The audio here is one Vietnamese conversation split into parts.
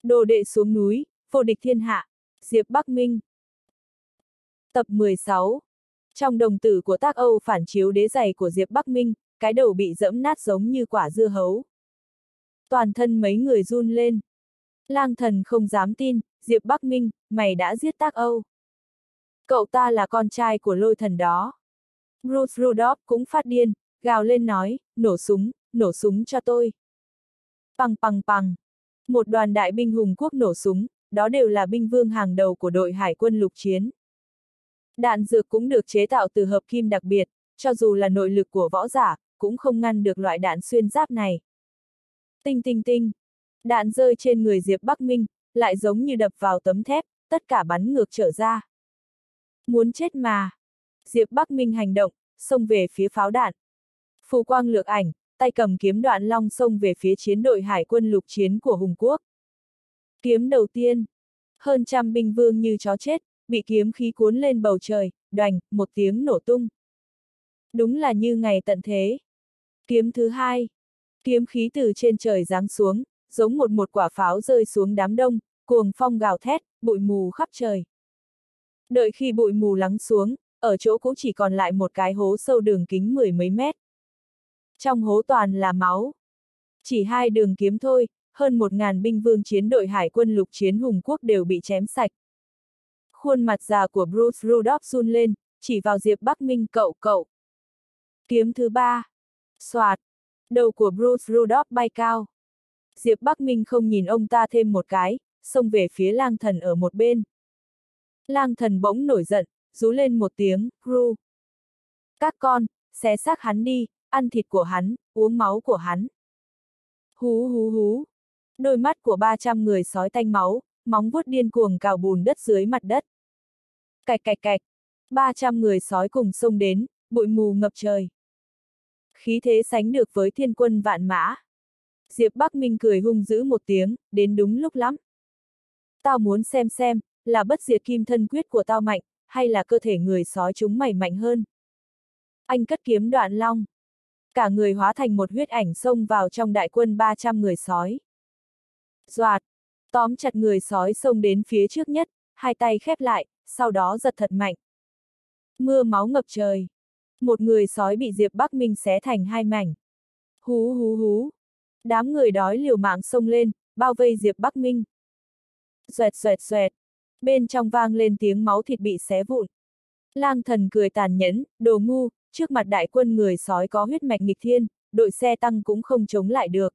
Đồ đệ xuống núi, vô địch thiên hạ. Diệp Bắc Minh. Tập 16. Trong đồng tử của Tác Âu phản chiếu đế giày của Diệp Bắc Minh, cái đầu bị dẫm nát giống như quả dưa hấu. Toàn thân mấy người run lên. Lang Thần không dám tin, Diệp Bắc Minh, mày đã giết Tác Âu. Cậu ta là con trai của Lôi Thần đó. Bruce Rudolph cũng phát điên, gào lên nói, nổ súng cho tôi. Pằng pằng pằng. Một đoàn đại binh hùng quốc nổ súng, đó đều là binh vương hàng đầu của đội hải quân lục chiến. Đạn dược cũng được chế tạo từ hợp kim đặc biệt, cho dù là nội lực của võ giả, cũng không ngăn được loại đạn xuyên giáp này. Tinh tinh tinh. Đạn rơi trên người Diệp Bắc Minh, lại giống như đập vào tấm thép, tất cả bắn ngược trở ra. Muốn chết mà. Diệp Bắc Minh hành động, xông về phía pháo đạn. Phù quang lược ảnh, tay cầm kiếm Đoạn Long xông về phía chiến đội hải quân lục chiến của Hùng Quốc. Kiếm đầu tiên. Hơn trăm binh vương như chó chết, bị kiếm khí cuốn lên bầu trời, đoành, một tiếng nổ tung. Đúng là như ngày tận thế. Kiếm thứ hai. Kiếm khí từ trên trời giáng xuống, giống một quả pháo rơi xuống đám đông, cuồng phong gào thét, bụi mù khắp trời. Đợi khi bụi mù lắng xuống, ở chỗ cũ chỉ còn lại một cái hố sâu đường kính 10 mấy mét. Trong hố toàn là máu. Chỉ 2 đường kiếm thôi, hơn 1000 binh vương chiến đội hải quân lục chiến Hùng Quốc đều bị chém sạch. Khuôn mặt già của Bruce Rudolph run lên, chỉ vào Diệp Bắc Minh, cậu. Kiếm thứ ba. Xoạt. Đầu của Bruce Rudolph bay cao. Diệp Bắc Minh không nhìn ông ta thêm một cái, xông về phía Lang Thần ở một bên. Lang Thần bỗng nổi giận, rú lên một tiếng, ru. Các con, xé xác hắn đi, ăn thịt của hắn, uống máu của hắn. Hú hú hú. Đôi mắt của 300 người sói tanh máu, móng vuốt điên cuồng cào bùn đất dưới mặt đất. Cạch cạch cạch. 300 người sói cùng xông đến, bụi mù ngập trời. Khí thế sánh được với thiên quân vạn mã. Diệp Bắc Minh cười hung dữ một tiếng, đến đúng lúc lắm. Tao muốn xem, là bất diệt kim thân quyết của tao mạnh, hay là cơ thể người sói chúng mày mạnh hơn. Anh cất kiếm Đoạn Long. Cả người hóa thành một huyết ảnh xông vào trong đại quân 300 người sói. Doạt, tóm chặt người sói xông đến phía trước nhất, hai tay khép lại, sau đó giật thật mạnh. Mưa máu ngập trời. Một người sói bị Diệp Bắc Minh xé thành 2 mảnh. Hú hú hú. Đám người đói liều mạng xông lên, bao vây Diệp Bắc Minh. Xoẹt xoẹt xoẹt. Bên trong vang lên tiếng máu thịt bị xé vụn. Lang Thần cười tàn nhẫn, đồ ngu, trước mặt đại quân người sói có huyết mạch nghịch thiên, đội xe tăng cũng không chống lại được.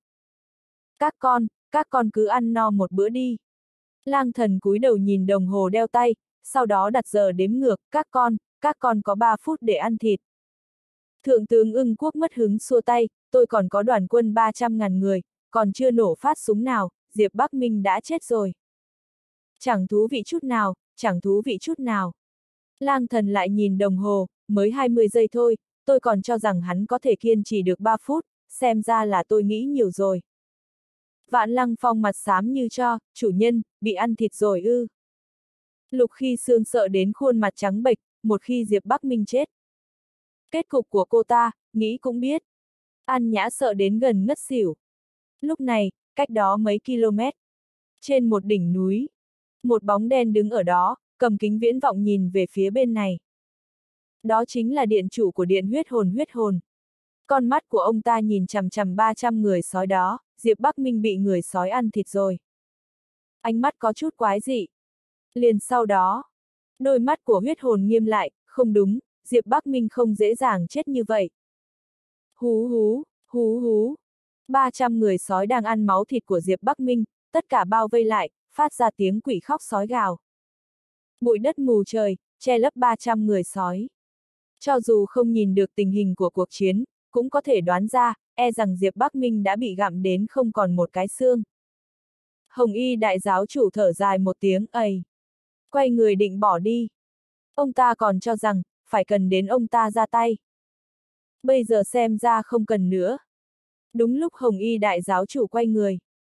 Các con cứ ăn no một bữa đi. Lang Thần cúi đầu nhìn đồng hồ đeo tay, sau đó đặt giờ đếm ngược, các con có 3 phút để ăn thịt. Thượng tướng Ưng Quốc mất hứng xua tay, tôi còn có đoàn quân 300.000 người, còn chưa nổ phát súng nào, Diệp Bắc Minh đã chết rồi. Chẳng thú vị chút nào. Lang Thần lại nhìn đồng hồ, mới 20 giây thôi, tôi còn cho rằng hắn có thể kiên trì được 3 phút, xem ra là tôi nghĩ nhiều rồi. Vạn Lăng Phong mặt xám như cho, chủ nhân, bị ăn thịt rồi ư. Lục Khi Sương sợ đến khuôn mặt trắng bệch, một khi Diệp Bắc Minh chết. Kết cục của cô ta, nghĩ cũng biết. An Nhã sợ đến gần ngất xỉu. Lúc này, cách đó mấy km. Trên một đỉnh núi, một bóng đen đứng ở đó, cầm kính viễn vọng nhìn về phía bên này. Đó chính là điện chủ của điện huyết hồn. Con mắt của ông ta nhìn chằm chằm 300 người sói đó, Diệp Bắc Minh bị người sói ăn thịt rồi. Ánh mắt có chút quái dị. Liền sau đó, đôi mắt của huyết hồn nghiêm lại, không đúng, Diệp Bắc Minh không dễ dàng chết như vậy. Hú hú. 300 người sói đang ăn máu thịt của Diệp Bắc Minh, tất cả bao vây lại, phát ra tiếng quỷ khóc sói gào. Bụi đất mù trời, che lấp 300 người sói. Cho dù không nhìn được tình hình của cuộc chiến, cũng có thể đoán ra, e rằng Diệp Bắc Minh đã bị gặm đến không còn một cái xương. Hồng Y đại giáo chủ thở dài một tiếng, ầy. Quay người định bỏ đi. Ông ta còn cho rằng, phải cần đến ông ta ra tay. Bây giờ xem ra không cần nữa. Đúng lúc Hồng Y đại giáo chủ quay người.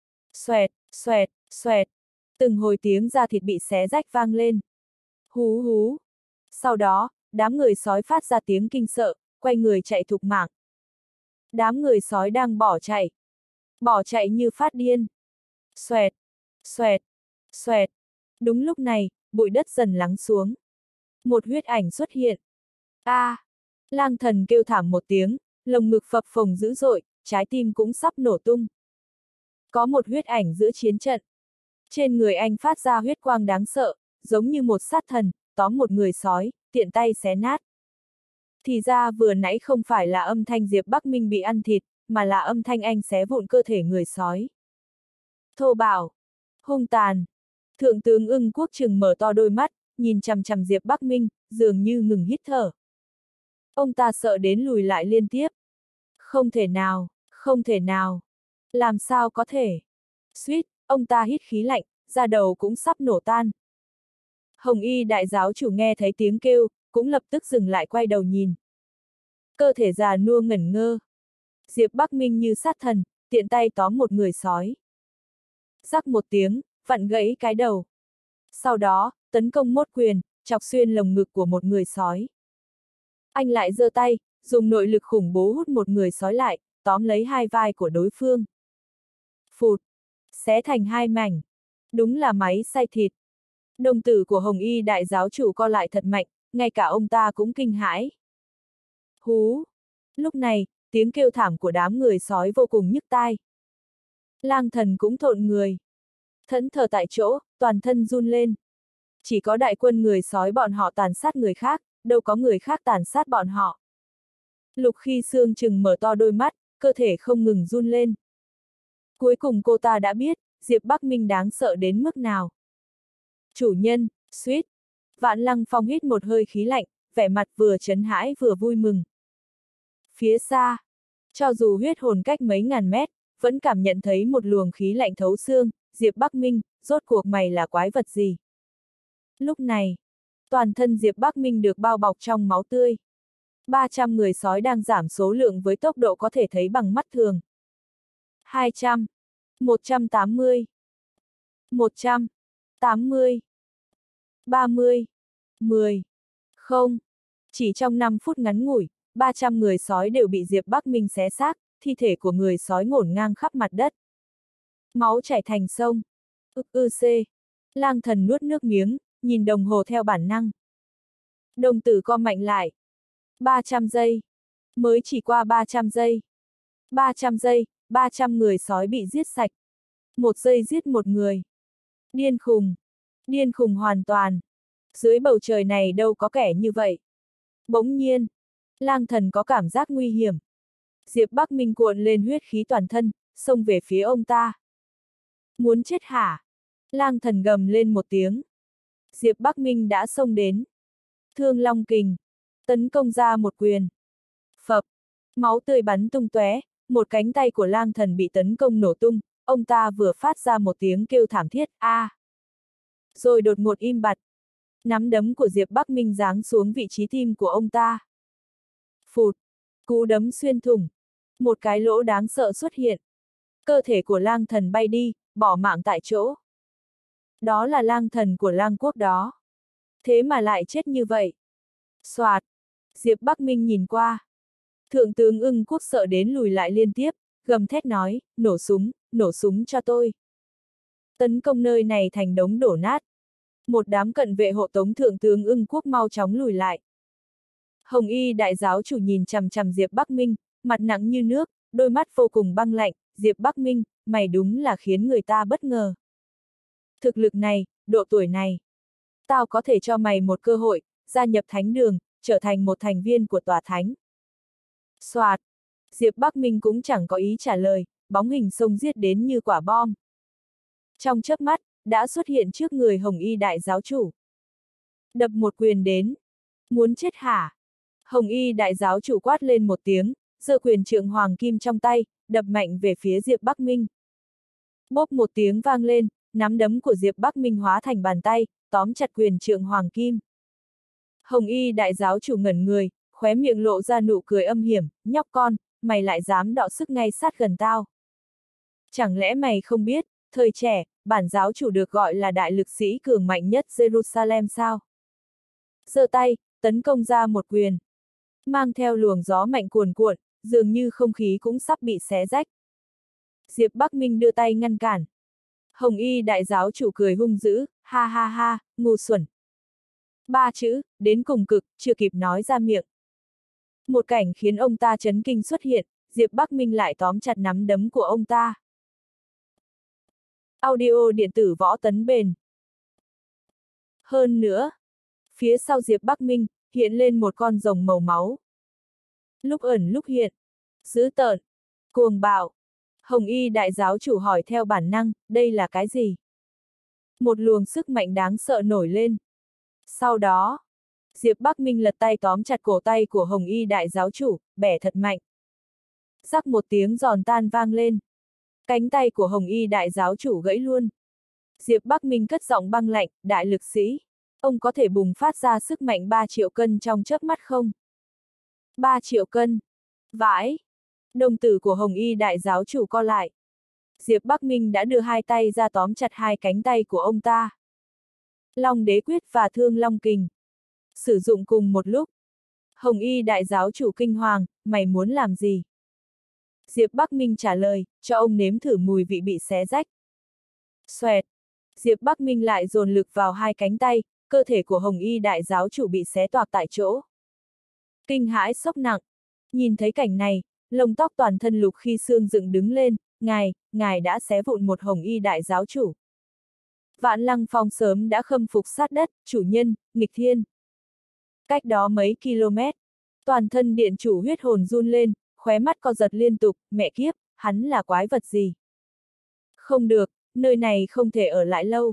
Xoẹt. Từng hồi tiếng da thịt bị xé rách vang lên. Hú hú. Sau đó, đám người sói phát ra tiếng kinh sợ, quay người chạy thục mạng. Đám người sói đang bỏ chạy như phát điên. Xoẹt, xoẹt. Đúng lúc này, bụi đất dần lắng xuống. Một huyết ảnh xuất hiện. A! Lang thần kêu thảm một tiếng, lồng ngực phập phồng dữ dội, trái tim cũng sắp nổ tung. Có một huyết ảnh giữa chiến trận. Trên người anh phát ra huyết quang đáng sợ, giống như một sát thần, tóm một người sói, tiện tay xé nát. Thì ra vừa nãy không phải là âm thanh Diệp Bắc Minh bị ăn thịt, mà là âm thanh anh xé vụn cơ thể người sói. Thô bạo, hung tàn. Thượng tướng Ưng Quốc Trừng mở to đôi mắt, nhìn chằm chằm Diệp Bắc Minh, dường như ngừng hít thở. Ông ta sợ đến lùi lại liên tiếp. Không thể nào, không thể nào. Làm sao có thể? Suýt, ông ta hít khí lạnh, da đầu cũng sắp nổ tan. Hồng Y đại giáo chủ nghe thấy tiếng kêu, cũng lập tức dừng lại quay đầu nhìn. Cơ thể già nua ngẩn ngơ. Diệp Bắc Minh như sát thần, tiện tay tóm một người sói. Rắc một tiếng, vặn gãy cái đầu. Sau đó, tấn công một quyền, chọc xuyên lồng ngực của một người sói. Anh lại giơ tay, dùng nội lực khủng bố hút một người sói lại, tóm lấy hai vai của đối phương. Phụt! Xé thành hai mảnh. Đúng là máy xay thịt. Đồng tử của Hồng Y đại giáo chủ co lại thật mạnh, ngay cả ông ta cũng kinh hãi. Hú! Lúc này, tiếng kêu thảm của đám người sói vô cùng nhức tai. Lang thần cũng thộn người. Thẫn thờ tại chỗ, toàn thân run lên. Chỉ có đại quân người sói bọn họ tàn sát người khác, đâu có người khác tàn sát bọn họ. Lục Khi Sương Trừng mở to đôi mắt, cơ thể không ngừng run lên. Cuối cùng cô ta đã biết, Diệp Bắc Minh đáng sợ đến mức nào. Chủ nhân, suýt. Vạn Lăng Phong hít một hơi khí lạnh, vẻ mặt vừa chấn hãi vừa vui mừng. Phía xa, cho dù huyết hồn cách mấy ngàn mét, vẫn cảm nhận thấy một luồng khí lạnh thấu xương. Diệp Bắc Minh, rốt cuộc mày là quái vật gì? Lúc này, toàn thân Diệp Bắc Minh được bao bọc trong máu tươi. 300 người sói đang giảm số lượng với tốc độ có thể thấy bằng mắt thường. 200, 180, 180, 30, 10, không. Chỉ trong 5 phút ngắn ngủi, 300 người sói đều bị Diệp Bắc Minh xé xác, thi thể của người sói ngổn ngang khắp mặt đất. Máu chảy thành sông. Lang thần nuốt nước miếng, nhìn đồng hồ theo bản năng. Đồng tử co mạnh lại. 300 giây. Mới chỉ qua 300 giây. 300 giây, 300 người sói bị giết sạch. 1 giây giết một người. Điên khùng. Điên khùng hoàn toàn. Dưới bầu trời này đâu có kẻ như vậy. Bỗng nhiên, lang thần có cảm giác nguy hiểm. Diệp Bắc Minh cuộn lên huyết khí toàn thân, xông về phía ông ta. Muốn chết hả? Lang thần gầm lên một tiếng. Diệp Bắc Minh đã xông đến. Thương Long Kình. Tấn công ra một quyền. Phập. Máu tươi bắn tung tóe, một cánh tay của lang thần bị tấn công nổ tung, ông ta vừa phát ra một tiếng kêu thảm thiết, a. Rồi đột ngột im bặt. Nắm đấm của Diệp Bắc Minh giáng xuống vị trí tim của ông ta. Phụt. Cú đấm xuyên thủng. Một cái lỗ đáng sợ xuất hiện. Cơ thể của lang thần bay đi, bỏ mạng tại chỗ. Đó là lang thần của lang quốc đó. Thế mà lại chết như vậy. Soạt. Diệp Bắc Minh nhìn qua. Thượng tướng Ưng Quốc sợ đến lùi lại liên tiếp, gầm thét nói, nổ súng cho tôi. Tấn công nơi này thành đống đổ nát. Một đám cận vệ hộ tống thượng tướng Ưng Quốc mau chóng lùi lại. Hồng Y đại giáo chủ nhìn chằm chằm Diệp Bắc Minh, mặt nặng như nước, đôi mắt vô cùng băng lạnh, Diệp Bắc Minh, mày đúng là khiến người ta bất ngờ. Thực lực này, độ tuổi này. Tao có thể cho mày một cơ hội, gia nhập thánh đường, trở thành một thành viên của tòa thánh. Soạt. Diệp Bắc Minh cũng chẳng có ý trả lời, bóng hình xông giết đến như quả bom. Trong chớp mắt, đã xuất hiện trước người Hồng Y đại giáo chủ. Đập một quyền đến. Muốn chết hả? Hồng Y đại giáo chủ quát lên một tiếng, giơ quyền trượng hoàng kim trong tay, đập mạnh về phía Diệp Bắc Minh. Bốp một tiếng vang lên, nắm đấm của Diệp Bắc Minh hóa thành bàn tay, tóm chặt quyền trượng hoàng kim. Hồng Y đại giáo chủ ngẩn người, khóe miệng lộ ra nụ cười âm hiểm, nhóc con, mày lại dám đọ sức ngay sát gần tao. Chẳng lẽ mày không biết, thời trẻ, bản giáo chủ được gọi là đại lực sĩ cường mạnh nhất Jerusalem sao? Giơ tay, tấn công ra một quyền. Mang theo luồng gió mạnh cuồn cuộn, dường như không khí cũng sắp bị xé rách. Diệp Bắc Minh đưa tay ngăn cản. Hồng y đại giáo chủ cười hung dữ, ha ha ha, ngu xuẩn. Ba chữ, đến cùng cực, chưa kịp nói ra miệng. Một cảnh khiến ông ta chấn kinh xuất hiện, Diệp Bắc Minh lại tóm chặt nắm đấm của ông ta. Audio điện tử võ tấn bền. Hơn nữa, phía sau Diệp Bắc Minh, hiện lên một con rồng màu máu. Lúc ẩn lúc hiện, dữ tợn, cuồng bạo. Hồng y đại giáo chủ hỏi theo bản năng, đây là cái gì? Một luồng sức mạnh đáng sợ nổi lên. Sau đó, Diệp Bắc Minh lật tay tóm chặt cổ tay của Hồng y đại giáo chủ, bẻ thật mạnh. Rắc một tiếng giòn tan vang lên. Cánh tay của Hồng y đại giáo chủ gãy luôn. Diệp Bắc Minh cất giọng băng lạnh, đại lực sĩ. Ông có thể bùng phát ra sức mạnh 3 triệu cân trong chớp mắt không? 3 triệu cân. Vãi. Đồng tử của Hồng y đại giáo chủ co lại. Diệp Bắc Minh đã đưa hai tay ra tóm chặt hai cánh tay của ông ta. Long đế quyết và thương long kình. Sử dụng cùng một lúc. Hồng y đại giáo chủ kinh hoàng, mày muốn làm gì? Diệp Bắc Minh trả lời, cho ông nếm thử mùi vị bị xé rách. Xoẹt. Diệp Bắc Minh lại dồn lực vào hai cánh tay, cơ thể của Hồng y đại giáo chủ bị xé toạc tại chỗ. Kinh hãi sốc nặng. Nhìn thấy cảnh này, lông tóc toàn thân Lục Khi Sương dựng đứng lên, ngài đã xé vụn một Hồng y đại giáo chủ. Vạn Lăng Phong sớm đã khâm phục sát đất, chủ nhân, nghịch thiên. Cách đó mấy km, toàn thân điện chủ huyết hồn run lên, khóe mắt co giật liên tục, mẹ kiếp, hắn là quái vật gì? Không được, nơi này không thể ở lại lâu.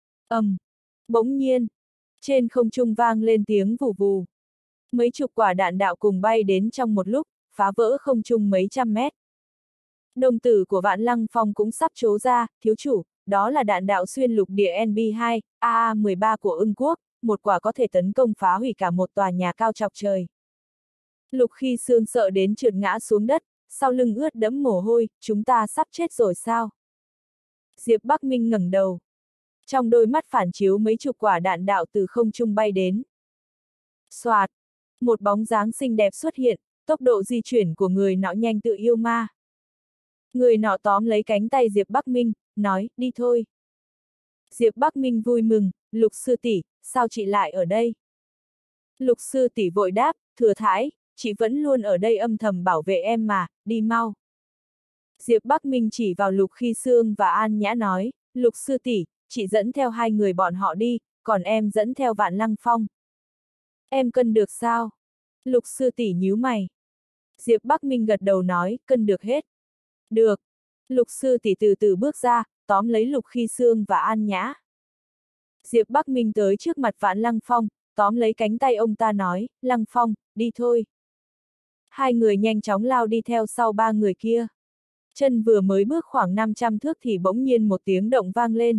Bỗng nhiên, trên không trung vang lên tiếng vù vù. Mấy chục quả đạn đạo cùng bay đến trong một lúc, phá vỡ không trung mấy trăm mét. Đồng tử của Vạn Lăng Phong cũng sắp trố ra, thiếu chủ, đó là đạn đạo xuyên lục địa NB2, AA-13 của Ưng Quốc, một quả có thể tấn công phá hủy cả một tòa nhà cao chọc trời. Lục Khi Sương sợ đến trượt ngã xuống đất, sau lưng ướt đẫm mồ hôi, chúng ta sắp chết rồi sao? Diệp Bắc Minh ngẩng đầu. Trong đôi mắt phản chiếu mấy chục quả đạn đạo từ không trung bay đến. Xoạt, một bóng dáng xinh đẹp xuất hiện, tốc độ di chuyển của người nọ nhanh tự yêu ma. Người nọ tóm lấy cánh tay Diệp Bắc Minh, nói, đi thôi. Diệp Bắc Minh vui mừng, Lục sư tỷ, sao chị lại ở đây? Lục sư tỷ vội đáp, thừa thãi, chị vẫn luôn ở đây âm thầm bảo vệ em mà, đi mau. Diệp Bắc Minh chỉ vào Lục Khi Sương và An Nhã nói, Lục sư tỷ, chị dẫn theo hai người bọn họ đi, còn em dẫn theo Vạn Lăng Phong. Em cân được sao? Lục sư tỷ nhíu mày. Diệp Bắc Minh gật đầu nói, cân được hết. Được. Lục sư tỷ từ từ bước ra, tóm lấy Lục Khi Sương và An Nhã. Diệp Bắc Minh tới trước mặt Vạn Lăng Phong, tóm lấy cánh tay ông ta nói, Lăng Phong, đi thôi. Hai người nhanh chóng lao đi theo sau ba người kia. Chân vừa mới bước khoảng 500 thước thì bỗng nhiên một tiếng động vang lên.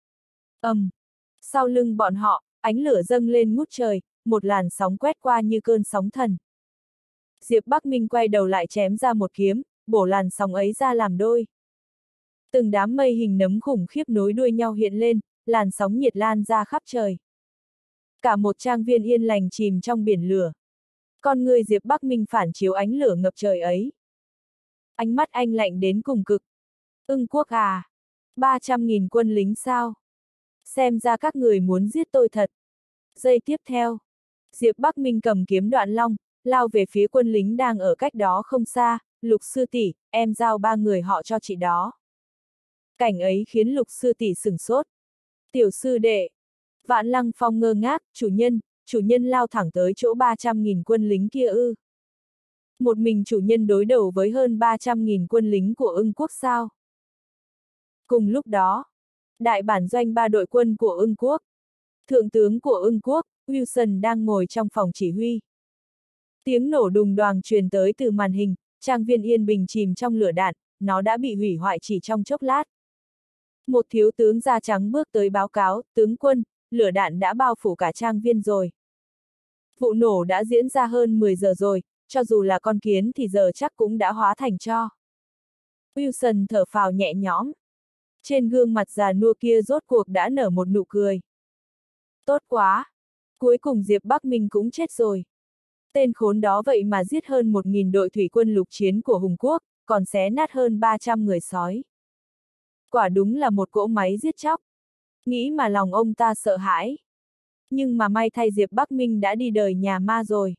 Sau lưng bọn họ, ánh lửa dâng lên ngút trời, một làn sóng quét qua như cơn sóng thần. Diệp Bắc Minh quay đầu lại chém ra một kiếm, bổ làn sóng ấy ra làm đôi. Từng đám mây hình nấm khủng khiếp nối đuôi nhau hiện lên, làn sóng nhiệt lan ra khắp trời. Cả một trang viên yên lành chìm trong biển lửa. Con người Diệp Bắc Minh phản chiếu ánh lửa ngập trời ấy. Ánh mắt anh lạnh đến cùng cực. Ưng Quốc à? 300.000 quân lính sao? Xem ra các người muốn giết tôi thật. Giây tiếp theo, Diệp Bắc Minh cầm kiếm Đoạn Long, lao về phía quân lính đang ở cách đó không xa, Lục sư tỷ, em giao ba người họ cho chị đó. Cảnh ấy khiến Lục sư tỷ sửng sốt. Tiểu sư đệ. Vạn Lăng Phong ngơ ngác, chủ nhân lao thẳng tới chỗ 300.000 quân lính kia ư. Một mình chủ nhân đối đầu với hơn 300.000 quân lính của Ưng Quốc sao? Cùng lúc đó, đại bản doanh ba đội quân của Ưng Quốc. Thượng tướng của Ưng Quốc, Wilson đang ngồi trong phòng chỉ huy. Tiếng nổ đùng đoàng truyền tới từ màn hình, trang viên yên bình chìm trong lửa đạn, nó đã bị hủy hoại chỉ trong chốc lát. Một thiếu tướng da trắng bước tới báo cáo, tướng quân, lửa đạn đã bao phủ cả trang viên rồi. Vụ nổ đã diễn ra hơn 10 giờ rồi, cho dù là con kiến thì giờ chắc cũng đã hóa thành tro. Wilson thở phào nhẹ nhõm. Trên gương mặt già nua kia rốt cuộc đã nở một nụ cười. Tốt quá! Cuối cùng Diệp Bắc Minh cũng chết rồi. Tên khốn đó vậy mà giết hơn 1.000 đội thủy quân lục chiến của Hùng Quốc, còn xé nát hơn 300 người sói. Quả đúng là một cỗ máy giết chóc. Nghĩ mà lòng ông ta sợ hãi. Nhưng mà may thay Diệp Bắc Minh đã đi đời nhà ma rồi.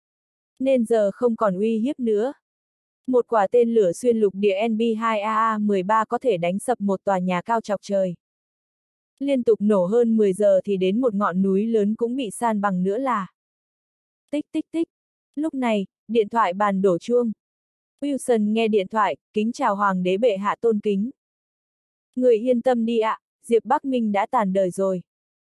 Nên giờ không còn uy hiếp nữa. Một quả tên lửa xuyên lục địa NB2AA-13 có thể đánh sập một tòa nhà cao chọc trời. Liên tục nổ hơn 10 giờ thì đến một ngọn núi lớn cũng bị san bằng nữa là. Tích tích tích. Lúc này, điện thoại bàn đổ chuông. Wilson nghe điện thoại, kính chào Hoàng đế bệ hạ tôn kính. Người yên tâm đi ạ, Diệp Bắc Minh đã tàn đời rồi.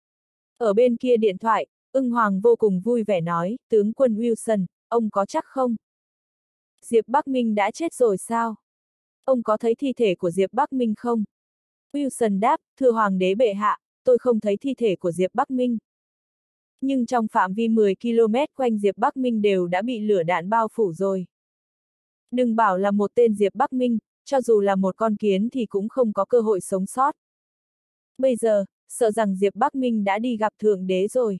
Ở bên kia điện thoại, Ưng Hoàng vô cùng vui vẻ nói, tướng quân Wilson, ông có chắc không? Diệp Bắc Minh đã chết rồi sao? Ông có thấy thi thể của Diệp Bắc Minh không? Wilson đáp, thưa Hoàng đế bệ hạ, tôi không thấy thi thể của Diệp Bắc Minh. Nhưng trong phạm vi 10 km quanh Diệp Bắc Minh đều đã bị lửa đạn bao phủ rồi. Đừng bảo là một tên Diệp Bắc Minh, cho dù là một con kiến thì cũng không có cơ hội sống sót. Bây giờ, sợ rằng Diệp Bắc Minh đã đi gặp Thượng Đế rồi.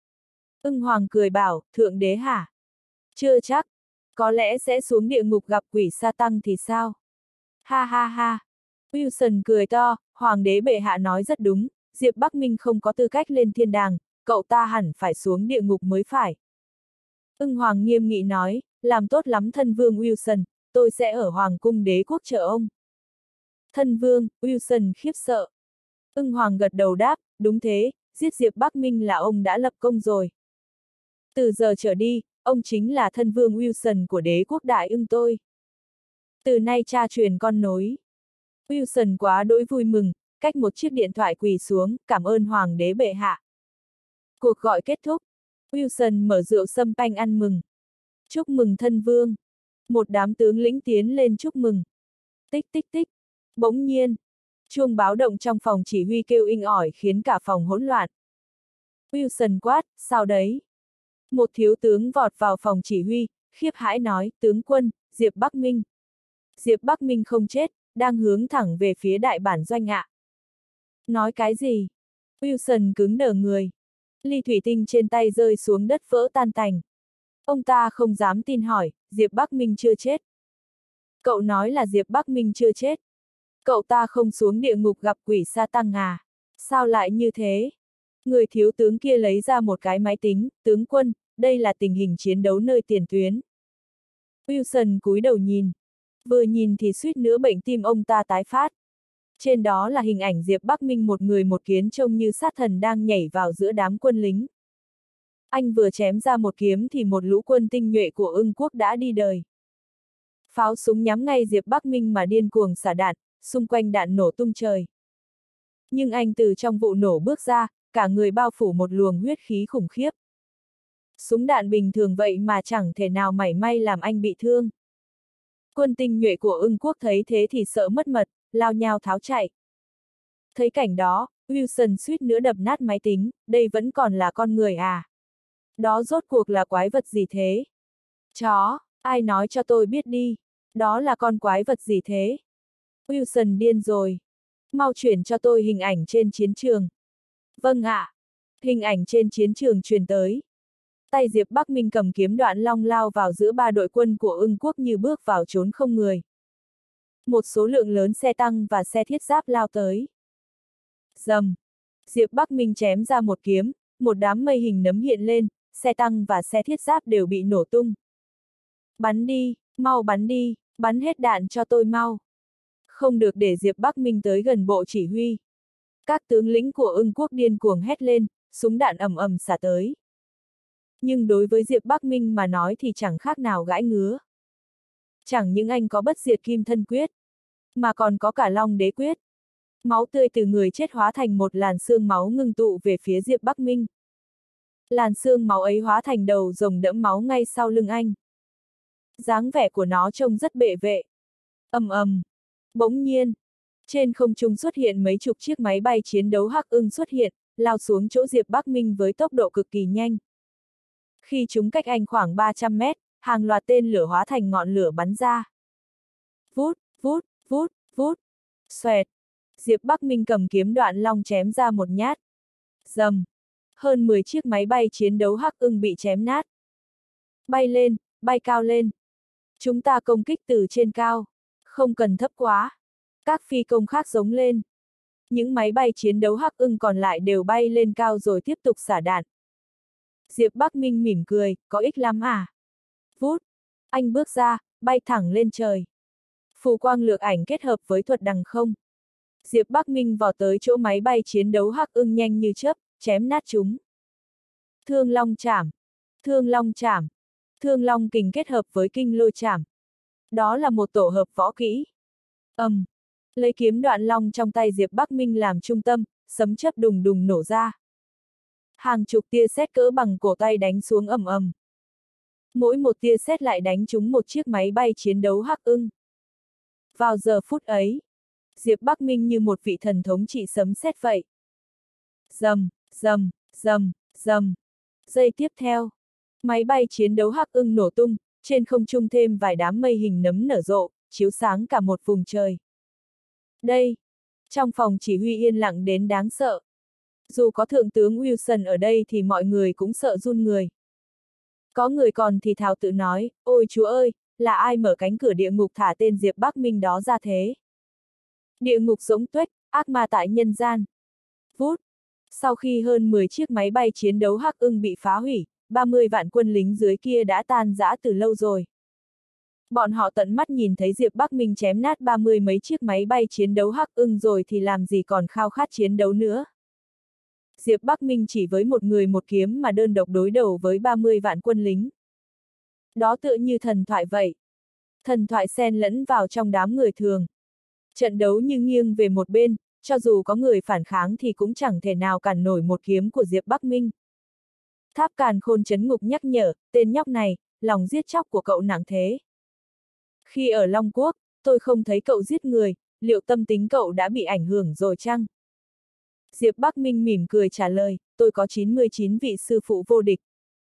Ưng Hoàng cười bảo, Thượng Đế hả? Chưa chắc, có lẽ sẽ xuống địa ngục gặp quỷ sa tăng thì sao? Ha ha ha! Wilson cười to, Hoàng đế bệ hạ nói rất đúng, Diệp Bắc Minh không có tư cách lên thiên đàng, cậu ta hẳn phải xuống địa ngục mới phải. Ưng Hoàng nghiêm nghị nói, làm tốt lắm thân vương Wilson, tôi sẽ ở Hoàng cung đế quốc chờ ông. Thân vương, Wilson khiếp sợ. Ưng Hoàng gật đầu đáp, đúng thế, giết Diệp Bắc Minh là ông đã lập công rồi. Từ giờ trở đi, ông chính là thân vương Wilson của đế quốc Đại Ưng tôi. Từ nay cha truyền con nối. Wilson quá đỗi vui mừng, cách một chiếc điện thoại quỳ xuống, cảm ơn Hoàng đế bệ hạ. Cuộc gọi kết thúc. Wilson mở rượu sâm panh ăn mừng. Chúc mừng thân vương. Một đám tướng lĩnh tiến lên chúc mừng. Tích tích tích. Bỗng nhiên, chuông báo động trong phòng chỉ huy kêu inh ỏi khiến cả phòng hỗn loạn. Wilson quát, sao đấy? Một thiếu tướng vọt vào phòng chỉ huy, khiếp hãi nói, tướng quân, Diệp Bắc Minh. Diệp Bắc Minh không chết, đang hướng thẳng về phía đại bản doanh ạ. Nói cái gì? Wilson cứng đờ người. Ly thủy tinh trên tay rơi xuống đất vỡ tan tành. Ông ta không dám tin hỏi, Diệp Bắc Minh chưa chết. Cậu nói là Diệp Bắc Minh chưa chết. Cậu ta không xuống địa ngục gặp quỷ sa tăng à? Sao lại như thế? Người thiếu tướng kia lấy ra một cái máy tính, tướng quân, đây là tình hình chiến đấu nơi tiền tuyến. Wilson cúi đầu nhìn. Vừa nhìn thì suýt nữa bệnh tim ông ta tái phát. Trên đó là hình ảnh Diệp Bắc Minh một người một kiến trông như sát thần đang nhảy vào giữa đám quân lính. Anh vừa chém ra một kiếm thì một lũ quân tinh nhuệ của Ưng quốc đã đi đời. Pháo súng nhắm ngay Diệp Bắc Minh mà điên cuồng xả đạn, xung quanh đạn nổ tung trời. Nhưng anh từ trong vụ nổ bước ra, cả người bao phủ một luồng huyết khí khủng khiếp. Súng đạn bình thường vậy mà chẳng thể nào mảy may làm anh bị thương. Quân tinh nhuệ của Ưng quốc thấy thế thì sợ mất mật, lao nhao tháo chạy. Thấy cảnh đó, Wilson suýt nữa đập nát máy tính, đây vẫn còn là con người à? Đó rốt cuộc là quái vật gì thế? Chó, ai nói cho tôi biết đi, đó là con quái vật gì thế? Wilson điên rồi. Mau chuyển cho tôi hình ảnh trên chiến trường. Vâng ạ. Hình ảnh trên chiến trường truyền tới. Tay Diệp Bắc Minh cầm kiếm Đoạn Long lao vào giữa ba đội quân của Ưng quốc như bước vào chốn không người. Một số lượng lớn xe tăng và xe thiết giáp lao tới. Rầm. Diệp Bắc Minh chém ra một kiếm, một đám mây hình nấm hiện lên, xe tăng và xe thiết giáp đều bị nổ tung. Bắn đi, mau bắn đi, bắn hết đạn cho tôi mau. Không được để Diệp Bắc Minh tới gần bộ chỉ huy. Các tướng lĩnh của Ưng quốc điên cuồng hét lên, súng đạn ầm ầm xả tới. Nhưng đối với Diệp Bắc Minh mà nói thì chẳng khác nào gãi ngứa. Chẳng những anh có bất diệt kim thân quyết, mà còn có cả long đế quyết. Máu tươi từ người chết hóa thành một làn sương máu ngưng tụ về phía Diệp Bắc Minh. Làn sương máu ấy hóa thành đầu rồng đẫm máu ngay sau lưng anh. Dáng vẻ của nó trông rất bệ vệ. Ầm ầm. Bỗng nhiên, trên không trung xuất hiện mấy chục chiếc máy bay chiến đấu Hắc Ưng xuất hiện, lao xuống chỗ Diệp Bắc Minh với tốc độ cực kỳ nhanh. Khi chúng cách anh khoảng 300 mét, hàng loạt tên lửa hóa thành ngọn lửa bắn ra. Vút, vút, vút, vút. Xoẹt. Diệp Bắc Minh cầm kiếm Đoạn Long chém ra một nhát. Rầm. Hơn 10 chiếc máy bay chiến đấu Hắc Ưng bị chém nát. Bay lên, bay cao lên. Chúng ta công kích từ trên cao. Không cần thấp quá. Các phi công khác giống lên. Những máy bay chiến đấu Hắc Ưng còn lại đều bay lên cao rồi tiếp tục xả đạn. Diệp Bắc Minh mỉm cười, có ích lắm à? Vút, anh bước ra, bay thẳng lên trời. Phù quang lược ảnh kết hợp với thuật đằng không. Diệp Bắc Minh vọt tới chỗ máy bay chiến đấu Hắc Ưng nhanh như chớp, chém nát chúng. Thương Long chảm, Thương Long chảm, Thương Long kình kết hợp với kinh lôi chảm. Đó là một tổ hợp võ kỹ. Lấy kiếm đoạn long trong tay Diệp Bắc Minh làm trung tâm, sấm chớp đùng đùng nổ ra. Hàng chục tia sét cỡ bằng cổ tay đánh xuống ầm ầm. Mỗi một tia sét lại đánh trúng một chiếc máy bay chiến đấu Hắc Ưng. Vào giờ phút ấy, Diệp Bắc Minh như một vị thần thống trị sấm sét vậy. Rầm, rầm, rầm, rầm. Giây tiếp theo, máy bay chiến đấu Hắc Ưng nổ tung, trên không trung thêm vài đám mây hình nấm nở rộ, chiếu sáng cả một vùng trời. Đây, trong phòng chỉ huy yên lặng đến đáng sợ. Dù có Thượng tướng Wilson ở đây thì mọi người cũng sợ run người. Có người còn thì thào tự nói, ôi Chúa ơi, là ai mở cánh cửa địa ngục thả tên Diệp Bắc Minh đó ra thế? Địa ngục rỗng tuếch, ác ma tại nhân gian. Vút, sau khi hơn 10 chiếc máy bay chiến đấu Hắc Ưng bị phá hủy, 30 vạn quân lính dưới kia đã tan rã từ lâu rồi. Bọn họ tận mắt nhìn thấy Diệp Bắc Minh chém nát 30 mấy chiếc máy bay chiến đấu Hắc Ưng rồi thì làm gì còn khao khát chiến đấu nữa. Diệp Bắc Minh chỉ với một người một kiếm mà đơn độc đối đầu với 30 vạn quân lính. Đó tựa như thần thoại vậy. Thần thoại xen lẫn vào trong đám người thường. Trận đấu như nghiêng về một bên, cho dù có người phản kháng thì cũng chẳng thể nào cản nổi một kiếm của Diệp Bắc Minh. Tháp Càn Khôn Trấn Ngục nhắc nhở, tên nhóc này, lòng giết chóc của cậu nặng thế. Khi ở Long Quốc, tôi không thấy cậu giết người, liệu tâm tính cậu đã bị ảnh hưởng rồi chăng? Diệp Bắc Minh mỉm cười trả lời, tôi có 99 vị sư phụ vô địch.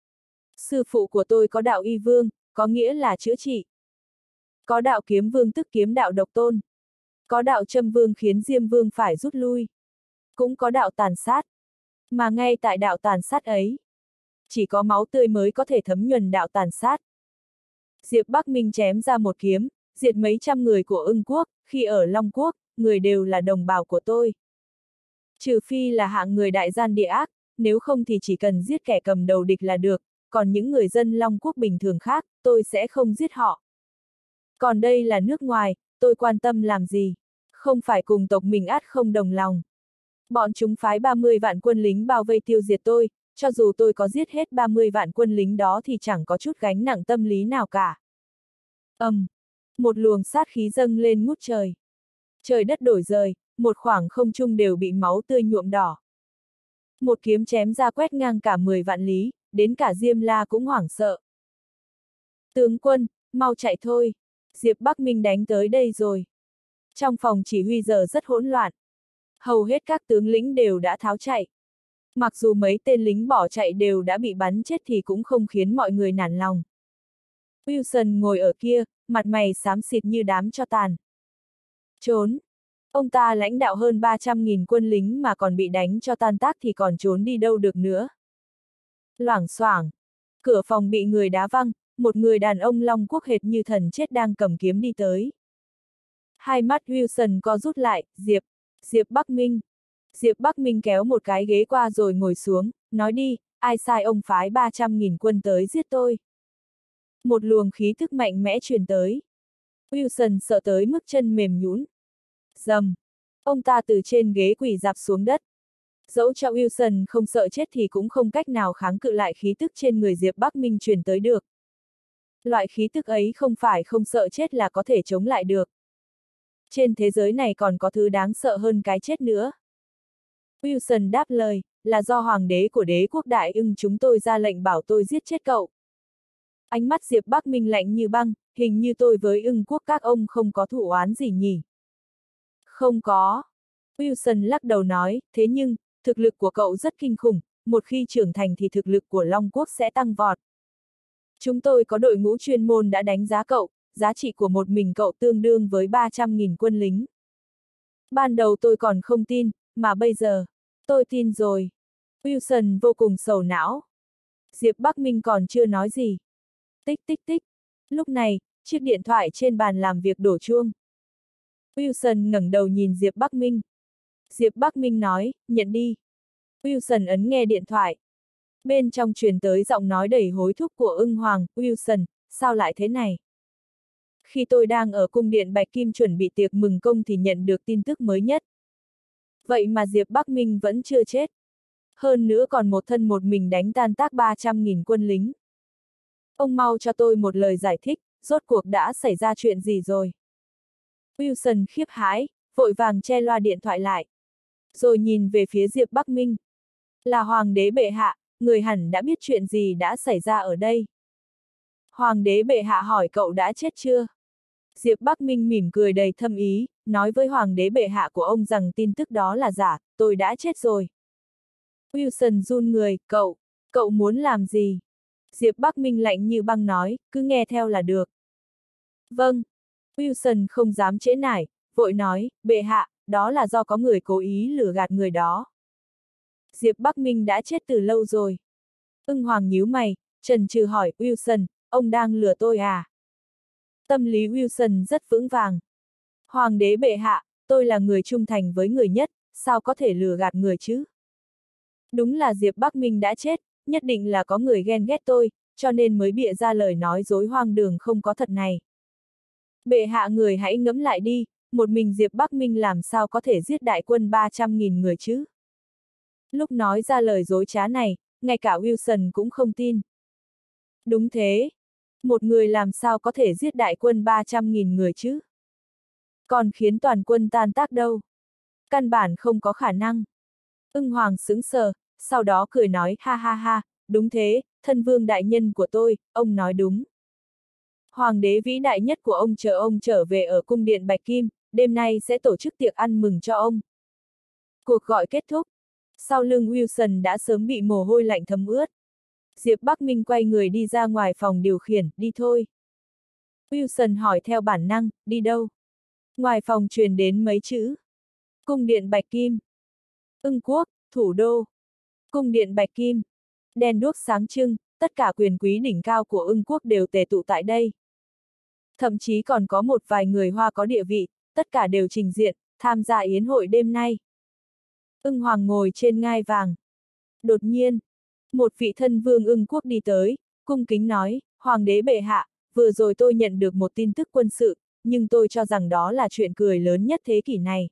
Sư phụ của tôi có đạo y vương, có nghĩa là chữa trị. Có đạo kiếm vương tức kiếm đạo độc tôn. Có đạo châm vương khiến Diêm vương phải rút lui. Cũng có đạo tàn sát. Mà ngay tại đạo tàn sát ấy, chỉ có máu tươi mới có thể thấm nhuần đạo tàn sát. Diệp Bắc Minh chém ra một kiếm, diệt mấy trăm người của Ưng Quốc, khi ở Long Quốc, người đều là đồng bào của tôi. Trừ phi là hạng người đại gian địa ác, nếu không thì chỉ cần giết kẻ cầm đầu địch là được, còn những người dân Long Quốc bình thường khác, tôi sẽ không giết họ. Còn đây là nước ngoài, tôi quan tâm làm gì? Không phải cùng tộc mình ắt không đồng lòng. Bọn chúng phái 30 vạn quân lính bao vây tiêu diệt tôi, cho dù tôi có giết hết 30 vạn quân lính đó thì chẳng có chút gánh nặng tâm lý nào cả. Một luồng sát khí dâng lên ngút trời. Trời đất đổi rời, một khoảng không trung đều bị máu tươi nhuộm đỏ. Một kiếm chém ra quét ngang cả 10 vạn lý, đến cả Diêm La cũng hoảng sợ. Tướng quân, mau chạy thôi, Diệp Bắc Minh đánh tới đây rồi. Trong phòng chỉ huy giờ rất hỗn loạn. Hầu hết các tướng lĩnh đều đã tháo chạy. Mặc dù mấy tên lính bỏ chạy đều đã bị bắn chết thì cũng không khiến mọi người nản lòng. Wilson ngồi ở kia, mặt mày xám xịt như đám tro tàn. Trốn! Ông ta lãnh đạo hơn 300.000 quân lính mà còn bị đánh cho tan tác thì còn trốn đi đâu được nữa. Loảng xoảng! Cửa phòng bị người đá văng, một người đàn ông Long Quốc hệt như thần chết đang cầm kiếm đi tới. Hai mắt Wilson co rút lại, Diệp Bắc Minh. Diệp Bắc Minh kéo một cái ghế qua rồi ngồi xuống, nói đi, ai sai ông phái 300.000 quân tới giết tôi? Một luồng khí thức mạnh mẽ truyền tới. Wilson sợ tới mức chân mềm nhũn. Rầm. Ông ta từ trên ghế quỳ rạp xuống đất. Dẫu cho Wilson không sợ chết thì cũng không cách nào kháng cự lại khí tức trên người Diệp Bắc Minh truyền tới được. Loại khí tức ấy không phải không sợ chết là có thể chống lại được. Trên thế giới này còn có thứ đáng sợ hơn cái chết nữa. Wilson đáp lời, là do hoàng đế của đế quốc Đại Ưng chúng tôi ra lệnh bảo tôi giết chết cậu. Ánh mắt Diệp Bắc Minh lạnh như băng, hình như tôi với Ưng quốc các ông không có thù oán gì nhỉ? Không có. Wilson lắc đầu nói, thế nhưng, thực lực của cậu rất kinh khủng, một khi trưởng thành thì thực lực của Long Quốc sẽ tăng vọt. Chúng tôi có đội ngũ chuyên môn đã đánh giá cậu, giá trị của một mình cậu tương đương với 300.000 quân lính. Ban đầu tôi còn không tin, mà bây giờ, tôi tin rồi. Wilson vô cùng sầu não. Diệp Bắc Minh còn chưa nói gì. Tích tích tích. Lúc này, chiếc điện thoại trên bàn làm việc đổ chuông. Wilson ngẩng đầu nhìn Diệp Bắc Minh. Diệp Bắc Minh nói, nhận đi. Wilson ấn nghe điện thoại. Bên trong truyền tới giọng nói đầy hối thúc của Ưng Hoàng, Wilson, sao lại thế này? Khi tôi đang ở cung điện Bạch Kim chuẩn bị tiệc mừng công thì nhận được tin tức mới nhất. Vậy mà Diệp Bắc Minh vẫn chưa chết. Hơn nữa còn một thân một mình đánh tan tác 300.000 quân lính. Ông mau cho tôi một lời giải thích, rốt cuộc đã xảy ra chuyện gì rồi? Wilson khiếp hãi, vội vàng che loa điện thoại lại. Rồi nhìn về phía Diệp Bắc Minh. Là Hoàng đế bệ hạ, người hẳn đã biết chuyện gì đã xảy ra ở đây. Hoàng đế bệ hạ hỏi cậu đã chết chưa? Diệp Bắc Minh mỉm cười đầy thâm ý, nói với Hoàng đế bệ hạ của ông rằng tin tức đó là giả, tôi đã chết rồi. Wilson run người, cậu muốn làm gì? Diệp Bắc Minh lạnh như băng nói, cứ nghe theo là được. Vâng. Wilson không dám trễ nải, vội nói, bệ hạ, đó là do có người cố ý lừa gạt người đó. Diệp Bắc Minh đã chết từ lâu rồi. Ưng Hoàng nhíu mày, chần chừ hỏi, Wilson, ông đang lừa tôi à? Tâm lý Wilson rất vững vàng. Hoàng đế bệ hạ, tôi là người trung thành với người nhất, sao có thể lừa gạt người chứ? Đúng là Diệp Bắc Minh đã chết, nhất định là có người ghen ghét tôi, cho nên mới bịa ra lời nói dối hoang đường không có thật này. Bệ hạ người hãy ngẫm lại đi, một mình Diệp Bắc Minh làm sao có thể giết đại quân 300.000 người chứ? Lúc nói ra lời dối trá này, ngay cả Wilson cũng không tin. Đúng thế. Một người làm sao có thể giết đại quân 300.000 người chứ? Còn khiến toàn quân tan tác đâu? Căn bản không có khả năng. Ưng Hoàng sững sờ, sau đó cười nói, ha ha ha, đúng thế, thân vương đại nhân của tôi, ông nói đúng. Hoàng đế vĩ đại nhất của ông chờ ông trở về ở cung điện Bạch Kim, đêm nay sẽ tổ chức tiệc ăn mừng cho ông. Cuộc gọi kết thúc. Sau lưng Wilson đã sớm bị mồ hôi lạnh thấm ướt. Diệp Bắc Minh quay người đi ra ngoài phòng điều khiển, đi thôi. Wilson hỏi theo bản năng, đi đâu? Ngoài phòng truyền đến mấy chữ. Cung điện Bạch Kim. Ưng quốc, thủ đô. Cung điện Bạch Kim. Đèn đuốc sáng trưng, tất cả quyền quý đỉnh cao của Ưng quốc đều tề tụ tại đây. Thậm chí còn có một vài người Hoa có địa vị, tất cả đều trình diện, tham gia yến hội đêm nay. Ưng Hoàng ngồi trên ngai vàng. Đột nhiên, một vị thân vương Ưng quốc đi tới, cung kính nói, Hoàng đế bệ hạ, vừa rồi tôi nhận được một tin tức quân sự, nhưng tôi cho rằng đó là chuyện cười lớn nhất thế kỷ này.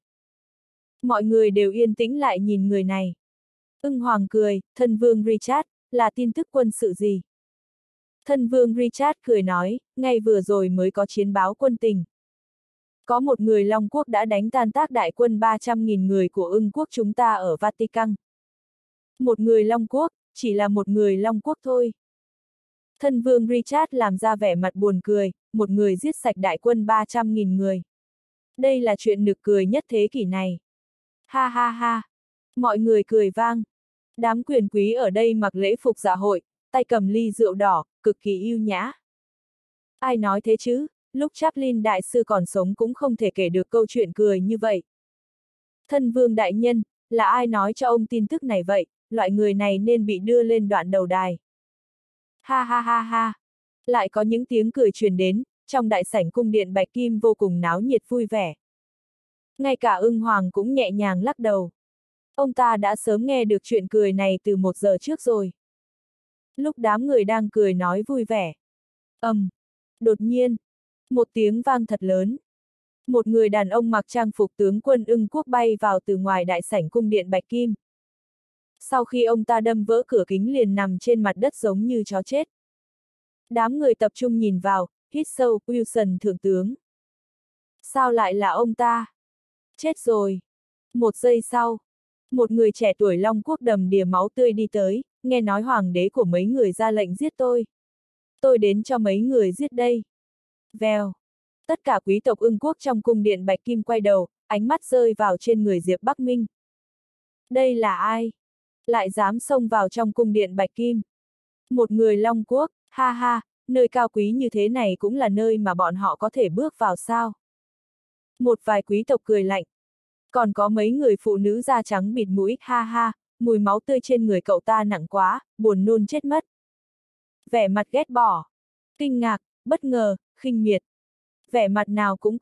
Mọi người đều yên tĩnh lại nhìn người này. Ưng Hoàng cười, thân vương Richard, là tin tức quân sự gì? Thân vương Richard cười nói, ngay vừa rồi mới có chiến báo quân tình. Có một người Long quốc đã đánh tan tác đại quân 300.000 người của Ưng quốc chúng ta ở Vatican. Một người Long quốc, chỉ là một người Long quốc thôi. Thân vương Richard làm ra vẻ mặt buồn cười, một người giết sạch đại quân 300.000 người. Đây là chuyện nực cười nhất thế kỷ này. Ha ha ha. Mọi người cười vang. Đám quyền quý ở đây mặc lễ phục dạ hội, tay cầm ly rượu đỏ, cực kỳ yêu nhã. Ai nói thế chứ, lúc Chaplin đại sư còn sống cũng không thể kể được câu chuyện cười như vậy. Thân vương đại nhân, là ai nói cho ông tin tức này vậy, loại người này nên bị đưa lên đoạn đầu đài. Ha ha ha ha. Lại có những tiếng cười truyền đến, trong đại sảnh cung điện Bạch Kim vô cùng náo nhiệt vui vẻ. Ngay cả Ưng Hoàng cũng nhẹ nhàng lắc đầu. Ông ta đã sớm nghe được chuyện cười này từ 1 giờ trước rồi. Lúc đám người đang cười nói vui vẻ. Đột nhiên, một tiếng vang thật lớn. Một người đàn ông mặc trang phục tướng quân Ưng quốc bay vào từ ngoài đại sảnh cung điện Bạch Kim. Sau khi ông ta đâm vỡ cửa kính liền nằm trên mặt đất giống như chó chết. Đám người tập trung nhìn vào, hít sâu, Wilson thượng tướng. Sao lại là ông ta? Chết rồi. 1 giây sau, một người trẻ tuổi Long quốc đầm đìa máu tươi đi tới, nghe nói hoàng đế của mấy người ra lệnh giết tôi. Tôi đến cho mấy người giết đây. Vèo. Tất cả quý tộc Ưng quốc trong cung điện Bạch Kim quay đầu, ánh mắt rơi vào trên người Diệp Bắc Minh. Đây là ai? Lại dám xông vào trong cung điện Bạch Kim? Một người Long quốc, ha ha, nơi cao quý như thế này cũng là nơi mà bọn họ có thể bước vào sao? Một vài quý tộc cười lạnh. Còn có mấy người phụ nữ da trắng bịt mũi, ha ha, mùi máu tươi trên người cậu ta nặng quá, buồn nôn chết mất. Vẻ mặt ghét bỏ, kinh ngạc, bất ngờ, khinh miệt. Vẻ mặt nào cũng có,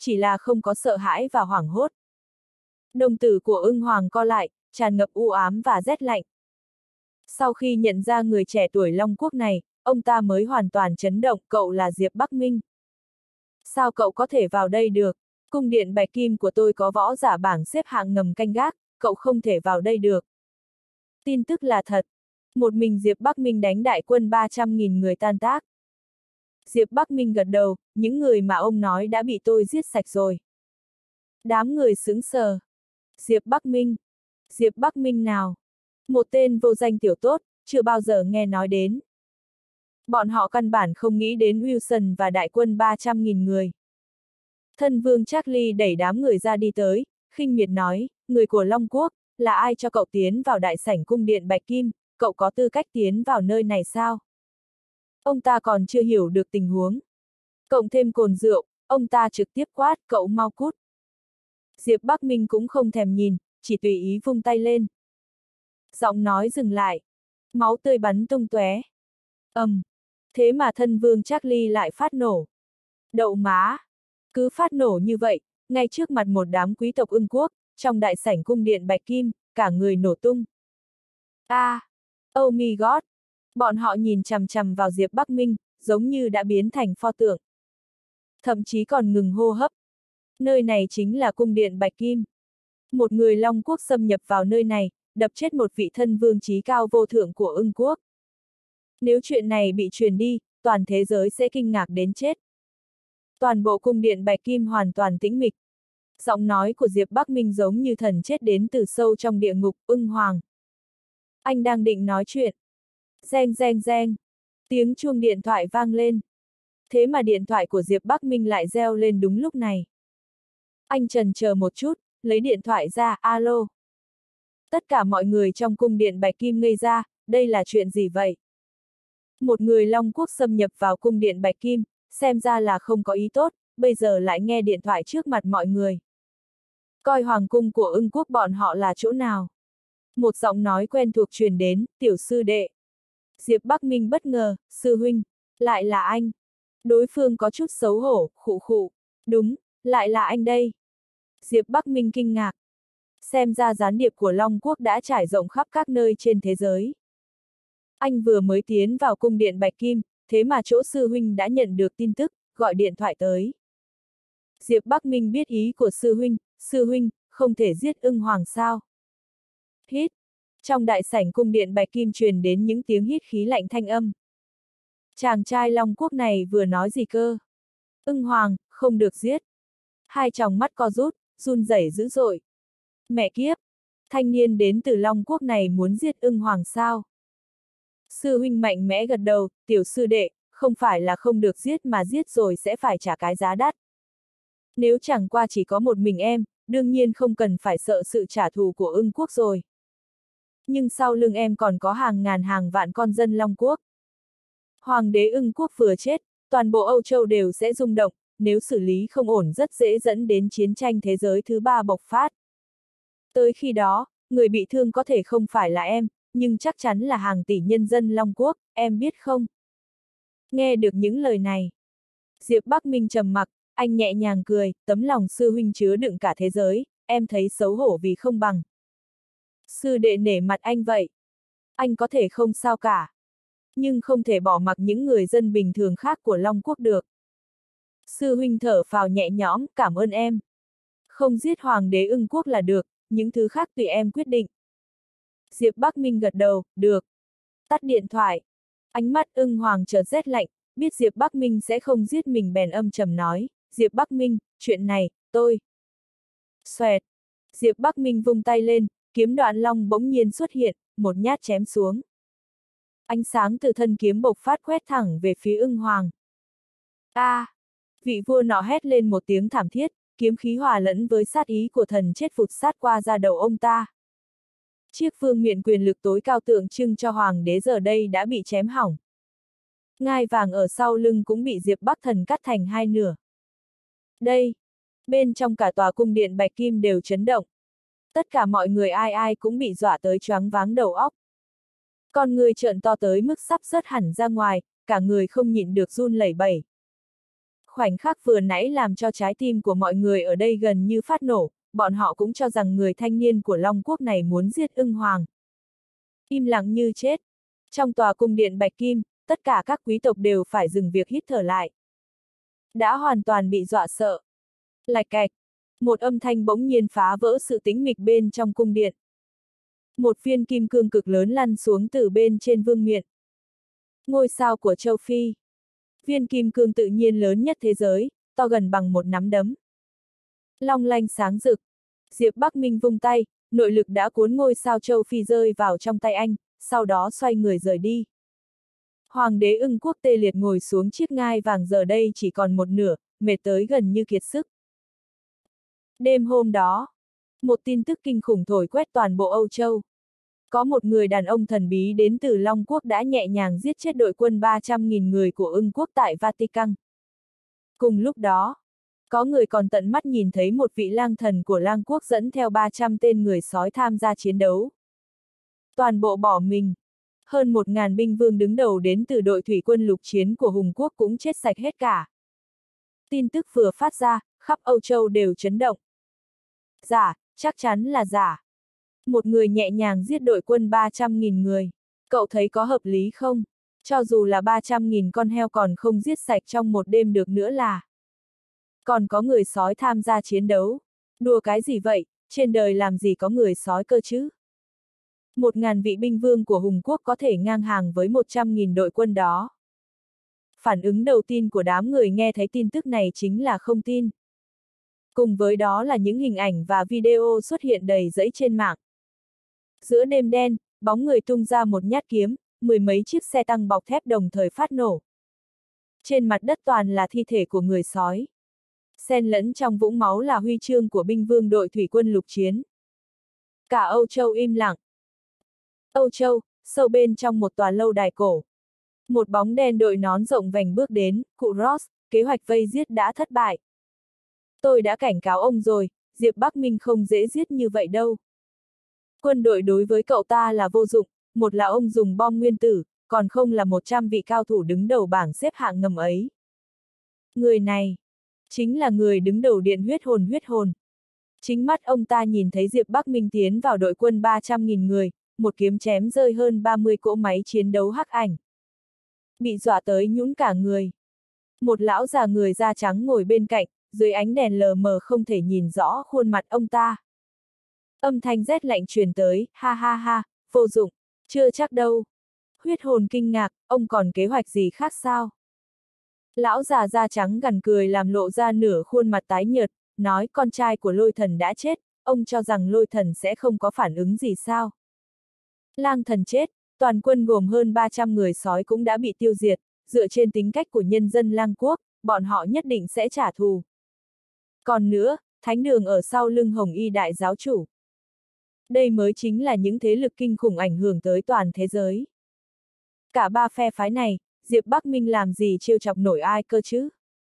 chỉ là không có sợ hãi và hoảng hốt. Đồng tử của Ưng Hoàng co lại, tràn ngập u ám và rét lạnh. Sau khi nhận ra người trẻ tuổi Long Quốc này, ông ta mới hoàn toàn chấn động, cậu là Diệp Bắc Minh. Sao cậu có thể vào đây được? Cung điện Bạch Kim của tôi có võ giả bảng xếp hạng ngầm canh gác, cậu không thể vào đây được. Tin tức là thật. Một mình Diệp Bắc Minh đánh đại quân 300.000 người tan tác. Diệp Bắc Minh gật đầu, những người mà ông nói đã bị tôi giết sạch rồi. Đám người sững sờ. Diệp Bắc Minh? Diệp Bắc Minh nào? Một tên vô danh tiểu tốt, chưa bao giờ nghe nói đến. Bọn họ căn bản không nghĩ đến Wilson và đại quân 300.000 người. Thân vương Charlie đẩy đám người ra đi tới, khinh miệt nói, người của Long Quốc, là ai cho cậu tiến vào đại sảnh cung điện Bạch Kim, cậu có tư cách tiến vào nơi này sao? Ông ta còn chưa hiểu được tình huống. Cộng thêm cồn rượu, ông ta trực tiếp quát, cậu mau cút. Diệp Bắc Minh cũng không thèm nhìn, chỉ tùy ý vung tay lên. Giọng nói dừng lại. Máu tươi bắn tung tóe. Thế mà thân vương Charlie lại phát nổ. Đậu má. Cứ phát nổ như vậy, ngay trước mặt một đám quý tộc Ưng Quốc, trong đại sảnh cung điện Bạch Kim, cả người nổ tung. Oh my god. Bọn họ nhìn chằm chằm vào Diệp Bắc Minh, giống như đã biến thành pho tượng. Thậm chí còn ngừng hô hấp. Nơi này chính là cung điện Bạch Kim. Một người Long Quốc xâm nhập vào nơi này, đập chết một vị thân vương chí cao vô thượng của Ưng Quốc. Nếu chuyện này bị truyền đi, toàn thế giới sẽ kinh ngạc đến chết. Toàn bộ cung điện Bạch Kim hoàn toàn tĩnh mịch. Giọng nói của Diệp Bắc Minh giống như thần chết đến từ sâu trong địa ngục. Ưng Hoàng. Anh đang định nói chuyện. Reng reng reng. Tiếng chuông điện thoại vang lên. Thế mà điện thoại của Diệp Bắc Minh lại reo lên đúng lúc này. Anh chần chờ một chút, lấy điện thoại ra, alo. Tất cả mọi người trong cung điện Bạch Kim ngây ra, đây là chuyện gì vậy? Một người Long Quốc xâm nhập vào cung điện Bạch Kim, xem ra là không có ý tốt, bây giờ lại nghe điện thoại trước mặt mọi người. Coi hoàng cung của Ưng Quốc bọn họ là chỗ nào? Một giọng nói quen thuộc truyền đến, tiểu sư đệ. Diệp Bắc Minh bất ngờ, sư huynh, lại là anh. Đối phương có chút xấu hổ, khụ khụ. Đúng, lại là anh đây. Diệp Bắc Minh kinh ngạc. Xem ra gián điệp của Long Quốc đã trải rộng khắp các nơi trên thế giới. Anh vừa mới tiến vào cung điện Bạch Kim, thế mà chỗ sư huynh đã nhận được tin tức, gọi điện thoại tới. Diệp Bắc Minh biết ý của sư huynh, không thể giết Ưng Hoàng sao? Hít. Trong đại sảnh cung điện Bạch Kim truyền đến những tiếng hít khí lạnh thanh âm. Chàng trai Long Quốc này vừa nói gì cơ? Ưng Hoàng, không được giết. Hai tròng mắt co rút, run rẩy dữ dội. Mẹ kiếp! Thanh niên đến từ Long Quốc này muốn giết Ưng Hoàng sao? Sư huynh mạnh mẽ gật đầu, tiểu sư đệ, không phải là không được giết mà giết rồi sẽ phải trả cái giá đắt. Nếu chẳng qua chỉ có một mình em, đương nhiên không cần phải sợ sự trả thù của Ưng Quốc rồi. Nhưng sau lưng em còn có hàng ngàn hàng vạn con dân Long Quốc. Hoàng đế Ưng Quốc vừa chết, toàn bộ Âu Châu đều sẽ rung động, nếu xử lý không ổn rất dễ dẫn đến chiến tranh thế giới thứ 3 bộc phát. Tới khi đó, người bị thương có thể không phải là em, nhưng chắc chắn là hàng tỷ nhân dân Long Quốc, em biết không? Nghe được những lời này, Diệp Bắc Minh trầm mặc, anh nhẹ nhàng cười, tấm lòng sư huynh chứa đựng cả thế giới, em thấy xấu hổ vì không bằng. Sư đệ nể mặt anh vậy. Anh có thể không sao cả. Nhưng không thể bỏ mặc những người dân bình thường khác của Long Quốc được. Sư huynh thở phào nhẹ nhõm, cảm ơn em. Không giết Hoàng đế Ưng Quốc là được, những thứ khác tùy em quyết định. Diệp Bắc Minh gật đầu, được. Tắt điện thoại. Ánh mắt Ưng Hoàng chợt rét lạnh, biết Diệp Bắc Minh sẽ không giết mình bèn âm trầm nói, Diệp Bắc Minh, chuyện này, tôi. Xoẹt. Diệp Bắc Minh vung tay lên, kiếm đoạn long bỗng nhiên xuất hiện, một nhát chém xuống. Ánh sáng từ thân kiếm bộc phát quét thẳng về phía Ưng Hoàng. Vị vua nọ hét lên một tiếng thảm thiết, kiếm khí hòa lẫn với sát ý của thần chết vụt sát qua da đầu ông ta. Chiếc vương miện quyền lực tối cao tượng trưng cho hoàng đế giờ đây đã bị chém hỏng. Ngai vàng ở sau lưng cũng bị Diệp Bắc Thần cắt thành hai nửa. Đây, bên trong cả tòa cung điện Bạch Kim đều chấn động. Tất cả mọi người ai ai cũng bị dọa tới choáng váng đầu óc. Con người trợn to tới mức sắp rớt hẳn ra ngoài, cả người không nhịn được run lẩy bẩy. Khoảnh khắc vừa nãy làm cho trái tim của mọi người ở đây gần như phát nổ, bọn họ cũng cho rằng người thanh niên của Long Quốc này muốn giết Ưng Hoàng. Im lặng như chết. Trong tòa cung điện Bạch Kim, tất cả các quý tộc đều phải dừng việc hít thở lại. Đã hoàn toàn bị dọa sợ. Lạch cạch, một âm thanh bỗng nhiên phá vỡ sự tĩnh mịch bên trong cung điện. Một viên kim cương cực lớn lăn xuống từ bên trên vương miện. Ngôi sao của châu Phi. Viên kim cương tự nhiên lớn nhất thế giới, to gần bằng một nắm đấm. Long lanh sáng rực. Diệp Bắc Minh vung tay, nội lực đã cuốn ngôi sao châu Phi rơi vào trong tay anh, sau đó xoay người rời đi. Hoàng đế Ưng Quốc tê liệt ngồi xuống chiếc ngai vàng giờ đây chỉ còn một nửa, mệt tới gần như kiệt sức. Đêm hôm đó, một tin tức kinh khủng thổi quét toàn bộ Âu Châu. Có một người đàn ông thần bí đến từ Long Quốc đã nhẹ nhàng giết chết đội quân 300.000 người của Ưng Quốc tại Vatican. Cùng lúc đó, có người còn tận mắt nhìn thấy một vị lang thần của lang quốc dẫn theo 300 tên người sói tham gia chiến đấu. Toàn bộ bỏ mình. Hơn 1.000 binh vương đứng đầu đến từ đội thủy quân lục chiến của Hùng Quốc cũng chết sạch hết cả. Tin tức vừa phát ra, khắp Âu Châu đều chấn động. Giả, chắc chắn là giả. Một người nhẹ nhàng giết đội quân 300.000 người. Cậu thấy có hợp lý không? Cho dù là 300.000 con heo còn không giết sạch trong một đêm được nữa là. Còn có người sói tham gia chiến đấu. Đùa cái gì vậy, trên đời làm gì có người sói cơ chứ? 1.000 vị binh vương của Hùng Quốc có thể ngang hàng với 100.000 đội quân đó. Phản ứng đầu tiên của đám người nghe thấy tin tức này chính là không tin. Cùng với đó là những hình ảnh và video xuất hiện đầy rẫy trên mạng. Giữa đêm đen, bóng người tung ra một nhát kiếm, mười mấy chiếc xe tăng bọc thép đồng thời phát nổ. Trên mặt đất toàn là thi thể của người sói. Xen lẫn trong vũng máu là huy chương của binh vương đội thủy quân lục chiến. Cả Âu Châu im lặng. Âu Châu, sâu bên trong một tòa lâu đài cổ. Một bóng đen đội nón rộng vành bước đến, cụ Ross, kế hoạch vây giết đã thất bại. Tôi đã cảnh cáo ông rồi, Diệp Bắc Minh không dễ giết như vậy đâu. Quân đội đối với cậu ta là vô dụng, một là ông dùng bom nguyên tử, còn không là 100 vị cao thủ đứng đầu bảng xếp hạng ngầm ấy. Người này, chính là người đứng đầu điện huyết hồn huyết hồn. Chính mắt ông ta nhìn thấy Diệp Bắc Minh tiến vào đội quân 300.000 người, một kiếm chém rơi hơn 30 cỗ máy chiến đấu hắc ảnh. Bị dọa tới nhũn cả người. Một lão già người da trắng ngồi bên cạnh, dưới ánh đèn lờ mờ không thể nhìn rõ khuôn mặt ông ta. Âm thanh rét lạnh truyền tới, ha ha ha, vô dụng, chưa chắc đâu. Huyết hồn kinh ngạc, ông còn kế hoạch gì khác sao? Lão già da trắng gằn cười làm lộ ra nửa khuôn mặt tái nhợt, nói con trai của lôi thần đã chết, ông cho rằng lôi thần sẽ không có phản ứng gì sao? Lang thần chết, toàn quân gồm hơn 300 người sói cũng đã bị tiêu diệt, dựa trên tính cách của nhân dân lang quốc, bọn họ nhất định sẽ trả thù. Còn nữa, thánh đường ở sau lưng Hồng Y đại giáo chủ. Đây mới chính là những thế lực kinh khủng ảnh hưởng tới toàn thế giới. Cả ba phe phái này, Diệp Bắc Minh làm gì trêu chọc nổi ai cơ chứ?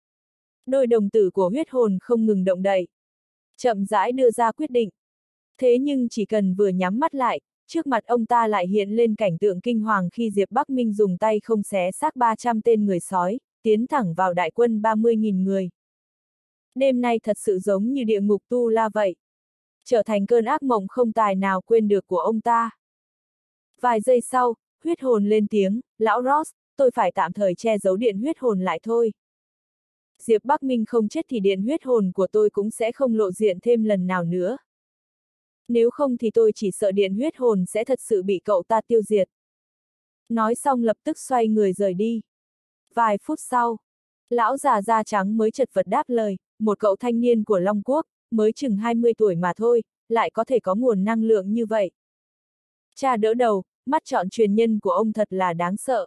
Đôi đồng tử của huyết hồn không ngừng động đậy. Chậm rãi đưa ra quyết định. Thế nhưng chỉ cần vừa nhắm mắt lại, trước mặt ông ta lại hiện lên cảnh tượng kinh hoàng khi Diệp Bắc Minh dùng tay không xé xác 300 tên người sói, tiến thẳng vào đại quân 30.000 người. Đêm nay thật sự giống như địa ngục tu la vậy. Trở thành cơn ác mộng không tài nào quên được của ông ta. Vài giây sau, huyết hồn lên tiếng, lão Ross, tôi phải tạm thời che giấu điện huyết hồn lại thôi. Diệp Bắc Minh không chết thì điện huyết hồn của tôi cũng sẽ không lộ diện thêm lần nào nữa. Nếu không thì tôi chỉ sợ điện huyết hồn sẽ thật sự bị cậu ta tiêu diệt. Nói xong lập tức xoay người rời đi. Vài phút sau, lão già da trắng mới chật vật đáp lời, một cậu thanh niên của Long Quốc, mới chừng 20 tuổi mà thôi, lại có thể có nguồn năng lượng như vậy. Cha đỡ đầu, mắt chọn truyền nhân của ông thật là đáng sợ.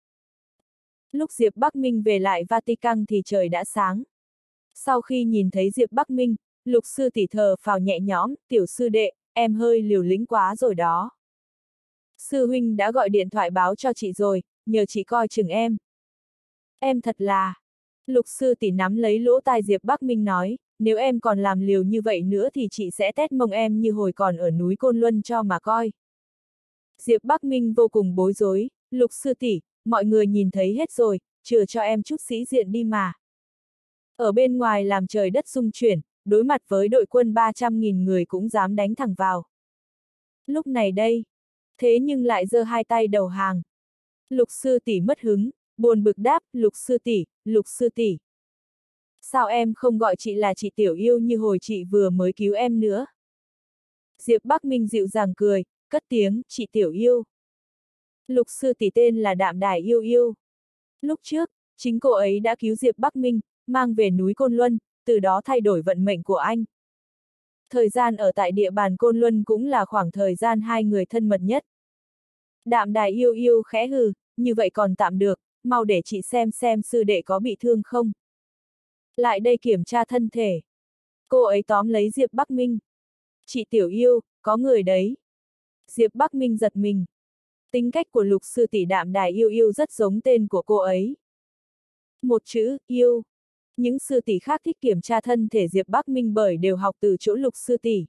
Lúc Diệp Bắc Minh về lại Vatican thì trời đã sáng. Sau khi nhìn thấy Diệp Bắc Minh, Lục sư tỷ thở phào nhẹ nhõm, tiểu sư đệ, em hơi liều lĩnh quá rồi đó. Sư huynh đã gọi điện thoại báo cho chị rồi, nhờ chị coi chừng em. Em thật là... Lục sư tỷ nắm lấy lỗ tai Diệp Bắc Minh nói, nếu em còn làm liều như vậy nữa thì chị sẽ tét mông em như hồi còn ở núi Côn Luân cho mà coi. Diệp Bắc Minh vô cùng bối rối, Lục sư tỷ, mọi người nhìn thấy hết rồi, chừa cho em chút sĩ diện đi mà. Ở bên ngoài làm trời đất rung chuyển, đối mặt với đội quân 300.000 người cũng dám đánh thẳng vào. Lúc này đây, thế nhưng lại giơ hai tay đầu hàng. Lục sư tỷ mất hứng, buồn bực đáp, Lục sư tỷ. Sao em không gọi chị là chị Tiểu Yêu như hồi chị vừa mới cứu em nữa? Diệp Bắc Minh dịu dàng cười, cất tiếng, chị Tiểu Yêu. Lục sư tỷ tên là Đạm Đài Yêu Yêu. Lúc trước, chính cô ấy đã cứu Diệp Bắc Minh, mang về núi Côn Luân, từ đó thay đổi vận mệnh của anh. Thời gian ở tại địa bàn Côn Luân cũng là khoảng thời gian hai người thân mật nhất. Đạm Đài Yêu Yêu khẽ hừ, như vậy còn tạm được, mau để chị xem sư đệ có bị thương không. Lại đây kiểm tra thân thể. Cô ấy tóm lấy Diệp Bắc Minh. Chị Tiểu Yêu, có người đấy. Diệp Bắc Minh giật mình. Tính cách của Lục sư tỷ Đạm Đài Yêu Yêu rất giống tên của cô ấy. Một chữ, yêu. Những sư tỷ khác thích kiểm tra thân thể Diệp Bắc Minh bởi đều học từ chỗ Lục sư tỷ.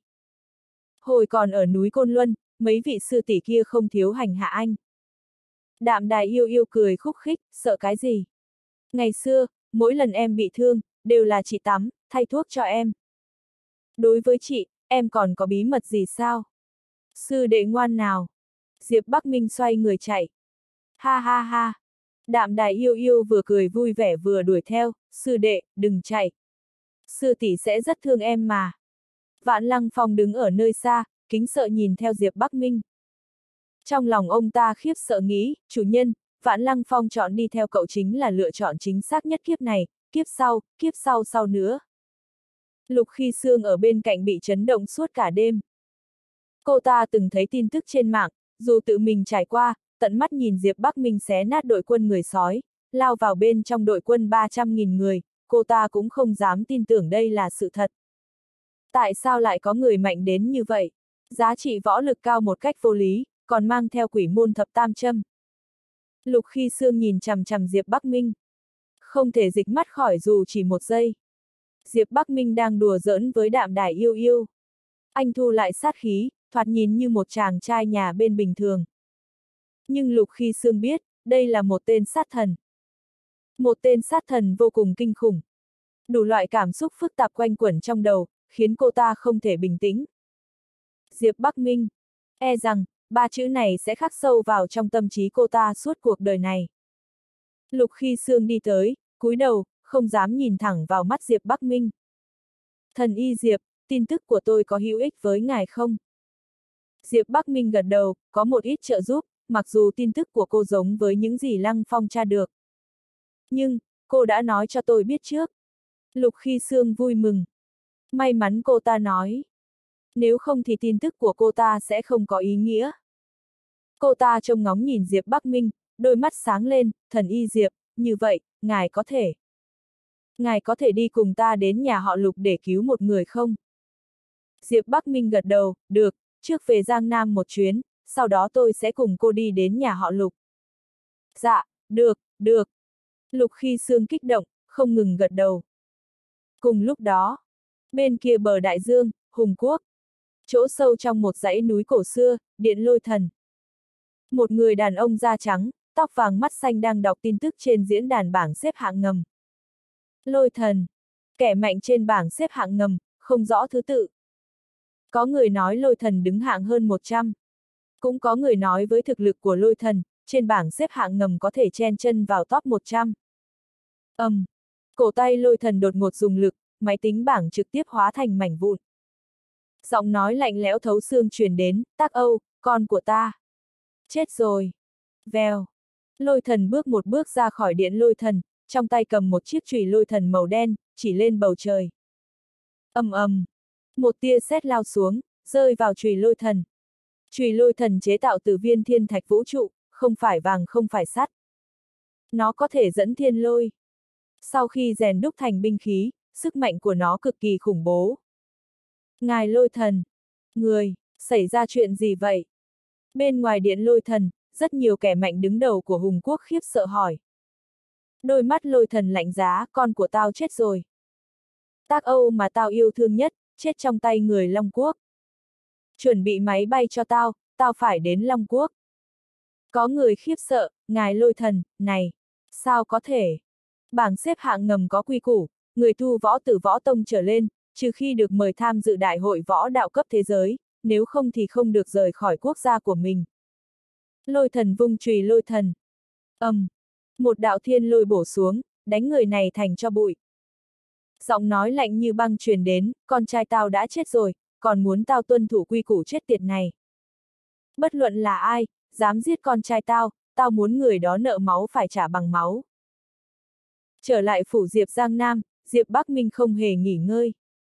Hồi còn ở núi Côn Luân, mấy vị sư tỷ kia không thiếu hành hạ anh. Đạm Đài Yêu Yêu cười khúc khích, sợ cái gì? Ngày xưa, mỗi lần em bị thương, đều là chị tắm, thay thuốc cho em. Đối với chị, em còn có bí mật gì sao? Sư đệ ngoan nào? Diệp Bắc Minh xoay người chạy. Ha ha ha! Đạm Đài Yêu Yêu vừa cười vui vẻ vừa đuổi theo, sư đệ, đừng chạy. Sư tỷ sẽ rất thương em mà. Vạn Lăng Phong đứng ở nơi xa, kính sợ nhìn theo Diệp Bắc Minh. Trong lòng ông ta khiếp sợ nghĩ, chủ nhân, Vạn Lăng Phong chọn đi theo cậu chính là lựa chọn chính xác nhất kiếp này, kiếp sau sau nữa. Lục Khi Sương ở bên cạnh bị chấn động suốt cả đêm. Cô ta từng thấy tin tức trên mạng, dù tự mình trải qua, tận mắt nhìn Diệp Bắc Minh xé nát đội quân người sói, lao vào bên trong đội quân 300.000 người, cô ta cũng không dám tin tưởng đây là sự thật. Tại sao lại có người mạnh đến như vậy? Giá trị võ lực cao một cách vô lý, còn mang theo quỷ môn thập tam châm. Lục Khi Sương nhìn chằm chằm Diệp Bắc Minh. Không thể dịch mắt khỏi dù chỉ một giây. Diệp Bắc Minh đang đùa giỡn với Đạm Đài Yêu Yêu. Anh thu lại sát khí, thoạt nhìn như một chàng trai nhà bên bình thường. Nhưng Lục Khi Sương biết, đây là một tên sát thần. Một tên sát thần vô cùng kinh khủng. Đủ loại cảm xúc phức tạp quanh quẩn trong đầu, khiến cô ta không thể bình tĩnh. Diệp Bắc Minh. E rằng, ba chữ này sẽ khắc sâu vào trong tâm trí cô ta suốt cuộc đời này. Lục Khi Sương đi tới, cúi đầu, không dám nhìn thẳng vào mắt Diệp Bắc Minh. Thần y Diệp, tin tức của tôi có hữu ích với ngài không? Diệp Bắc Minh gật đầu, có một ít trợ giúp, mặc dù tin tức của cô giống với những gì Lăng Phong tra được. Nhưng, cô đã nói cho tôi biết trước. Lục Khi Sương vui mừng. May mắn cô ta nói. Nếu không thì tin tức của cô ta sẽ không có ý nghĩa. Cô ta trông ngóng nhìn Diệp Bắc Minh, đôi mắt sáng lên, thần y Diệp, như vậy, ngài có thể. Ngài có thể đi cùng ta đến nhà họ Lục để cứu một người không? Diệp Bắc Minh gật đầu, được, trước về Giang Nam một chuyến, sau đó tôi sẽ cùng cô đi đến nhà họ Lục. Dạ, được. Lục Khi Sương kích động, không ngừng gật đầu. Cùng lúc đó, bên kia bờ đại dương, Hùng Quốc. Chỗ sâu trong một dãy núi cổ xưa, Điện Lôi Thần. Một người đàn ông da trắng, tóc vàng mắt xanh đang đọc tin tức trên diễn đàn bảng xếp hạng ngầm. Lôi Thần. Kẻ mạnh trên bảng xếp hạng ngầm, không rõ thứ tự. Có người nói Lôi Thần đứng hạng hơn 100. Cũng có người nói với thực lực của Lôi Thần, trên bảng xếp hạng ngầm có thể chen chân vào top 100. Cổ tay Lôi Thần đột ngột dùng lực, máy tính bảng trực tiếp hóa thành mảnh vụn. Giọng nói lạnh lẽo thấu xương truyền đến, Tác Âu, con của ta. Chết rồi. Vèo. Lôi Thần bước một bước ra khỏi điện Lôi Thần, trong tay cầm một chiếc chùy Lôi Thần màu đen, chỉ lên bầu trời. Một tia sét lao xuống, rơi vào chùy Lôi Thần. Chùy Lôi Thần chế tạo từ viên thiên thạch vũ trụ, không phải vàng không phải sắt. Nó có thể dẫn thiên lôi. Sau khi rèn đúc thành binh khí, sức mạnh của nó cực kỳ khủng bố. Ngài Lôi Thần. Người, xảy ra chuyện gì vậy? Bên ngoài điện Lôi Thần, rất nhiều kẻ mạnh đứng đầu của Hùng Quốc khiếp sợ hỏi. Đôi mắt Lôi Thần lạnh giá, con của tao chết rồi. Tác Âu mà tao yêu thương nhất, chết trong tay người Long Quốc. Chuẩn bị máy bay cho tao, tao phải đến Long Quốc. Có người khiếp sợ, ngài Lôi Thần, này, sao có thể? Bảng xếp hạng ngầm có quy củ, người tu võ từ võ tông trở lên, trừ khi được mời tham dự đại hội võ đạo cấp thế giới, nếu không thì không được rời khỏi quốc gia của mình. Lôi thần vung chùy lôi thần. Một đạo thiên lôi bổ xuống, đánh người này thành tro bụi. Giọng nói lạnh như băng truyền đến, con trai tao đã chết rồi, còn muốn tao tuân thủ quy củ chết tiệt này. Bất luận là ai, dám giết con trai tao muốn người đó nợ máu phải trả bằng máu. Trở lại phủ Diệp Giang Nam, Diệp Bắc Minh không hề nghỉ ngơi.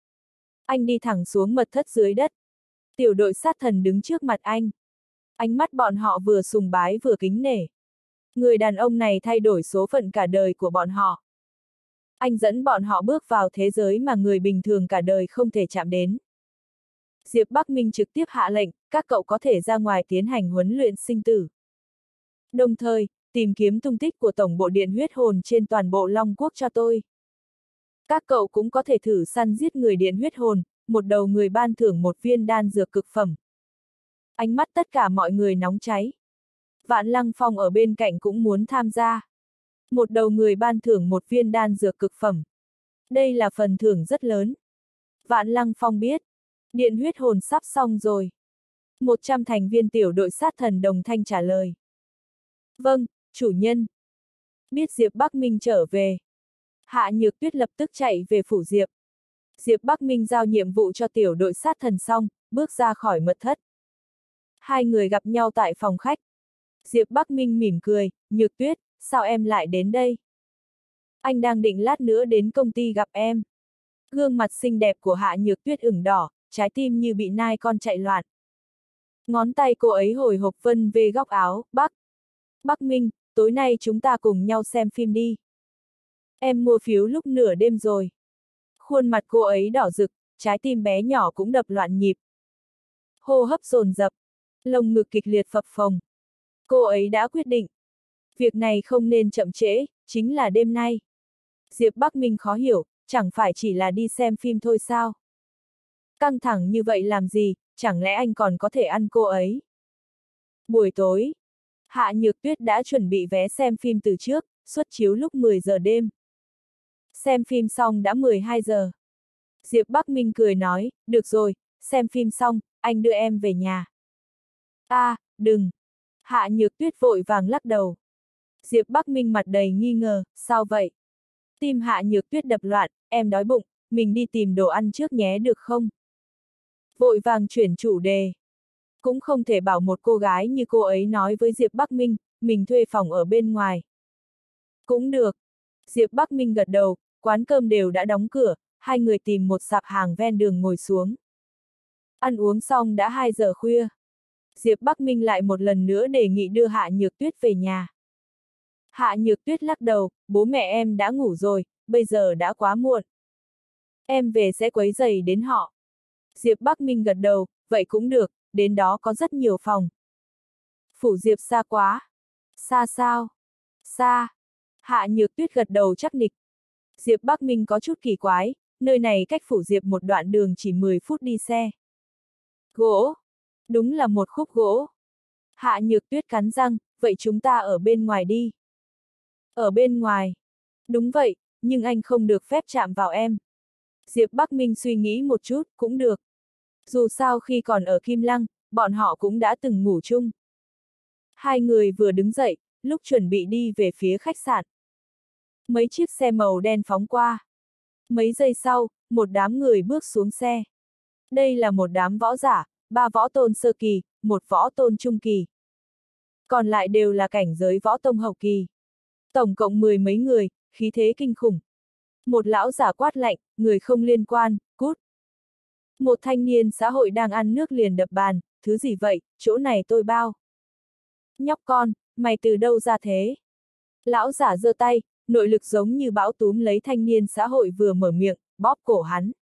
Anh đi thẳng xuống mật thất dưới đất. Tiểu đội sát thần đứng trước mặt anh. Ánh mắt bọn họ vừa sùng bái vừa kính nể. Người đàn ông này thay đổi số phận cả đời của bọn họ. Anh dẫn bọn họ bước vào thế giới mà người bình thường cả đời không thể chạm đến. Diệp Bắc Minh trực tiếp hạ lệnh, các cậu có thể ra ngoài tiến hành huấn luyện sinh tử. Đồng thời, tìm kiếm tung tích của tổng bộ điện huyết hồn trên toàn bộ Long Quốc cho tôi. Các cậu cũng có thể thử săn giết người điện huyết hồn, một đầu người ban thưởng một viên đan dược cực phẩm. Ánh mắt tất cả mọi người nóng cháy. Vạn Lăng Phong ở bên cạnh cũng muốn tham gia. Một đầu người ban thưởng một viên đan dược cực phẩm. Đây là phần thưởng rất lớn. Vạn Lăng Phong biết, điện huyết hồn sắp xong rồi. 100 thành viên tiểu đội sát thần đồng thanh trả lời. Vâng, chủ nhân. Biết Diệp Bắc Minh trở về. Hạ Nhược Tuyết lập tức chạy về phủ Diệp. Diệp Bắc Minh giao nhiệm vụ cho tiểu đội sát thần xong, bước ra khỏi mật thất. Hai người gặp nhau tại phòng khách. Diệp Bắc Minh mỉm cười, Nhược Tuyết, sao em lại đến đây? Anh đang định lát nữa đến công ty gặp em. Gương mặt xinh đẹp của Hạ Nhược Tuyết ửng đỏ, trái tim như bị nai con chạy loạn. Ngón tay cô ấy hồi hộp vân về góc áo, Bắc Minh, tối nay chúng ta cùng nhau xem phim đi. Em mua phiếu lúc nửa đêm rồi. Khuôn mặt cô ấy đỏ rực, trái tim bé nhỏ cũng đập loạn nhịp. Hô hấp dồn dập, lồng ngực kịch liệt phập phồng. Cô ấy đã quyết định. Việc này không nên chậm trễ, chính là đêm nay. Diệp Bắc Minh khó hiểu, chẳng phải chỉ là đi xem phim thôi sao? Căng thẳng như vậy làm gì, chẳng lẽ anh còn có thể ăn cô ấy? Buổi tối, Hạ Nhược Tuyết đã chuẩn bị vé xem phim từ trước, suất chiếu lúc 10 giờ đêm. Xem phim xong đã 12 giờ. Diệp Bắc Minh cười nói, được rồi, xem phim xong, anh đưa em về nhà. Đừng. Hạ Nhược Tuyết vội vàng lắc đầu. Diệp Bắc Minh mặt đầy nghi ngờ, sao vậy? Tim Hạ Nhược Tuyết đập loạn, em đói bụng, mình đi tìm đồ ăn trước nhé được không? Vội vàng chuyển chủ đề. Cũng không thể bảo một cô gái như cô ấy nói với Diệp Bắc Minh, mình thuê phòng ở bên ngoài. Cũng được. Diệp Bắc Minh gật đầu, quán cơm đều đã đóng cửa, hai người tìm một sạp hàng ven đường ngồi xuống. Ăn uống xong đã 2 giờ khuya. Diệp Bắc Minh lại một lần nữa đề nghị đưa Hạ Nhược Tuyết về nhà. Hạ Nhược Tuyết lắc đầu, bố mẹ em đã ngủ rồi, bây giờ đã quá muộn. Em về sẽ quấy rầy đến họ. Diệp Bắc Minh gật đầu, vậy cũng được, đến đó có rất nhiều phòng. Phủ Diệp xa quá. Xa sao? Xa. Hạ Nhược Tuyết gật đầu chắc nịch. Diệp Bắc Minh có chút kỳ quái, nơi này cách phủ Diệp một đoạn đường chỉ 10 phút đi xe. Gỗ. Đúng là một khúc gỗ. Hạ Nhược Tuyết cắn răng, vậy chúng ta ở bên ngoài đi. Ở bên ngoài. Đúng vậy, nhưng anh không được phép chạm vào em. Diệp Bắc Minh suy nghĩ một chút, cũng được. Dù sao khi còn ở Kim Lăng, bọn họ cũng đã từng ngủ chung. Hai người vừa đứng dậy, lúc chuẩn bị đi về phía khách sạn. Mấy chiếc xe màu đen phóng qua. Mấy giây sau, một đám người bước xuống xe. Đây là một đám võ giả, 3 võ tôn sơ kỳ, 1 võ tôn trung kỳ. Còn lại đều là cảnh giới võ tông hậu kỳ. Tổng cộng 10 mấy người, khí thế kinh khủng. Một lão giả quát lạnh, người không liên quan, cút. Một thanh niên xã hội đang ăn nước liền đập bàn, thứ gì vậy, chỗ này tôi bao. Nhóc con, mày từ đâu ra thế? Lão giả giơ tay, nội lực giống như bão túm lấy thanh niên xã hội vừa mở miệng, bóp cổ hắn.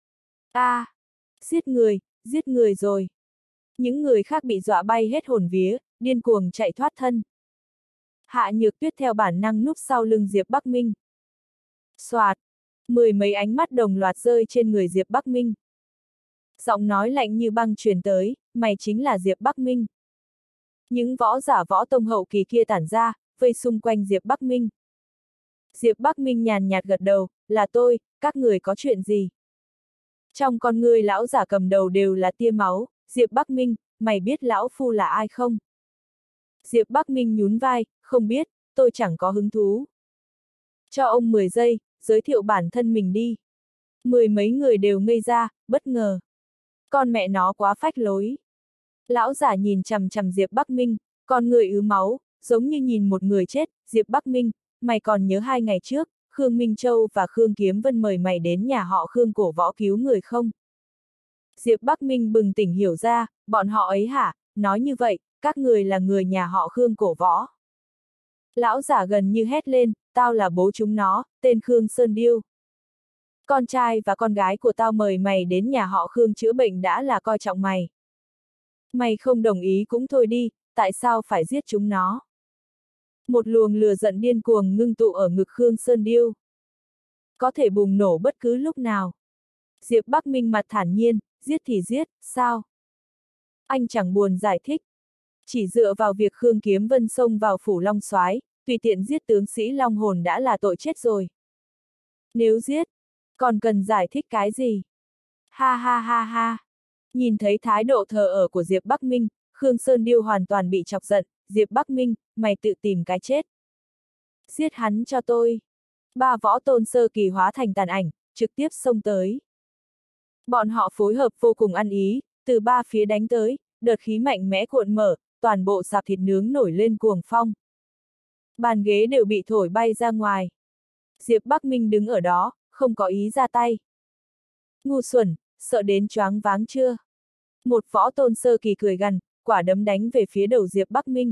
Giết người rồi. Những người khác bị dọa bay hết hồn vía, điên cuồng chạy thoát thân. Hạ Nhược Tuyết theo bản năng núp sau lưng Diệp Bắc Minh. Soạt, 10 mấy ánh mắt đồng loạt rơi trên người Diệp Bắc Minh. Giọng nói lạnh như băng truyền tới, mày chính là Diệp Bắc Minh. Những võ giả võ tông hậu kỳ kia tản ra, vây xung quanh Diệp Bắc Minh. Diệp Bắc Minh nhàn nhạt gật đầu, là tôi, các người có chuyện gì? Trong con ngươi lão giả cầm đầu đều là tia máu, Diệp Bắc Minh, mày biết lão phu là ai không? Diệp Bắc Minh nhún vai, không biết, tôi chẳng có hứng thú. Cho ông 10 giây, giới thiệu bản thân mình đi. 10 mấy người đều ngây ra, bất ngờ. Con mẹ nó quá phách lối. Lão giả nhìn chằm chằm Diệp Bắc Minh, con người ứ máu, giống như nhìn một người chết. Diệp Bắc Minh, mày còn nhớ 2 ngày trước, Khương Minh Châu và Khương Kiếm Vân mời mày đến nhà họ Khương cổ võ cứu người không? Diệp Bắc Minh bừng tỉnh hiểu ra, bọn họ ấy hả, nói như vậy, các người là người nhà họ Khương cổ võ. Lão giả gần như hét lên, tao là bố chúng nó, tên Khương Sơn Điêu. Con trai và con gái của tao mời mày đến nhà họ Khương chữa bệnh đã là coi trọng mày. Mày không đồng ý cũng thôi đi, tại sao phải giết chúng nó? Một luồng lửa giận điên cuồng ngưng tụ ở ngực Khương Sơn Điêu. Có thể bùng nổ bất cứ lúc nào. Diệp Bắc Minh mặt thản nhiên, giết thì giết, sao? Anh chẳng buồn giải thích. Chỉ dựa vào việc Khương Kiếm Vân xông vào phủ Long Soái, tùy tiện giết tướng sĩ Long Hồn đã là tội chết rồi. Nếu giết, còn cần giải thích cái gì? Ha ha ha ha. Nhìn thấy thái độ thờ ơ của Diệp Bắc Minh, Khương Sơn Điêu hoàn toàn bị chọc giận. Diệp Bắc Minh, mày tự tìm cái chết. Giết hắn cho tôi. 3 võ tôn sơ kỳ hóa thành tàn ảnh, trực tiếp xông tới. Bọn họ phối hợp vô cùng ăn ý, từ 3 phía đánh tới, đợt khí mạnh mẽ cuộn mở, toàn bộ sạp thịt nướng nổi lên cuồng phong. Bàn ghế đều bị thổi bay ra ngoài. Diệp Bắc Minh đứng ở đó, không có ý ra tay. Ngu xuẩn, sợ đến choáng váng chưa? Một võ tôn sơ kỳ cười gằn, quả đấm đánh về phía đầu Diệp Bắc Minh.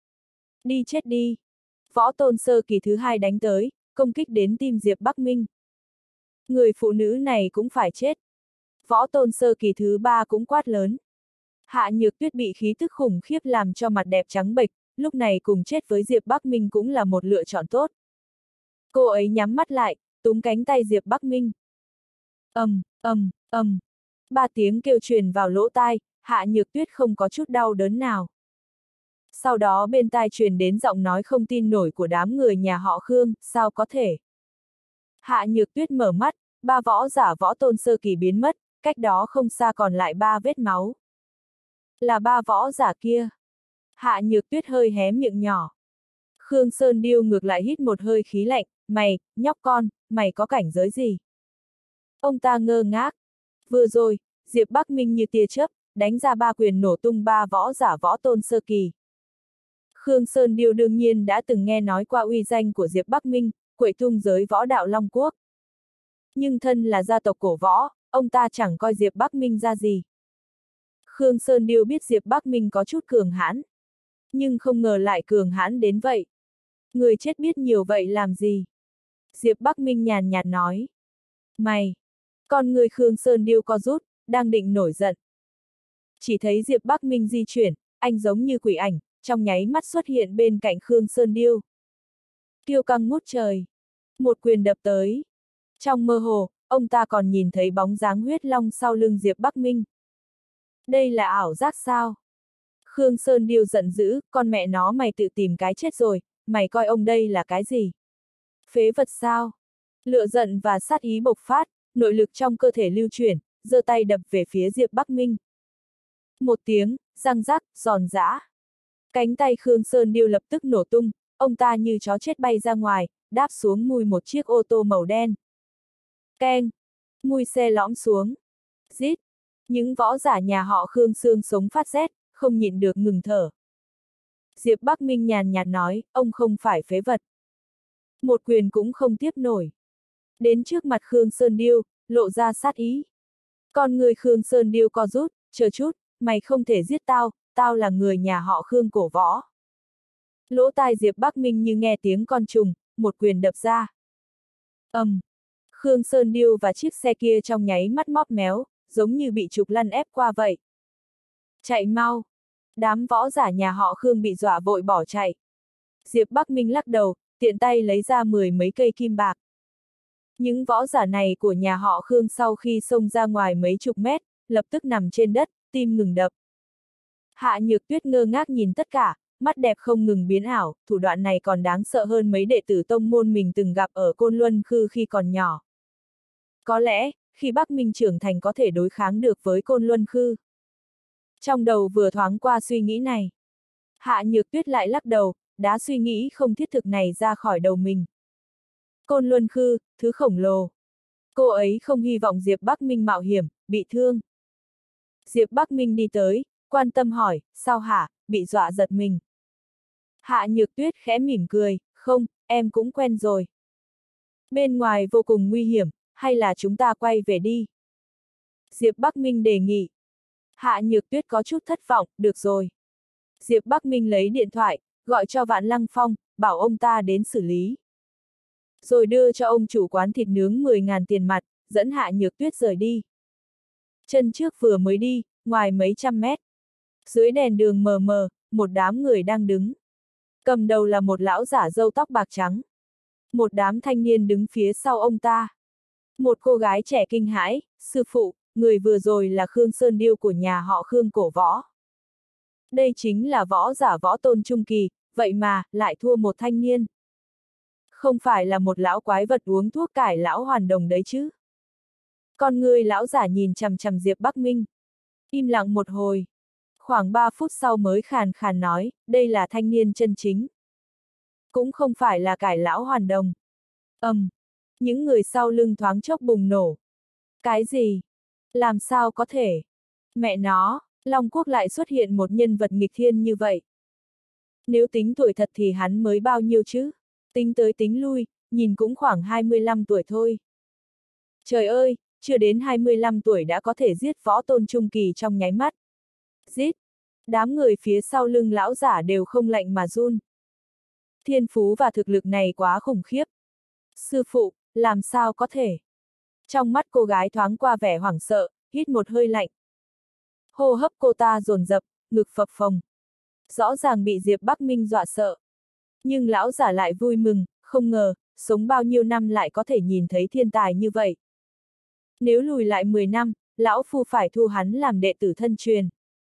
Đi chết đi. Võ tôn sơ kỳ thứ 2 đánh tới, công kích đến tim Diệp Bắc Minh. Người phụ nữ này cũng phải chết. Võ tôn sơ kỳ thứ 3 cũng quát lớn. Hạ Nhược Tuyết bị khí tức khủng khiếp làm cho mặt đẹp trắng bệch, lúc này cùng chết với Diệp Bắc Minh cũng là một lựa chọn tốt. Cô ấy nhắm mắt lại, túm cánh tay Diệp Bắc Minh. Ầm. 3 tiếng kêu truyền vào lỗ tai, Hạ Nhược Tuyết không có chút đau đớn nào. Sau đó bên tai truyền đến giọng nói không tin nổi của đám người nhà họ Khương, sao có thể? Hạ Nhược Tuyết mở mắt, 3 võ giả võ tôn sơ kỳ biến mất, cách đó không xa còn lại 3 vết máu. Là 3 võ giả kia. Hạ Nhược Tuyết hơi hé miệng nhỏ. Khương Sơn Điêu ngược lại hít một hơi khí lạnh, mày, nhóc con, mày có cảnh giới gì? Ông ta ngơ ngác. Vừa rồi, Diệp Bắc Minh như tia chớp, đánh ra 3 quyền nổ tung 3 võ giả võ tôn sơ kỳ. Khương Sơn Điêu đương nhiên đã từng nghe nói qua uy danh của Diệp Bắc Minh, quậy tung giới võ đạo Long Quốc. Nhưng thân là gia tộc cổ võ, ông ta chẳng coi Diệp Bắc Minh ra gì. Khương Sơn Điêu biết Diệp Bắc Minh có chút cường hãn. Nhưng không ngờ lại cường hãn đến vậy. Người chết biết nhiều vậy làm gì? Diệp Bắc Minh nhàn nhạt nói. Mày! Con người Khương Sơn Điêu co rút, đang định nổi giận. Chỉ thấy Diệp Bắc Minh di chuyển, anh giống như quỷ ảnh, trong nháy mắt xuất hiện bên cạnh Khương Sơn Điêu. Kiêu căng ngút trời. Một quyền đập tới. Trong mơ hồ, ông ta còn nhìn thấy bóng dáng huyết long sau lưng Diệp Bắc Minh. Đây là ảo giác sao? Khương Sơn Điêu giận dữ, con mẹ nó mày tự tìm cái chết rồi, mày coi ông đây là cái gì? Phế vật sao? Lửa giận và sát ý bộc phát, nội lực trong cơ thể lưu chuyển, giơ tay đập về phía Diệp Bắc Minh. Một tiếng, răng rắc, giòn giã. Cánh tay Khương Sơn Điêu lập tức nổ tung, ông ta như chó chết bay ra ngoài, đáp xuống mui một chiếc ô tô màu đen. Keng! Mui xe lõm xuống. Rít! Những võ giả nhà họ Khương xương sống phát rét, không nhịn được ngừng thở. Diệp Bắc Minh nhàn nhạt nói, ông không phải phế vật. Một quyền cũng không tiếp nổi. Đến trước mặt Khương Sơn Điêu, lộ ra sát ý. Con người Khương Sơn Điêu co rút, chờ chút, mày không thể giết tao, tao là người nhà họ Khương cổ võ. Lỗ tai Diệp Bắc Minh như nghe tiếng con trùng, một quyền đập ra. Khương Sơn Điêu và chiếc xe kia trong nháy mắt móp méo, giống như bị trục lăn ép qua vậy. Chạy mau! Đám võ giả nhà họ Khương bị dọa vội bỏ chạy. Diệp Bắc Minh lắc đầu, tiện tay lấy ra 10 mấy cây kim bạc. Những võ giả này của nhà họ Khương sau khi xông ra ngoài mấy chục mét, lập tức nằm trên đất, tim ngừng đập. Hạ Nhược Tuyết ngơ ngác nhìn tất cả, mắt đẹp không ngừng biến ảo, thủ đoạn này còn đáng sợ hơn mấy đệ tử tông môn mình từng gặp ở Côn Luân Khư khi còn nhỏ. Có lẽ, khi Bắc Minh trưởng thành có thể đối kháng được với Côn Luân Khư. Trong đầu vừa thoáng qua suy nghĩ này. Hạ Nhược Tuyết lại lắc đầu, đá suy nghĩ không thiết thực này ra khỏi đầu mình. Côn Luân Khư, thứ khổng lồ. Cô ấy không hy vọng Diệp Bắc Minh mạo hiểm, bị thương. Diệp Bắc Minh đi tới, quan tâm hỏi, sao hả, bị dọa giật mình. Hạ Nhược Tuyết khẽ mỉm cười, không, em cũng quen rồi. Bên ngoài vô cùng nguy hiểm, hay là chúng ta quay về đi? Diệp Bắc Minh đề nghị. Hạ Nhược Tuyết có chút thất vọng, được rồi. Diệp Bắc Minh lấy điện thoại, gọi cho Vạn Lăng Phong, bảo ông ta đến xử lý. Rồi đưa cho ông chủ quán thịt nướng 10.000 tiền mặt, dẫn Hạ Nhược Tuyết rời đi. Chân trước vừa mới đi, ngoài mấy trăm mét. Dưới đèn đường mờ mờ, một đám người đang đứng. Cầm đầu là một lão giả râu tóc bạc trắng. Một đám thanh niên đứng phía sau ông ta. Một cô gái trẻ kinh hãi, sư phụ, người vừa rồi là Khương Sơn Điêu của nhà họ Khương cổ võ. Đây chính là võ giả võ tôn trung kỳ, vậy mà, lại thua một thanh niên. Không phải là một lão quái vật uống thuốc cải lão hoàn đồng đấy chứ. Con người lão giả nhìn chằm chằm Diệp Bắc Minh. Im lặng một hồi. Khoảng 3 phút sau mới khàn khàn nói, đây là thanh niên chân chính. Cũng không phải là cải lão hoàn đồng. Những người sau lưng thoáng chốc bùng nổ. Cái gì? Làm sao có thể? Mẹ nó, Long Quốc lại xuất hiện một nhân vật nghịch thiên như vậy. Nếu tính tuổi thật thì hắn mới bao nhiêu chứ? Tính tới tính lui, nhìn cũng khoảng 25 tuổi thôi. Trời ơi, chưa đến 25 tuổi đã có thể giết võ tôn trung kỳ trong nháy mắt. Giết! Đám người phía sau lưng lão giả đều không lạnh mà run. Thiên phú và thực lực này quá khủng khiếp. Sư phụ, làm sao có thể? Trong mắt cô gái thoáng qua vẻ hoảng sợ, hít một hơi lạnh. Hô hấp cô ta dồn dập, ngực phập phồng. Rõ ràng bị Diệp Bắc Minh dọa sợ. Nhưng lão giả lại vui mừng, không ngờ, sống bao nhiêu năm lại có thể nhìn thấy thiên tài như vậy. Nếu lùi lại 10 năm, lão phu phải thu hắn làm đệ tử thân truyền.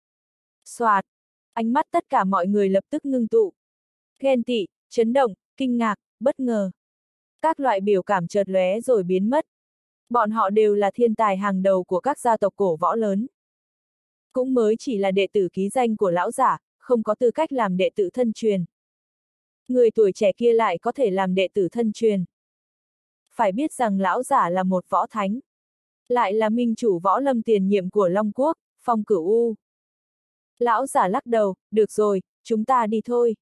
Soạt, ánh mắt tất cả mọi người lập tức ngưng tụ. Ghen tị, chấn động, kinh ngạc, bất ngờ. Các loại biểu cảm chợt lóe rồi biến mất. Bọn họ đều là thiên tài hàng đầu của các gia tộc cổ võ lớn. Cũng mới chỉ là đệ tử ký danh của lão giả, không có tư cách làm đệ tử thân truyền. Người tuổi trẻ kia lại có thể làm đệ tử thân truyền. Phải biết rằng lão giả là một võ thánh. Lại là minh chủ võ lâm tiền nhiệm của Long Quốc, Phong Cửu U. Lão giả lắc đầu, được rồi, chúng ta đi thôi.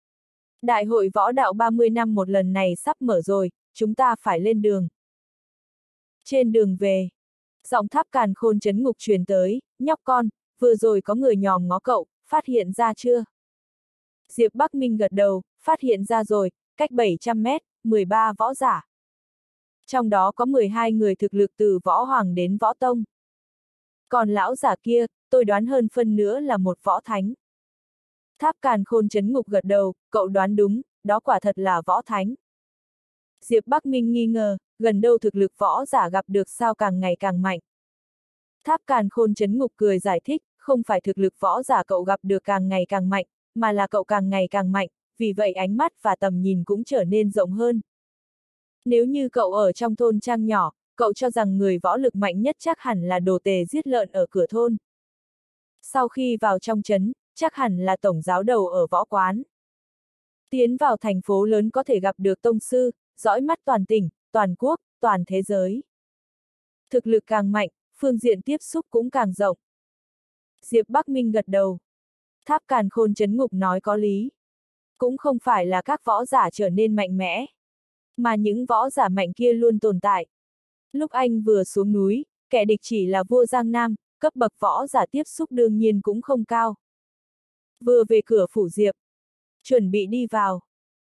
Đại hội võ đạo 30 năm một lần này sắp mở rồi, chúng ta phải lên đường. Trên đường về, giọng Tháp Càn Khôn trấn ngục truyền tới, nhóc con, vừa rồi có người nhòm ngó cậu, phát hiện ra chưa? Diệp Bắc Minh gật đầu, phát hiện ra rồi, cách 700 mét, 13 võ giả. Trong đó có 12 người thực lực từ võ hoàng đến võ tông. Còn lão giả kia, tôi đoán hơn phân nữa là một võ thánh. Tháp Càn Khôn trấn ngục gật đầu, cậu đoán đúng, đó quả thật là võ thánh. Diệp Bắc Minh nghi ngờ, gần đâu thực lực võ giả gặp được sao càng ngày càng mạnh. Tháp Càn Khôn trấn ngục cười giải thích, không phải thực lực võ giả cậu gặp được càng ngày càng mạnh, mà là cậu càng ngày càng mạnh, vì vậy ánh mắt và tầm nhìn cũng trở nên rộng hơn. Nếu như cậu ở trong thôn trang nhỏ, cậu cho rằng người võ lực mạnh nhất chắc hẳn là đồ tề giết lợn ở cửa thôn. Sau khi vào trong trấn, chắc hẳn là tổng giáo đầu ở võ quán. Tiến vào thành phố lớn có thể gặp được tông sư, dõi mắt toàn tỉnh, toàn quốc, toàn thế giới. Thực lực càng mạnh, phương diện tiếp xúc cũng càng rộng. Diệp Bắc Minh gật đầu. Tháp Càn Khôn trấn ngục nói có lý. Cũng không phải là các võ giả trở nên mạnh mẽ, mà những võ giả mạnh kia luôn tồn tại. Lúc anh vừa xuống núi, kẻ địch chỉ là vua Giang Nam, cấp bậc võ giả tiếp xúc đương nhiên cũng không cao. Vừa về cửa phủ Diệp, chuẩn bị đi vào.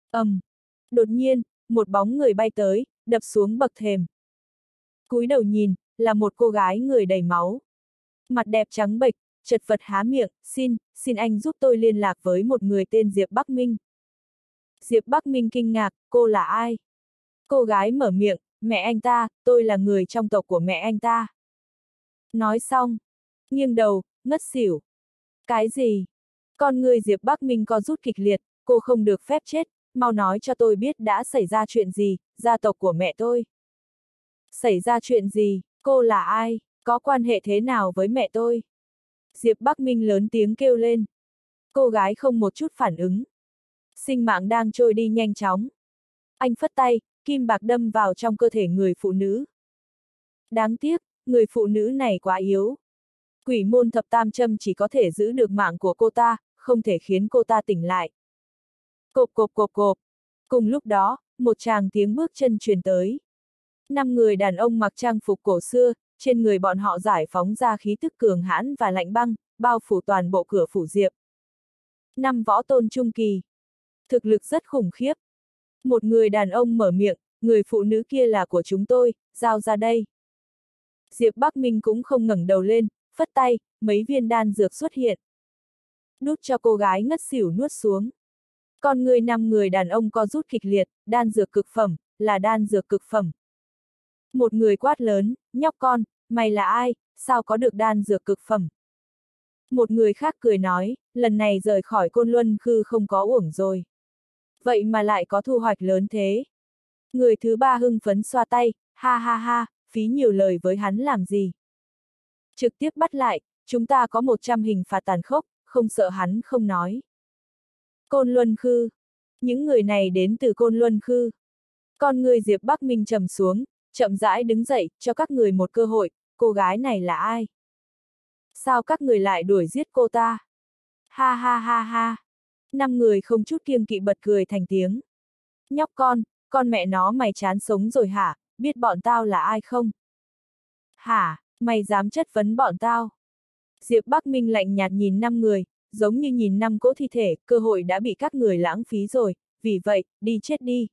Đột nhiên, một bóng người bay tới, đập xuống bậc thềm. Cúi đầu nhìn, là một cô gái người đầy máu. Mặt đẹp trắng bệch, chật vật há miệng, xin anh giúp tôi liên lạc với một người tên Diệp Bắc Minh. Diệp Bắc Minh kinh ngạc, cô là ai? Cô gái mở miệng, mẹ anh ta, tôi là người trong tộc của mẹ anh ta. Nói xong, nghiêng đầu, ngất xỉu. Cái gì? Con người Diệp Bắc Minh co rút kịch liệt, cô không được phép chết, mau nói cho tôi biết đã xảy ra chuyện gì, gia tộc của mẹ tôi. Xảy ra chuyện gì, cô là ai, có quan hệ thế nào với mẹ tôi? Diệp Bắc Minh lớn tiếng kêu lên. Cô gái không một chút phản ứng. Sinh mạng đang trôi đi nhanh chóng. Anh phất tay, kim bạc đâm vào trong cơ thể người phụ nữ. Đáng tiếc, người phụ nữ này quá yếu. Quỷ môn thập tam châm chỉ có thể giữ được mạng của cô ta, không thể khiến cô ta tỉnh lại. Cộp cộp cộp cộp. Cùng lúc đó, một tràng tiếng bước chân truyền tới. 5 người đàn ông mặc trang phục cổ xưa, trên người bọn họ giải phóng ra khí tức cường hãn và lạnh băng, bao phủ toàn bộ cửa phủ Diệp. 5 võ tôn trung kỳ. Thực lực rất khủng khiếp. Một người đàn ông mở miệng, người phụ nữ kia là của chúng tôi, giao ra đây. Diệp Bắc Minh cũng không ngẩng đầu lên, phất tay, mấy viên đan dược xuất hiện. Đút cho cô gái ngất xỉu nuốt xuống. Con người 5 người đàn ông co rút kịch liệt, đan dược cực phẩm, là đan dược cực phẩm. Một người quát lớn, nhóc con, mày là ai, sao có được đan dược cực phẩm? Một người khác cười nói, lần này rời khỏi Côn Luân Khư không có uổng rồi. Vậy mà lại có thu hoạch lớn thế. Người thứ ba hưng phấn xoa tay, ha ha ha, phí nhiều lời với hắn làm gì. Trực tiếp bắt lại, chúng ta có 100 hình phạt tàn khốc, không sợ hắn không nói. Côn Luân Khư. Những người này đến từ Côn Luân Khư. Con người Diệp Bắc Minh trầm xuống, chậm rãi đứng dậy, cho các người một cơ hội, cô gái này là ai? Sao các người lại đuổi giết cô ta? Ha ha ha ha. 5 người không chút kiêng kỵ bật cười thành tiếng. Nhóc con mẹ nó mày chán sống rồi hả, biết bọn tao là ai không? Hả, mày dám chất vấn bọn tao? Diệp Bắc Minh lạnh nhạt nhìn 5 người, giống như nhìn 5 cỗ thi thể, cơ hội đã bị các người lãng phí rồi, vì vậy, đi chết đi.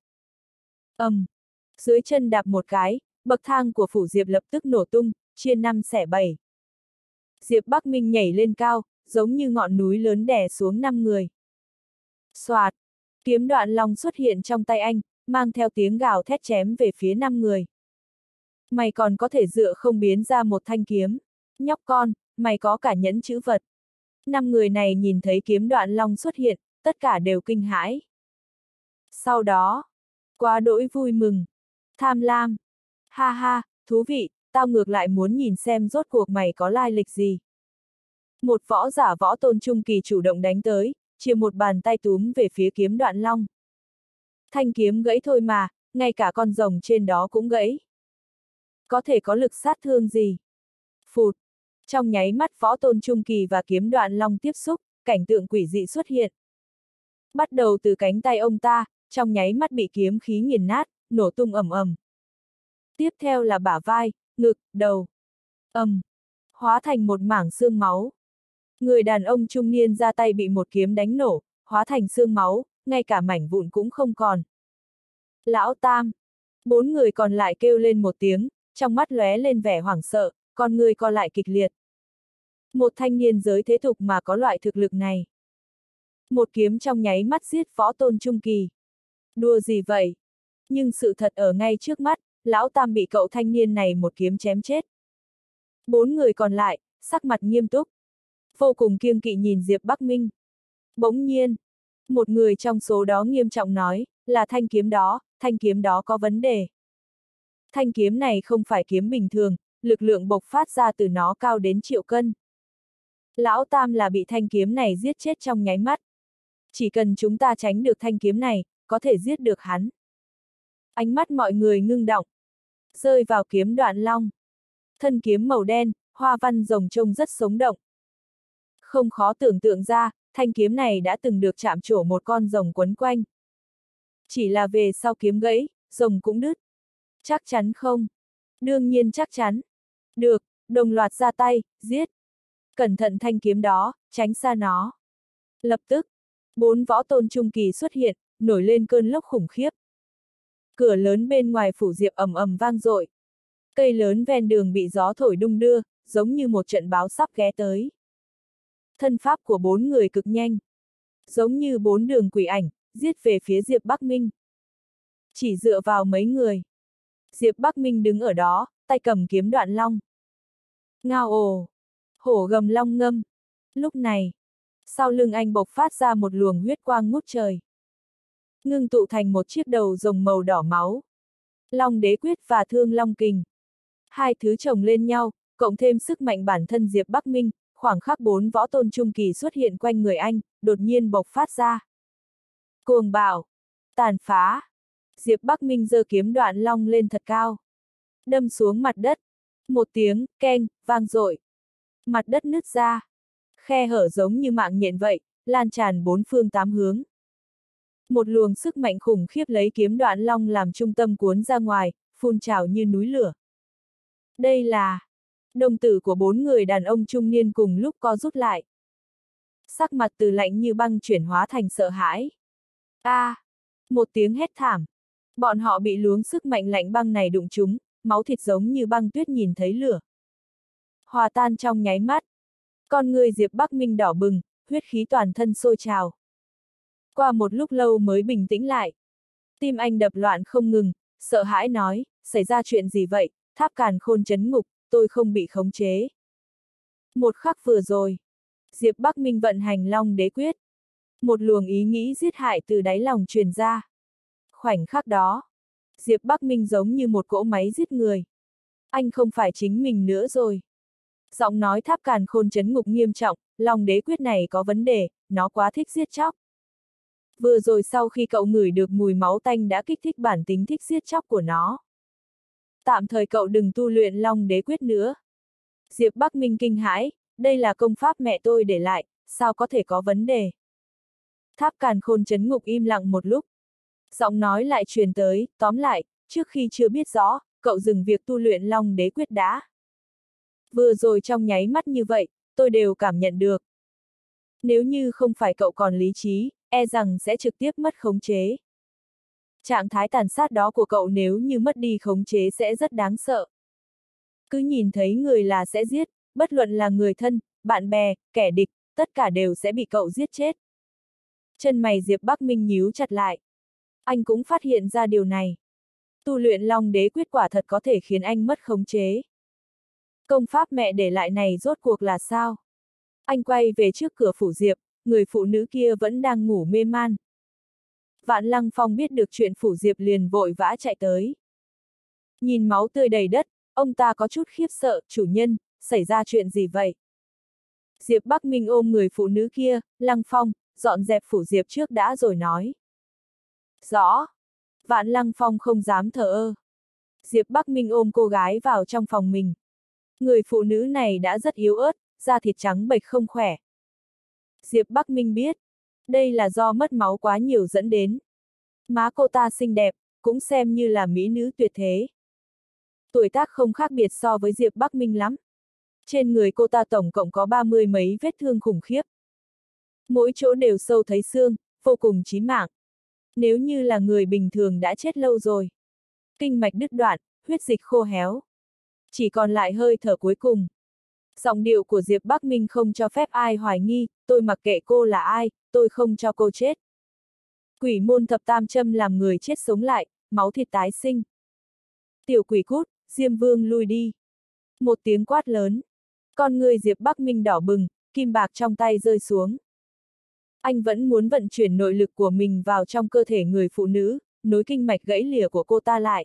Dưới chân đạp một cái, bậc thang của phủ Diệp lập tức nổ tung, chia 5 xẻ 7. Diệp Bắc Minh nhảy lên cao, giống như ngọn núi lớn đè xuống 5 người. Soạt, kiếm đoạn long xuất hiện trong tay anh, mang theo tiếng gào thét chém về phía 5 người. Mày còn có thể dựa không biến ra một thanh kiếm. Nhóc con, mày có cả nhẫn chữ vật. 5 người này nhìn thấy kiếm đoạn long xuất hiện, tất cả đều kinh hãi. Sau đó, quá đỗi vui mừng. Tham lam. Ha ha, thú vị, tao ngược lại muốn nhìn xem rốt cuộc mày có lai lịch gì. Một võ giả võ tôn trung kỳ chủ động đánh tới, chia một bàn tay túm về phía kiếm đoạn long. Thanh kiếm gãy thôi mà, ngay cả con rồng trên đó cũng gãy. Có thể có lực sát thương gì? Phụt. Trong nháy mắt võ tôn trung kỳ và kiếm đoạn long tiếp xúc, cảnh tượng quỷ dị xuất hiện. Bắt đầu từ cánh tay ông ta, trong nháy mắt bị kiếm khí nghiền nát, nổ tung ầm ầm. Tiếp theo là bả vai, ngực, đầu. Hóa thành một mảng xương máu. Người đàn ông trung niên ra tay bị một kiếm đánh nổ, hóa thành xương máu, ngay cả mảnh vụn cũng không còn. Lão Tam. 4 người còn lại kêu lên một tiếng, trong mắt lóe lên vẻ hoảng sợ, con người co lại kịch liệt. Một thanh niên giới thế tục mà có loại thực lực này. Một kiếm trong nháy mắt giết võ tôn trung kỳ. Đùa gì vậy? Nhưng sự thật ở ngay trước mắt, lão Tam bị cậu thanh niên này một kiếm chém chết. 4 người còn lại, sắc mặt nghiêm túc. Vô cùng kiêng kỵ nhìn Diệp Bắc Minh. Bỗng nhiên, một người trong số đó nghiêm trọng nói, là thanh kiếm đó có vấn đề. Thanh kiếm này không phải kiếm bình thường, lực lượng bộc phát ra từ nó cao đến triệu cân. Lão Tam là bị thanh kiếm này giết chết trong nháy mắt. Chỉ cần chúng ta tránh được thanh kiếm này, có thể giết được hắn. Ánh mắt mọi người ngưng động. Rơi vào kiếm đoạn long. Thân kiếm màu đen, hoa văn rồng trông rất sống động. Không khó tưởng tượng ra, thanh kiếm này đã từng được chạm trổ một con rồng quấn quanh. Chỉ là về sau kiếm gãy, rồng cũng đứt. Chắc chắn không? Đương nhiên chắc chắn. Được, đồng loạt ra tay, giết. Cẩn thận thanh kiếm đó, tránh xa nó. Lập tức, 4 võ tôn trung kỳ xuất hiện, nổi lên cơn lốc khủng khiếp. Cửa lớn bên ngoài phủ Diệp ầm ầm vang dội. Cây lớn ven đường bị gió thổi đung đưa, giống như một trận báo sắp ghé tới. Thân pháp của 4 người cực nhanh. Giống như 4 đường quỷ ảnh, giết về phía Diệp Bắc Minh. Chỉ dựa vào mấy người. Diệp Bắc Minh đứng ở đó, tay cầm kiếm đoạn long. Ngao ồ! Hổ gầm long ngâm. Lúc này, Sau lưng anh bộc phát ra một luồng huyết quang ngút trời. Ngưng tụ thành một chiếc đầu rồng màu đỏ máu. Long đế quyết và thương long kình. Hai thứ chồng lên nhau, cộng thêm sức mạnh bản thân Diệp Bắc Minh, khoảng khắc 4 võ tôn trung kỳ xuất hiện quanh người anh, đột nhiên bộc phát ra. Cuồng bạo, tàn phá. Diệp Bắc Minh giơ kiếm đoạn long lên thật cao. Đâm xuống mặt đất. Một tiếng, keng, vang dội. Mặt đất nứt ra. Khe hở giống như mạng nhện vậy, lan tràn bốn phương tám hướng. Một luồng sức mạnh khủng khiếp lấy kiếm đoạn long làm trung tâm cuốn ra ngoài, phun trào như núi lửa. Đây là... Đồng tử của 4 người đàn ông trung niên cùng lúc co rút lại. Sắc mặt từ lạnh như băng chuyển hóa thành sợ hãi. Một tiếng hét thảm. Bọn họ bị luống sức mạnh lạnh băng này đụng trúng, máu thịt giống như băng tuyết nhìn thấy lửa. Hòa tan trong nháy mắt. Con người Diệp Bắc Minh đỏ bừng, huyết khí toàn thân sôi trào. Qua một lúc lâu mới bình tĩnh lại. Tim anh đập loạn không ngừng, sợ hãi nói, xảy ra chuyện gì vậy, tháp càn khôn trấn ngục, tôi không bị khống chế. Một khắc vừa rồi, Diệp Bắc Minh vận hành Long Đế Quyết. Một luồng ý nghĩ giết hại từ đáy lòng truyền ra. Khoảnh khắc đó, Diệp Bắc Minh giống như một cỗ máy giết người. Anh không phải chính mình nữa rồi. Giọng nói tháp càn khôn trấn ngục nghiêm trọng, Long Đế Quyết này có vấn đề, nó quá thích giết chóc. Vừa rồi sau khi cậu ngửi được mùi máu tanh đã kích thích bản tính thích giết chóc của nó. Tạm thời cậu đừng tu luyện Long Đế Quyết nữa. Diệp Bắc Minh kinh hãi, đây là công pháp mẹ tôi để lại, sao có thể có vấn đề. Tháp càn khôn trấn ngục im lặng một lúc. Giọng nói lại truyền tới, tóm lại, trước khi chưa biết rõ, cậu dừng việc tu luyện Long Đế Quyết đã. Vừa rồi trong nháy mắt như vậy, tôi đều cảm nhận được. Nếu như không phải cậu còn lý trí, e rằng sẽ trực tiếp mất khống chế. Trạng thái tàn sát đó của cậu nếu như mất đi khống chế sẽ rất đáng sợ. Cứ nhìn thấy người là sẽ giết, bất luận là người thân, bạn bè, kẻ địch, tất cả đều sẽ bị cậu giết chết. Chân mày Diệp Bắc Minh nhíu chặt lại. Anh cũng phát hiện ra điều này. Tu luyện Long Đế Quyết quả thật có thể khiến anh mất khống chế. Công pháp mẹ để lại này rốt cuộc là sao? Anh quay về trước cửa phủ Diệp, người phụ nữ kia vẫn đang ngủ mê man. Vạn Lăng Phong biết được chuyện phủ Diệp liền vội vã chạy tới. Nhìn máu tươi đầy đất, ông ta có chút khiếp sợ, chủ nhân, xảy ra chuyện gì vậy? Diệp Bắc Minh ôm người phụ nữ kia, Lăng Phong, dọn dẹp phủ Diệp trước đã rồi nói. Rõ. Vạn Lăng Phong không dám thờ ơ. Diệp Bắc Minh ôm cô gái vào trong phòng mình. Người phụ nữ này đã rất yếu ớt, da thịt trắng bệch không khỏe. Diệp Bắc Minh biết, đây là do mất máu quá nhiều dẫn đến. Má cô ta xinh đẹp, cũng xem như là mỹ nữ tuyệt thế. Tuổi tác không khác biệt so với Diệp Bắc Minh lắm. Trên người cô ta tổng cộng có 30 mấy vết thương khủng khiếp. Mỗi chỗ đều sâu thấy xương, vô cùng chí mạng. Nếu như là người bình thường đã chết lâu rồi. Kinh mạch đứt đoạn, huyết dịch khô héo. Chỉ còn lại hơi thở cuối cùng. Giọng điệu của Diệp Bắc Minh không cho phép ai hoài nghi, tôi mặc kệ cô là ai, tôi không cho cô chết. Quỷ môn thập tam châm làm người chết sống lại, máu thịt tái sinh. Tiểu quỷ cút, Diêm Vương lui đi. Một tiếng quát lớn. Con người Diệp Bắc Minh đỏ bừng, kim bạc trong tay rơi xuống. Anh vẫn muốn vận chuyển nội lực của mình vào trong cơ thể người phụ nữ, nối kinh mạch gãy lìa của cô ta lại.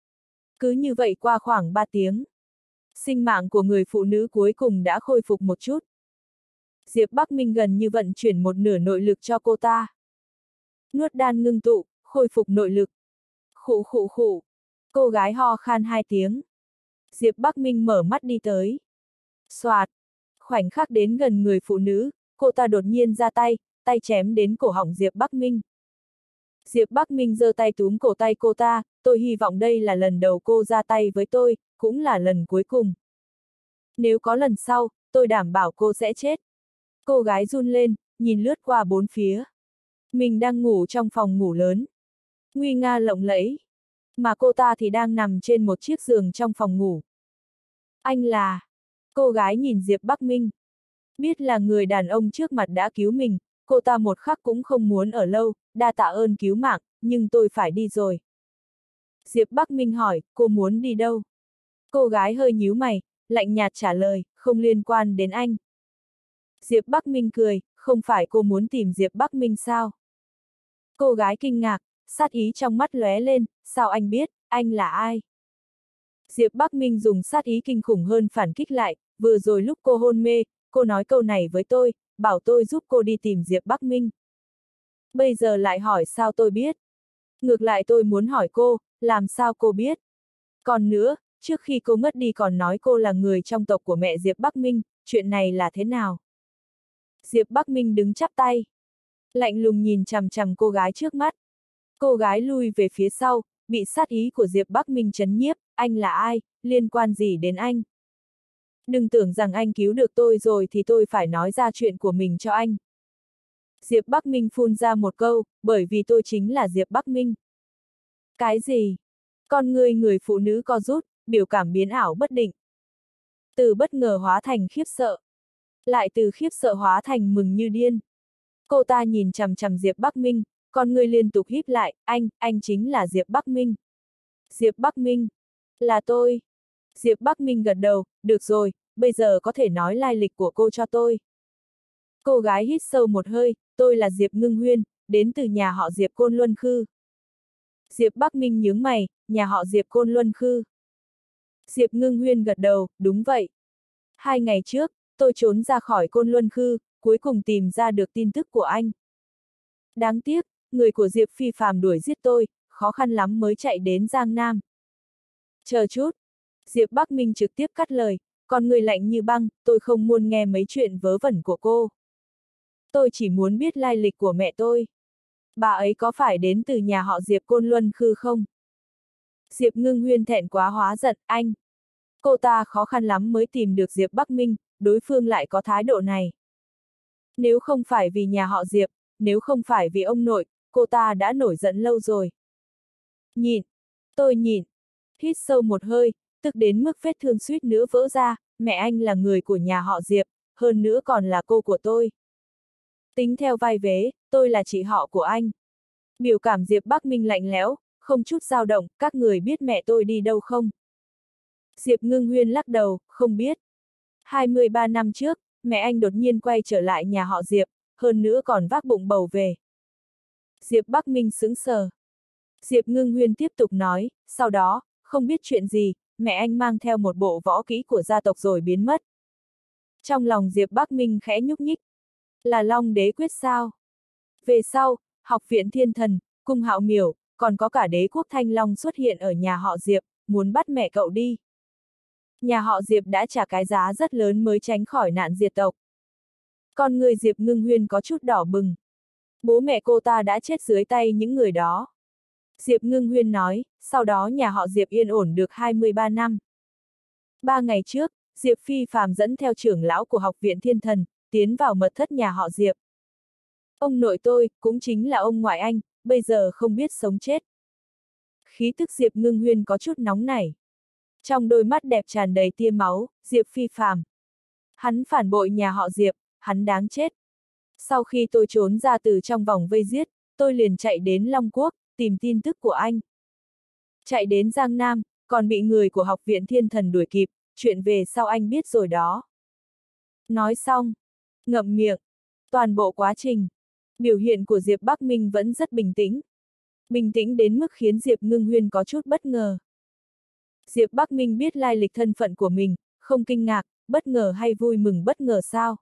Cứ như vậy qua khoảng 3 tiếng. Sinh mạng của người phụ nữ cuối cùng đã khôi phục một chút. Diệp Bắc Minh gần như vận chuyển một nửa nội lực cho cô ta. Nuốt đan ngưng tụ, khôi phục nội lực. Khụ khụ khụ. Cô gái ho khan 2 tiếng. Diệp Bắc Minh mở mắt đi tới. Soạt. Khoảnh khắc đến gần người phụ nữ, cô ta đột nhiên ra tay, tay chém đến cổ họng Diệp Bắc Minh. Diệp Bắc Minh giơ tay túm cổ tay cô ta, tôi hy vọng đây là lần đầu cô ra tay với tôi, cũng là lần cuối cùng. Nếu có lần sau, tôi đảm bảo cô sẽ chết. Cô gái run lên, nhìn lướt qua bốn phía. Mình đang ngủ trong phòng ngủ lớn. Nguy nga lộng lẫy. Mà cô ta thì đang nằm trên một chiếc giường trong phòng ngủ. Anh là... Cô gái nhìn Diệp Bắc Minh. Biết là người đàn ông trước mặt đã cứu mình, cô ta một khắc cũng không muốn ở lâu, đa tạ ơn cứu mạng, nhưng tôi phải đi rồi. Diệp Bắc Minh hỏi, cô muốn đi đâu? Cô gái hơi nhíu mày, lạnh nhạt trả lời, không liên quan đến anh. Diệp Bắc Minh cười, không phải cô muốn tìm Diệp Bắc Minh sao? Cô gái kinh ngạc, sát ý trong mắt lóe lên, sao anh biết, anh là ai? Diệp Bắc Minh dùng sát ý kinh khủng hơn phản kích lại, vừa rồi lúc cô hôn mê, cô nói câu này với tôi, bảo tôi giúp cô đi tìm Diệp Bắc Minh. Bây giờ lại hỏi sao tôi biết? Ngược lại tôi muốn hỏi cô, làm sao cô biết? Còn nữa, trước khi cô ngất đi còn nói cô là người trong tộc của mẹ Diệp Bắc Minh, chuyện này là thế nào? Diệp Bắc Minh đứng chắp tay, lạnh lùng nhìn chằm chằm cô gái trước mắt. Cô gái lui về phía sau, bị sát ý của Diệp Bắc Minh trấn nhiếp, anh là ai, liên quan gì đến anh? Đừng tưởng rằng anh cứu được tôi rồi thì tôi phải nói ra chuyện của mình cho anh. Diệp Bắc Minh phun ra một câu, bởi vì tôi chính là Diệp Bắc Minh. Cái gì? Con người phụ nữ co rút, biểu cảm biến ảo bất định. Từ bất ngờ hóa thành khiếp sợ. Lại từ khiếp sợ hóa thành mừng như điên. Cô ta nhìn chằm chằm Diệp Bắc Minh, con người liên tục híp lại, anh chính là Diệp Bắc Minh. Diệp Bắc Minh, là tôi. Diệp Bắc Minh gật đầu, được rồi, bây giờ có thể nói lai lịch của cô cho tôi. Cô gái hít sâu một hơi, tôi là Diệp Ngưng Huyên, đến từ nhà họ Diệp Côn Luân Khư. Diệp Bắc Minh nhướng mày, nhà họ Diệp Côn Luân Khư. Diệp Ngưng Huyên gật đầu, đúng vậy. 2 ngày trước, tôi trốn ra khỏi Côn Luân Khư, cuối cùng tìm ra được tin tức của anh. Đáng tiếc, người của Diệp Phi Phàm đuổi giết tôi, khó khăn lắm mới chạy đến Giang Nam. Chờ chút. Diệp Bắc Minh trực tiếp cắt lời, còn người lạnh như băng, tôi không muốn nghe mấy chuyện vớ vẩn của cô. Tôi chỉ muốn biết lai lịch của mẹ tôi. Bà ấy có phải đến từ nhà họ Diệp Côn Luân Khư không? Diệp Ngưng Huyên thẹn quá hóa giận, anh. Cô ta khó khăn lắm mới tìm được Diệp Bắc Minh, đối phương lại có thái độ này. Nếu không phải vì nhà họ Diệp, nếu không phải vì ông nội, cô ta đã nổi giận lâu rồi. Nhịn. Tôi nhịn. Hít sâu một hơi, tức đến mức vết thương suýt nữa vỡ ra, mẹ anh là người của nhà họ Diệp, hơn nữa còn là cô của tôi. Tính theo vai vế, tôi là chị họ của anh. Biểu cảm Diệp Bắc Minh lạnh lẽo, không chút dao động, các người biết mẹ tôi đi đâu không? Diệp Ngưng Huyên lắc đầu, không biết. 23 năm trước, mẹ anh đột nhiên quay trở lại nhà họ Diệp, hơn nữa còn vác bụng bầu về. Diệp Bắc Minh sững sờ. Diệp Ngưng Huyên tiếp tục nói, sau đó, không biết chuyện gì, mẹ anh mang theo một bộ võ kỹ của gia tộc rồi biến mất. Trong lòng Diệp Bắc Minh khẽ nhúc nhích. Là Long Đế Quyết sao? Về sau, Học viện Thiên Thần, Cung Hạo Miểu, còn có cả đế quốc Thanh Long xuất hiện ở nhà họ Diệp, muốn bắt mẹ cậu đi. Nhà họ Diệp đã trả cái giá rất lớn mới tránh khỏi nạn diệt tộc. Con người Diệp Ngưng Huyên có chút đỏ bừng. Bố mẹ cô ta đã chết dưới tay những người đó. Diệp Ngưng Huyên nói, sau đó nhà họ Diệp yên ổn được 23 năm. 3 ngày trước, Diệp Phi Phàm dẫn theo trưởng lão của Học viện Thiên Thần, tiến vào mật thất nhà họ Diệp. Ông nội tôi, cũng chính là ông ngoại anh, bây giờ không biết sống chết. Khí tức Diệp Ngưng Huyên có chút nóng nảy. Trong đôi mắt đẹp tràn đầy tia máu, Diệp Phi Phàm. Hắn phản bội nhà họ Diệp, hắn đáng chết. Sau khi tôi trốn ra từ trong vòng vây giết, tôi liền chạy đến Long Quốc, tìm tin tức của anh. Chạy đến Giang Nam, còn bị người của Học viện Thiên Thần đuổi kịp, chuyện về sau anh biết rồi đó. Nói xong, ngậm miệng, toàn bộ quá trình, biểu hiện của Diệp Bắc Minh vẫn rất bình tĩnh. Bình tĩnh đến mức khiến Diệp Ngưng Huyên có chút bất ngờ. Diệp Bắc Minh biết lai lịch thân phận của mình, không kinh ngạc, bất ngờ hay vui mừng bất ngờ sao?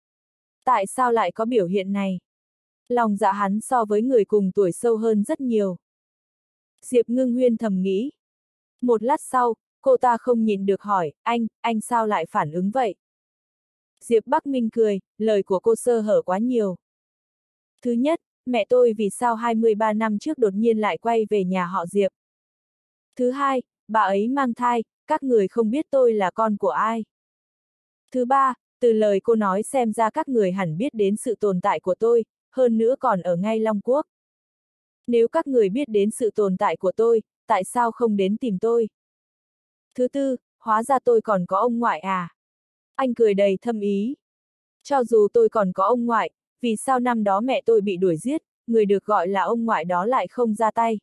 Tại sao lại có biểu hiện này? Lòng dạ hắn so với người cùng tuổi sâu hơn rất nhiều. Diệp Ngưng Huyên thầm nghĩ. Một lát sau, cô ta không nhịn được hỏi, anh sao lại phản ứng vậy? Diệp Bắc Minh cười, lời của cô sơ hở quá nhiều. Thứ nhất, mẹ tôi vì sao 23 năm trước đột nhiên lại quay về nhà họ Diệp? Thứ hai, bà ấy mang thai, các người không biết tôi là con của ai? Thứ ba, từ lời cô nói xem ra các người hẳn biết đến sự tồn tại của tôi, hơn nữa còn ở ngay Long Quốc. Nếu các người biết đến sự tồn tại của tôi, tại sao không đến tìm tôi? Thứ tư, hóa ra tôi còn có ông ngoại à? Anh cười đầy thâm ý. Cho dù tôi còn có ông ngoại, vì sao năm đó mẹ tôi bị đuổi giết, người được gọi là ông ngoại đó lại không ra tay?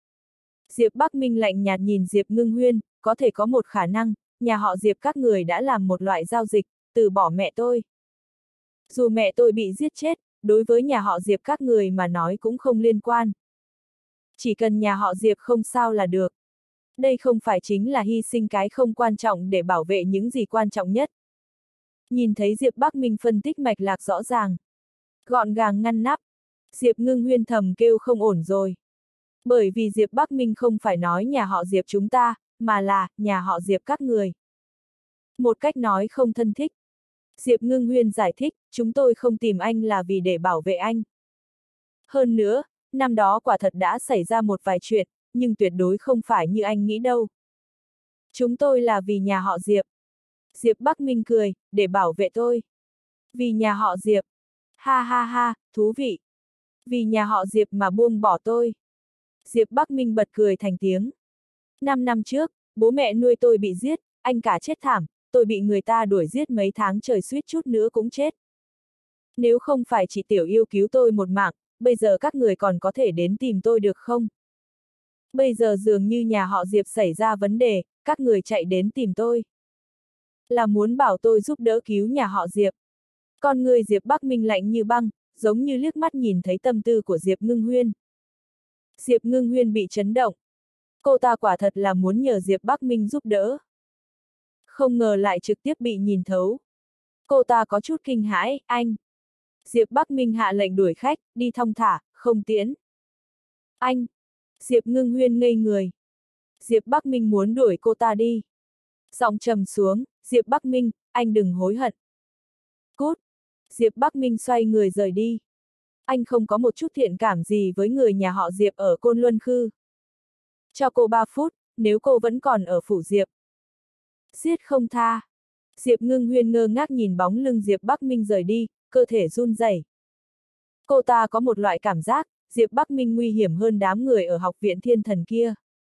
Diệp Bắc Minh lạnh nhạt nhìn Diệp Ngưng Huyên, có thể có một khả năng, nhà họ Diệp các người đã làm một loại giao dịch, từ bỏ mẹ tôi. Dù mẹ tôi bị giết chết, đối với nhà họ Diệp các người mà nói cũng không liên quan. Chỉ cần nhà họ Diệp không sao là được. Đây không phải chính là hy sinh cái không quan trọng để bảo vệ những gì quan trọng nhất. Nhìn thấy Diệp Bắc Minh phân tích mạch lạc rõ ràng, gọn gàng ngăn nắp, Diệp Ngưng Huyên thầm kêu không ổn rồi. Bởi vì Diệp Bắc Minh không phải nói nhà họ Diệp chúng ta, mà là nhà họ Diệp các người. Một cách nói không thân thích. Diệp Ngưng Huyên giải thích, chúng tôi không tìm anh là vì để bảo vệ anh. Hơn nữa, năm đó quả thật đã xảy ra một vài chuyện, nhưng tuyệt đối không phải như anh nghĩ đâu. Chúng tôi là vì nhà họ Diệp. Diệp Bắc Minh cười, để bảo vệ tôi. Vì nhà họ Diệp. Ha ha ha, thú vị. Vì nhà họ Diệp mà buông bỏ tôi. Diệp Bắc Minh bật cười thành tiếng. 5 năm trước, bố mẹ nuôi tôi bị giết, anh cả chết thảm, tôi bị người ta đuổi giết mấy tháng trời suýt chút nữa cũng chết. Nếu không phải chị Tiểu Yêu cứu tôi một mạng, bây giờ các người còn có thể đến tìm tôi được không? Bây giờ dường như nhà họ Diệp xảy ra vấn đề, các người chạy đến tìm tôi. Là muốn bảo tôi giúp đỡ cứu nhà họ Diệp. Con người Diệp Bắc Minh lạnh như băng, giống như liếc mắt nhìn thấy tâm tư của Diệp Ngưng Huyên. Diệp Ngưng Huyên bị chấn động. Cô ta quả thật là muốn nhờ Diệp Bắc Minh giúp đỡ. Không ngờ lại trực tiếp bị nhìn thấu. Cô ta có chút kinh hãi, anh. Diệp Bắc Minh hạ lệnh đuổi khách, đi thong thả, không tiễn. Anh. Diệp Ngưng Huyên ngây người. Diệp Bắc Minh muốn đuổi cô ta đi. Giọng trầm xuống, Diệp Bắc Minh, anh đừng hối hận. Cút. Diệp Bắc Minh xoay người rời đi. Anh không có một chút thiện cảm gì với người nhà họ Diệp ở Côn Luân Khư. Cho cô 3 phút, nếu cô vẫn còn ở phủ Diệp. Giết không tha. Diệp Ngưng Huyên ngơ ngác nhìn bóng lưng Diệp Bắc Minh rời đi, cơ thể run rẩy. Cô ta có một loại cảm giác, Diệp Bắc Minh nguy hiểm hơn đám người ở học viện thiên thần kia.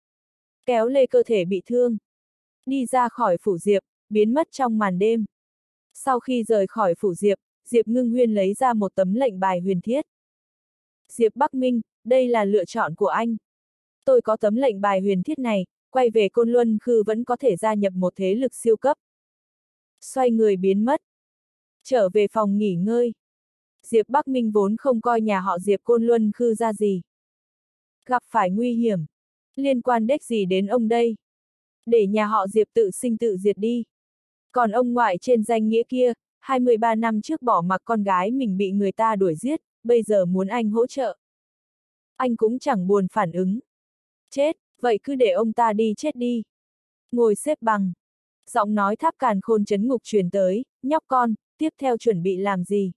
Kéo lê cơ thể bị thương. Đi ra khỏi phủ Diệp, biến mất trong màn đêm. Sau khi rời khỏi phủ Diệp, Diệp Ngưng Huyên lấy ra một tấm lệnh bài huyền thiết. Diệp Bắc Minh, đây là lựa chọn của anh. Tôi có tấm lệnh bài huyền thiết này, quay về Côn Luân Khư vẫn có thể gia nhập một thế lực siêu cấp. Xoay người biến mất. Trở về phòng nghỉ ngơi. Diệp Bắc Minh vốn không coi nhà họ Diệp Côn Luân Khư ra gì. Gặp phải nguy hiểm. Liên quan đếch gì đến ông đây? Để nhà họ Diệp tự sinh tự diệt đi. Còn ông ngoại trên danh nghĩa kia, 23 năm trước bỏ mặc con gái mình bị người ta đuổi giết, bây giờ muốn anh hỗ trợ. Anh cũng chẳng buồn phản ứng. Chết, vậy cứ để ông ta đi chết đi. Ngồi xếp bằng. Giọng nói Tháp Càn Khôn trấn ngục truyền tới, nhóc con, tiếp theo chuẩn bị làm gì?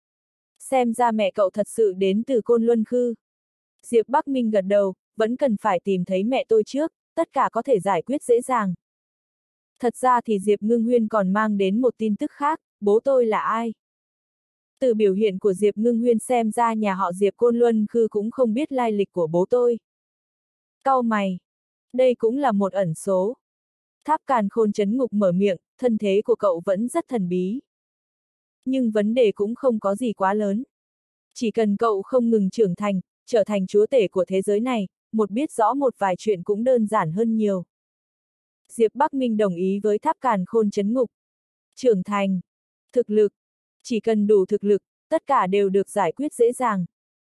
Xem ra mẹ cậu thật sự đến từ Côn Luân Khư. Diệp Bắc Minh gật đầu, vẫn cần phải tìm thấy mẹ tôi trước, tất cả có thể giải quyết dễ dàng. Thật ra thì Diệp Ngưng Huyên còn mang đến một tin tức khác, bố tôi là ai? Từ biểu hiện của Diệp Ngưng Huyên xem ra nhà họ Diệp Côn Luân Khư cũng không biết lai lịch của bố tôi. Cau mày. Đây cũng là một ẩn số. Tháp Càn Khôn trấn ngục mở miệng, thân thế của cậu vẫn rất thần bí. Nhưng vấn đề cũng không có gì quá lớn. Chỉ cần cậu không ngừng trưởng thành, trở thành chúa tể của thế giới này, một biết rõ một vài chuyện cũng đơn giản hơn nhiều. Diệp Bắc Minh đồng ý với Tháp Càn Khôn trấn ngục. Trưởng thành, thực lực, chỉ cần đủ thực lực, tất cả đều được giải quyết dễ dàng.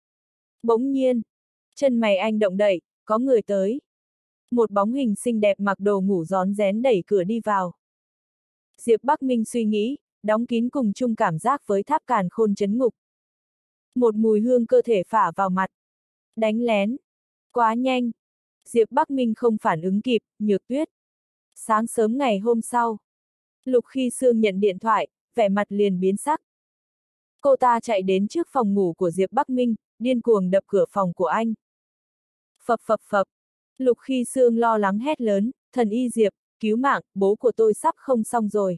Bỗng nhiên, chân mày anh động đậy, có người tới. Một bóng hình xinh đẹp mặc đồ ngủ rón rén đẩy cửa đi vào. Diệp Bắc Minh suy nghĩ, đóng kín cùng chung cảm giác với Tháp Càn Khôn trấn ngục. Một mùi hương cơ thể phả vào mặt. Đánh lén. Quá nhanh. Diệp Bắc Minh không phản ứng kịp, Nhược Tuyết. Sáng sớm ngày hôm sau. Lục Khi Sương nhận điện thoại, vẻ mặt liền biến sắc. Cô ta chạy đến trước phòng ngủ của Diệp Bắc Minh, điên cuồng đập cửa phòng của anh. Phập phập phập. Lục Khi Sương lo lắng hét lớn, thần y Diệp, cứu mạng, bố của tôi sắp không xong rồi.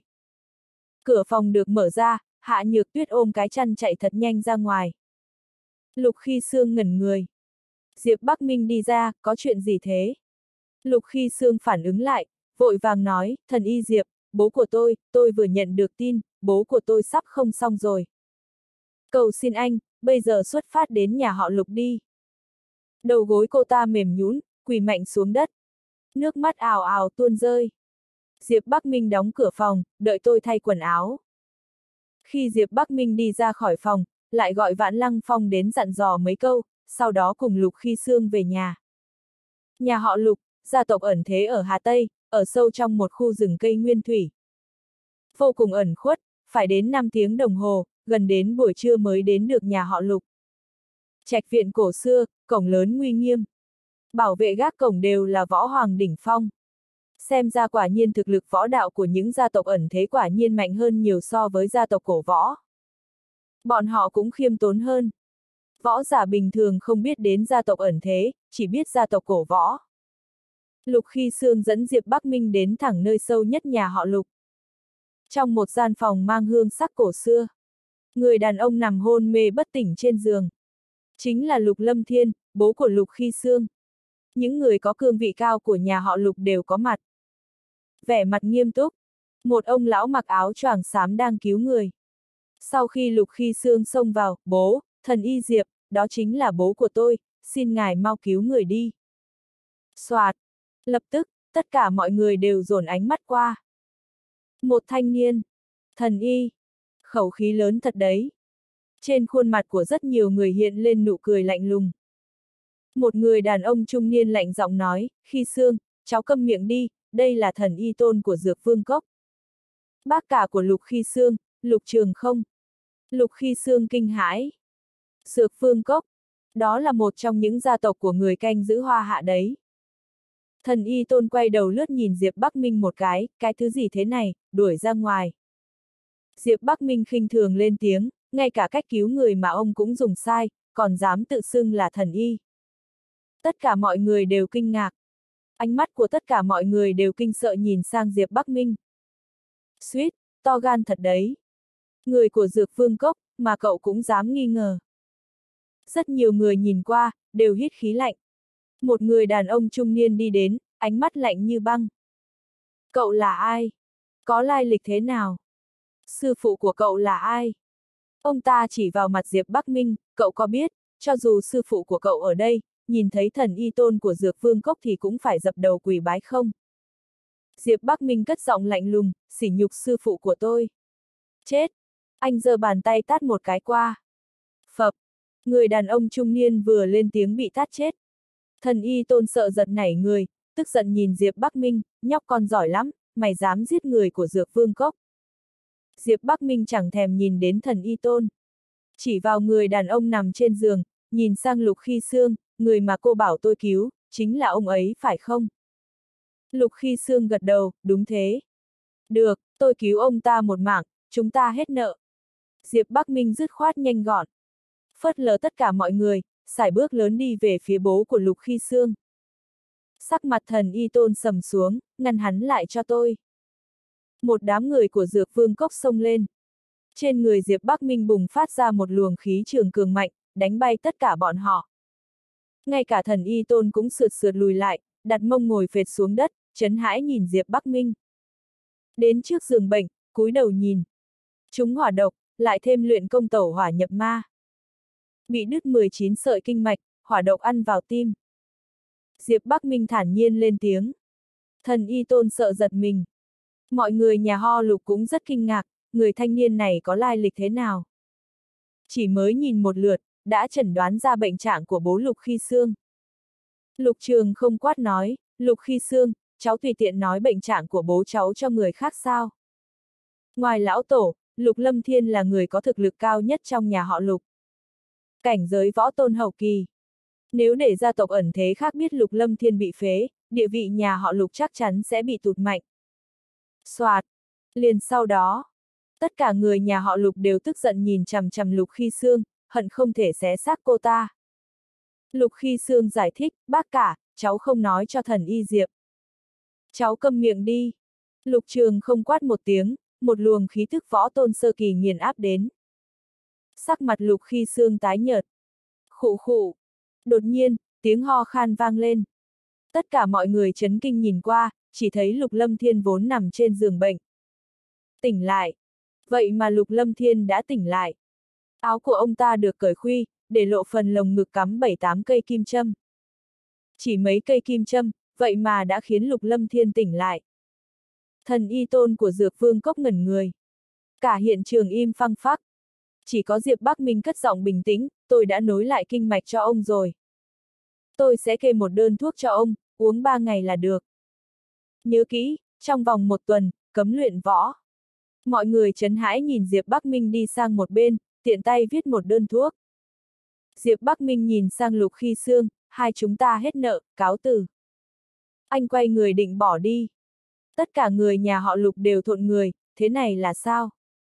Cửa phòng được mở ra, Hạ Nhược Tuyết ôm cái chăn chạy thật nhanh ra ngoài. Lục Khi Sương ngẩn người. Diệp Bắc Minh đi ra, có chuyện gì thế? Lục Khi Sương phản ứng lại, vội vàng nói, thần y Diệp, bố của tôi vừa nhận được tin, bố của tôi sắp không xong rồi. Cầu xin anh, bây giờ xuất phát đến nhà họ Lục đi. Đầu gối cô ta mềm nhũn, quỳ mạnh xuống đất. Nước mắt ào ào tuôn rơi. Diệp Bắc Minh đóng cửa phòng, đợi tôi thay quần áo. Khi Diệp Bắc Minh đi ra khỏi phòng, lại gọi Vãn Lăng Phong đến dặn dò mấy câu, sau đó cùng Lục Khi Sương về nhà. Nhà họ Lục, gia tộc ẩn thế ở Hà Tây, ở sâu trong một khu rừng cây nguyên thủy. Vô cùng ẩn khuất, phải đến 5 tiếng đồng hồ, gần đến buổi trưa mới đến được nhà họ Lục. Trạch viện cổ xưa, cổng lớn nguy nghiêm. Bảo vệ gác cổng đều là võ hoàng đỉnh phong. Xem ra quả nhiên thực lực võ đạo của những gia tộc ẩn thế quả nhiên mạnh hơn nhiều so với gia tộc cổ võ. Bọn họ cũng khiêm tốn hơn. Võ giả bình thường không biết đến gia tộc ẩn thế, chỉ biết gia tộc cổ võ. Lục Khi Sương dẫn Diệp Bắc Minh đến thẳng nơi sâu nhất nhà họ Lục. Trong một gian phòng mang hương sắc cổ xưa, người đàn ông nằm hôn mê bất tỉnh trên giường. Chính là Lục Lâm Thiên, bố của Lục Khi Sương. Những người có cương vị cao của nhà họ Lục đều có mặt. Vẻ mặt nghiêm túc, một ông lão mặc áo choàng xám đang cứu người. Sau khi Lục Khi Sương xông vào, bố, thần y Diệp, đó chính là bố của tôi, xin ngài mau cứu người đi. Soạt, lập tức, tất cả mọi người đều dồn ánh mắt qua. Một thanh niên, thần y, khẩu khí lớn thật đấy. Trên khuôn mặt của rất nhiều người hiện lên nụ cười lạnh lùng. Một người đàn ông trung niên lạnh giọng nói, Khi Sương, cháu câm miệng đi, đây là thần y tôn của Dược Vương Cốc. Bác cả của Lục Khi Sương, Lục Trường Không. Lục Khi Sương kinh hãi. Dược Vương Cốc, đó là một trong những gia tộc của người canh giữ Hoa Hạ đấy. Thần y tôn quay đầu lướt nhìn Diệp Bắc Minh một cái thứ gì thế này, đuổi ra ngoài. Diệp Bắc Minh khinh thường lên tiếng, ngay cả cách cứu người mà ông cũng dùng sai, còn dám tự xưng là thần y. Tất cả mọi người đều kinh ngạc. Ánh mắt của tất cả mọi người đều kinh sợ nhìn sang Diệp Bắc Minh. Suýt, to gan thật đấy. Người của Dược Vương Cốc, mà cậu cũng dám nghi ngờ. Rất nhiều người nhìn qua, đều hít khí lạnh. Một người đàn ông trung niên đi đến, ánh mắt lạnh như băng. Cậu là ai? Có lai lịch thế nào? Sư phụ của cậu là ai? Ông ta chỉ vào mặt Diệp Bắc Minh, cậu có biết, cho dù sư phụ của cậu ở đây, nhìn thấy thần y tôn của Dược Vương Cốc thì cũng phải dập đầu quỳ bái không? Diệp Bắc Minh cất giọng lạnh lùng, sỉ nhục sư phụ của tôi. Chết! Anh giơ bàn tay tát một cái qua. Phập! Người đàn ông trung niên vừa lên tiếng bị tát chết. Thần y tôn sợ giật nảy người, tức giận nhìn Diệp Bắc Minh, nhóc con giỏi lắm, mày dám giết người của Dược Vương Cốc. Diệp Bắc Minh chẳng thèm nhìn đến thần y tôn. Chỉ vào người đàn ông nằm trên giường, nhìn sang Lục Khi Sương, người mà cô bảo tôi cứu, chính là ông ấy phải không? Lục Khi Sương gật đầu, đúng thế. Được, tôi cứu ông ta một mạng, chúng ta hết nợ. Diệp Bắc Minh dứt khoát nhanh gọn. Phớt lờ tất cả mọi người, sải bước lớn đi về phía bố của Lục Khi Sương. Sắc mặt thần y tôn sầm xuống, ngăn hắn lại cho tôi. Một đám người của Dược Vương Cốc xông lên. Trên người Diệp Bắc Minh bùng phát ra một luồng khí trường cường mạnh, đánh bay tất cả bọn họ. Ngay cả thần y tôn cũng sượt sượt lùi lại, đặt mông ngồi phệt xuống đất, chấn hãi nhìn Diệp Bắc Minh. Đến trước giường bệnh, cúi đầu nhìn. Chúng hỏa độc, lại thêm luyện công tẩu hỏa nhập ma. Bị đứt 19 sợi kinh mạch, hỏa độc ăn vào tim. Diệp Bắc Minh thản nhiên lên tiếng. Thần y tôn sợ giật mình. Mọi người nhà họ Lục cũng rất kinh ngạc, người thanh niên này có lai lịch thế nào? Chỉ mới nhìn một lượt, đã chẩn đoán ra bệnh trạng của bố Lục Khi Sương. Lục Trường không quát nói, Lục Khi Sương, cháu tùy tiện nói bệnh trạng của bố cháu cho người khác sao? Ngoài lão tổ, Lục Lâm Thiên là người có thực lực cao nhất trong nhà họ Lục. Cảnh giới võ tôn hậu kỳ. Nếu để gia tộc ẩn thế khác biết Lục Lâm Thiên bị phế, địa vị nhà họ Lục chắc chắn sẽ bị tụt mạnh. Soạt. Liền sau đó, tất cả người nhà họ Lục đều tức giận nhìn chằm chằm Lục Khi Sương, hận không thể xé xác cô ta. Lục Khi Sương giải thích, bác cả, cháu không nói cho thần y Diệp. Cháu câm miệng đi. Lục Trường không quát một tiếng, một luồng khí thức võ tôn sơ kỳ nghiền áp đến. Sắc mặt Lục Khi Sương tái nhợt. Khụ khụ. Đột nhiên, tiếng ho khan vang lên. Tất cả mọi người chấn kinh nhìn qua, chỉ thấy Lục Lâm Thiên vốn nằm trên giường bệnh. Tỉnh lại. Vậy mà Lục Lâm Thiên đã tỉnh lại. Áo của ông ta được cởi khuy, để lộ phần lồng ngực cắm 7-8 cây kim châm. Chỉ mấy cây kim châm, vậy mà đã khiến Lục Lâm Thiên tỉnh lại. Thần y tôn của Dược Vương Cốc ngẩn người. Cả hiện trường im phăng phắc. Chỉ có Diệp Bắc Minh cất giọng bình tĩnh, tôi đã nối lại kinh mạch cho ông rồi. Tôi sẽ kê một đơn thuốc cho ông, uống 3 ngày là được. Nhớ kỹ, trong vòng 1 tuần, cấm luyện võ. Mọi người trấn hãi nhìn Diệp Bắc Minh đi sang một bên, tiện tay viết một đơn thuốc. Diệp Bắc Minh nhìn sang Lục Khi Sương, hai chúng ta hết nợ, cáo từ. Anh quay người định bỏ đi. Tất cả người nhà họ Lục đều thộn người, thế này là sao?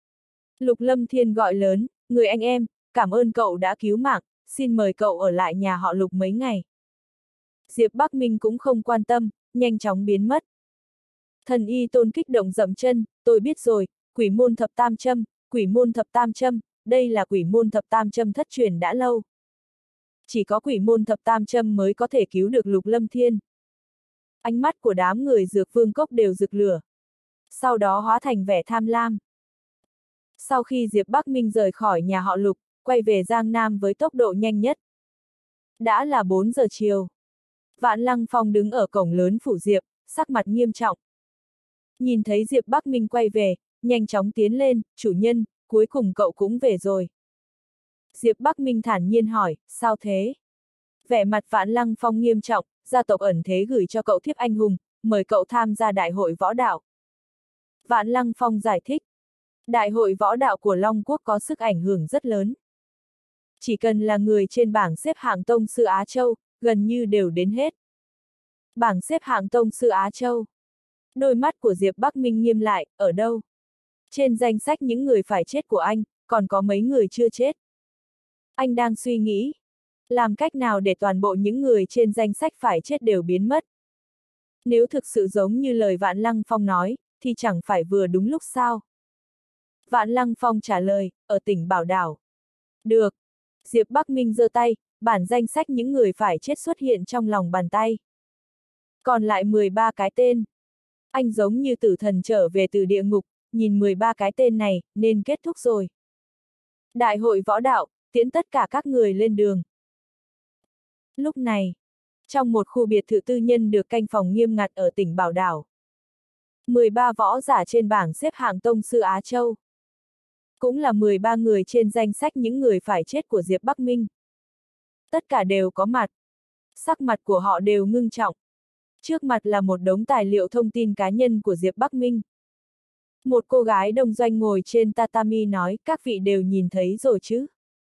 Lục Lâm Thiên gọi lớn, người anh em, cảm ơn cậu đã cứu mạng, xin mời cậu ở lại nhà họ Lục mấy ngày. Diệp Bắc Minh cũng không quan tâm, nhanh chóng biến mất. Thần Y Tôn kích động dậm chân, tôi biết rồi, quỷ môn thập tam châm, quỷ môn thập tam châm, đây là quỷ môn thập tam châm thất truyền đã lâu. Chỉ có quỷ môn thập tam châm mới có thể cứu được Lục Lâm Thiên. Ánh mắt của đám người Dược Vương Cốc đều rực lửa. Sau đó hóa thành vẻ tham lam. Sau khi Diệp Bắc Minh rời khỏi nhà họ Lục, quay về Giang Nam với tốc độ nhanh nhất. Đã là 4 giờ chiều. Vạn Lăng Phong đứng ở cổng lớn phủ Diệp, sắc mặt nghiêm trọng. Nhìn thấy Diệp Bắc Minh quay về, nhanh chóng tiến lên, chủ nhân, cuối cùng cậu cũng về rồi. Diệp Bắc Minh thản nhiên hỏi, sao thế? Vẻ mặt Vạn Lăng Phong nghiêm trọng, gia tộc ẩn thế gửi cho cậu thiếp anh hùng, mời cậu tham gia đại hội võ đạo. Vạn Lăng Phong giải thích. Đại hội võ đạo của Long Quốc có sức ảnh hưởng rất lớn. Chỉ cần là người trên bảng xếp hạng tông sư Á Châu, gần như đều đến hết. Bảng xếp hạng tông sư Á Châu. Đôi mắt của Diệp Bắc Minh nghiêm lại, ở đâu? Trên danh sách những người phải chết của anh, còn có mấy người chưa chết. Anh đang suy nghĩ, làm cách nào để toàn bộ những người trên danh sách phải chết đều biến mất. Nếu thực sự giống như lời Vạn Lăng Phong nói, thì chẳng phải vừa đúng lúc sao? Vạn Lăng Phong trả lời, ở tỉnh Bảo Đảo. Được. Diệp Bắc Minh giơ tay, bản danh sách những người phải chết xuất hiện trong lòng bàn tay. Còn lại 13 cái tên. Anh giống như tử thần trở về từ địa ngục, nhìn 13 cái tên này, nên kết thúc rồi. Đại hội võ đạo, tiễn tất cả các người lên đường. Lúc này, trong một khu biệt thự tư nhân được canh phòng nghiêm ngặt ở tỉnh Bảo Đảo. 13 võ giả trên bảng xếp hạng tông sư Á Châu. Cũng là 13 người trên danh sách những người phải chết của Diệp Bắc Minh. Tất cả đều có mặt. Sắc mặt của họ đều ngưng trọng. Trước mặt là một đống tài liệu thông tin cá nhân của Diệp Bắc Minh. Một cô gái đông doanh ngồi trên tatami nói, các vị đều nhìn thấy rồi chứ.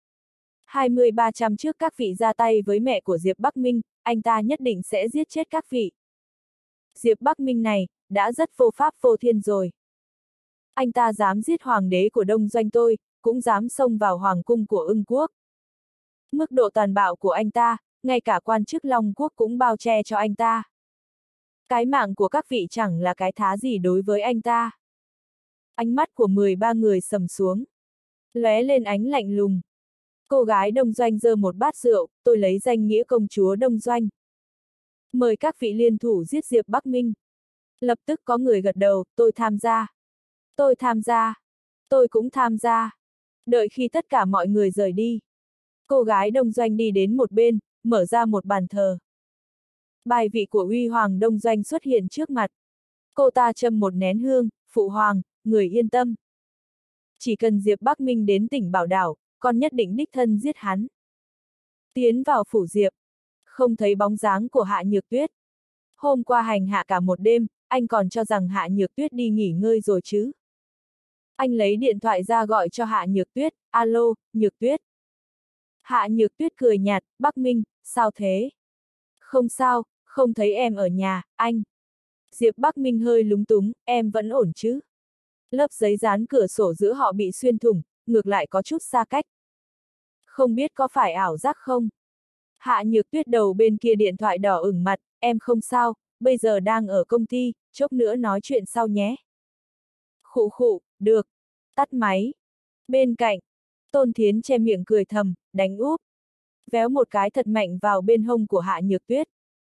2300 trước các vị ra tay với mẹ của Diệp Bắc Minh, anh ta nhất định sẽ giết chết các vị. Diệp Bắc Minh này, đã rất vô pháp vô thiên rồi. Anh ta dám giết hoàng đế của đông doanh tôi, cũng dám xông vào hoàng cung của Ưng Quốc. Mức độ tàn bạo của anh ta, ngay cả quan chức Long Quốc cũng bao che cho anh ta. Cái mạng của các vị chẳng là cái thá gì đối với anh ta. Ánh mắt của 13 người sầm xuống. Lóe lên ánh lạnh lùng. Cô gái đông doanh giơ một bát rượu, tôi lấy danh nghĩa công chúa đông doanh. Mời các vị liên thủ giết Diệp Bắc Minh. Lập tức có người gật đầu, tôi tham gia. Tôi tham gia. Tôi cũng tham gia. Đợi khi tất cả mọi người rời đi. Cô gái đông doanh đi đến một bên, mở ra một bàn thờ. Bài vị của Uy Hoàng đông doanh xuất hiện trước mặt. Cô ta châm một nén hương, phụ hoàng, người yên tâm. Chỉ cần Diệp Bắc Minh đến tỉnh Bảo Đảo, con nhất định đích thân giết hắn. Tiến vào phủ Diệp. Không thấy bóng dáng của Hạ Nhược Tuyết. Hôm qua hành hạ cả một đêm, anh còn cho rằng Hạ Nhược Tuyết đi nghỉ ngơi rồi chứ. Anh lấy điện thoại ra gọi cho Hạ Nhược Tuyết, alo, Nhược Tuyết. Hạ Nhược Tuyết cười nhạt, Bắc Minh, sao thế? Không sao, không thấy em ở nhà, anh. Diệp Bắc Minh hơi lúng túng, em vẫn ổn chứ? Lớp giấy dán cửa sổ giữa họ bị xuyên thủng, ngược lại có chút xa cách. Không biết có phải ảo giác không? Hạ Nhược Tuyết đầu bên kia điện thoại đỏ ửng mặt, em không sao, bây giờ đang ở công ty, chốc nữa nói chuyện sau nhé. Khụ khụ, được. Tắt máy. Bên cạnh, Tôn Thiến che miệng cười thầm, đánh úp. Véo một cái thật mạnh vào bên hông của Hạ Nhược Tuyết.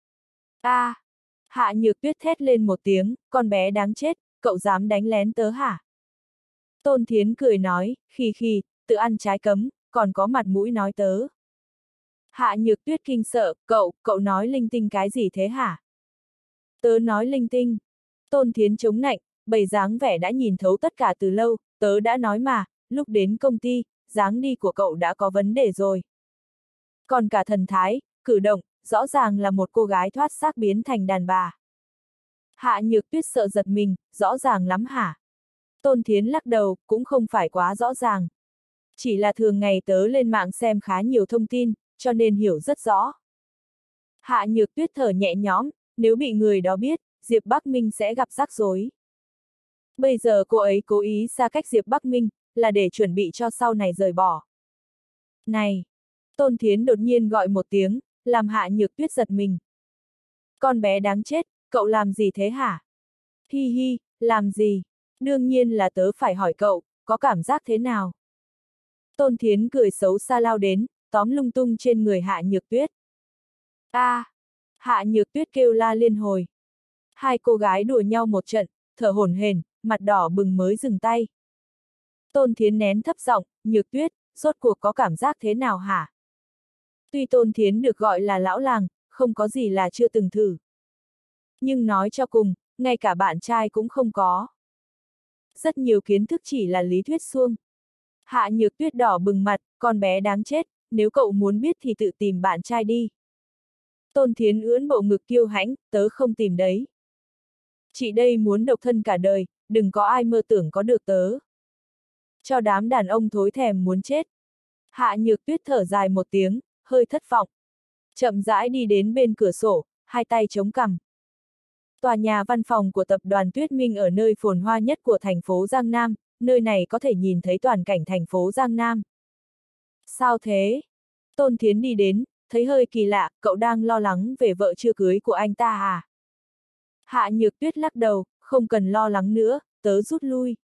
Hạ Nhược Tuyết thét lên một tiếng, con bé đáng chết, cậu dám đánh lén tớ hả? Tôn Thiến cười nói, khi, tự ăn trái cấm, còn có mặt mũi nói tớ. Hạ Nhược Tuyết kinh sợ, cậu nói linh tinh cái gì thế hả? Tớ nói linh tinh. Tôn Thiến chống nạnh, bày dáng vẻ đã nhìn thấu tất cả từ lâu, tớ đã nói mà, lúc đến công ty, dáng đi của cậu đã có vấn đề rồi. Còn cả thần thái, cử động, rõ ràng là một cô gái thoát xác biến thành đàn bà. Hạ Nhược Tuyết sợ giật mình, rõ ràng lắm hả? Tôn Thiến lắc đầu, cũng không phải quá rõ ràng. Chỉ là thường ngày tớ lên mạng xem khá nhiều thông tin, cho nên hiểu rất rõ. Hạ Nhược Tuyết thở nhẹ nhõm, nếu bị người đó biết, Diệp Bắc Minh sẽ gặp rắc rối. Bây giờ cô ấy cố ý xa cách Diệp Bắc Minh, là để chuẩn bị cho sau này rời bỏ. Này! Tôn Thiến đột nhiên gọi một tiếng, làm Hạ Nhược Tuyết giật mình. Con bé đáng chết, cậu làm gì thế hả? Hi hi, làm gì? Đương nhiên là tớ phải hỏi cậu, có cảm giác thế nào? Tôn Thiến cười xấu xa lao đến, tóm lung tung trên người Hạ Nhược Tuyết. Hạ Nhược Tuyết kêu la liên hồi. Hai cô gái đùa nhau một trận, thở hổn hển, mặt đỏ bừng mới dừng tay. Tôn Thiến nén thấp giọng, Nhược Tuyết, rốt cuộc có cảm giác thế nào hả? Tuy Tôn Thiến được gọi là lão làng, không có gì là chưa từng thử. Nhưng nói cho cùng, ngay cả bạn trai cũng không có. Rất nhiều kiến thức chỉ là lý thuyết suông. Hạ Nhược Tuyết đỏ bừng mặt, con bé đáng chết, nếu cậu muốn biết thì tự tìm bạn trai đi. Tôn Thiến ưỡn bộ ngực kiêu hãnh, tớ không tìm đấy. Chị đây muốn độc thân cả đời, đừng có ai mơ tưởng có được tớ. Cho đám đàn ông thối thèm muốn chết. Hạ Nhược Tuyết thở dài một tiếng, hơi thất vọng. Chậm rãi đi đến bên cửa sổ, hai tay chống cằm. Tòa nhà văn phòng của tập đoàn Tuyết Minh ở nơi phồn hoa nhất của thành phố Giang Nam, nơi này có thể nhìn thấy toàn cảnh thành phố Giang Nam. Sao thế? Tôn Thiến đi đến, thấy hơi kỳ lạ, cậu đang lo lắng về vợ chưa cưới của anh ta à? Hạ Nhược Tuyết lắc đầu, không cần lo lắng nữa, tớ rút lui.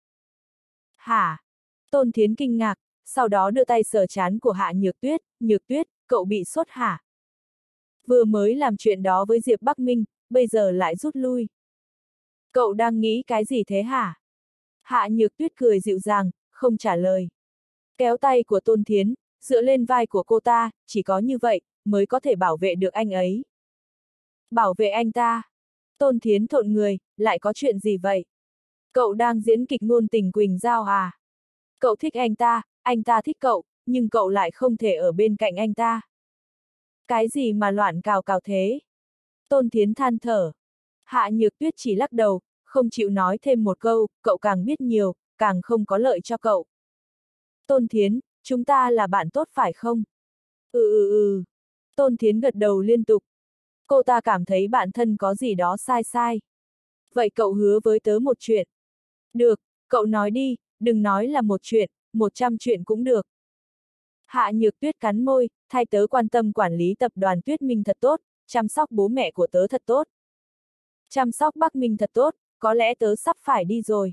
Hả? Tôn Thiến kinh ngạc, sau đó đưa tay sờ trán của Hạ Nhược Tuyết, cậu bị sốt hả? Vừa mới làm chuyện đó với Diệp Bắc Minh, bây giờ lại rút lui. Cậu đang nghĩ cái gì thế hả? Hạ Nhược Tuyết cười dịu dàng, không trả lời. Kéo tay của Tôn Thiến, dựa lên vai của cô ta, chỉ có như vậy, mới có thể bảo vệ được anh ấy. Bảo vệ anh ta? Tôn Thiến thộn người, lại có chuyện gì vậy? Cậu đang diễn kịch ngôn tình Quỳnh Giao à? Cậu thích anh ta thích cậu, nhưng cậu lại không thể ở bên cạnh anh ta. Cái gì mà loạn cào cào thế? Tôn Thiến than thở. Hạ Nhược Tuyết chỉ lắc đầu, không chịu nói thêm một câu, cậu càng biết nhiều, càng không có lợi cho cậu. Tôn Thiến, chúng ta là bạn tốt phải không? Ừ. Tôn Thiến gật đầu liên tục. Cô ta cảm thấy bản thân có gì đó sai sai. Vậy cậu hứa với tớ một chuyện. Được, cậu nói đi, đừng nói là một chuyện, 100 chuyện cũng được. Hạ Nhược Tuyết cắn môi, thay tớ quan tâm quản lý tập đoàn Tuyết Minh thật tốt, chăm sóc bố mẹ của tớ thật tốt. Chăm sóc Bắc Minh thật tốt, có lẽ tớ sắp phải đi rồi.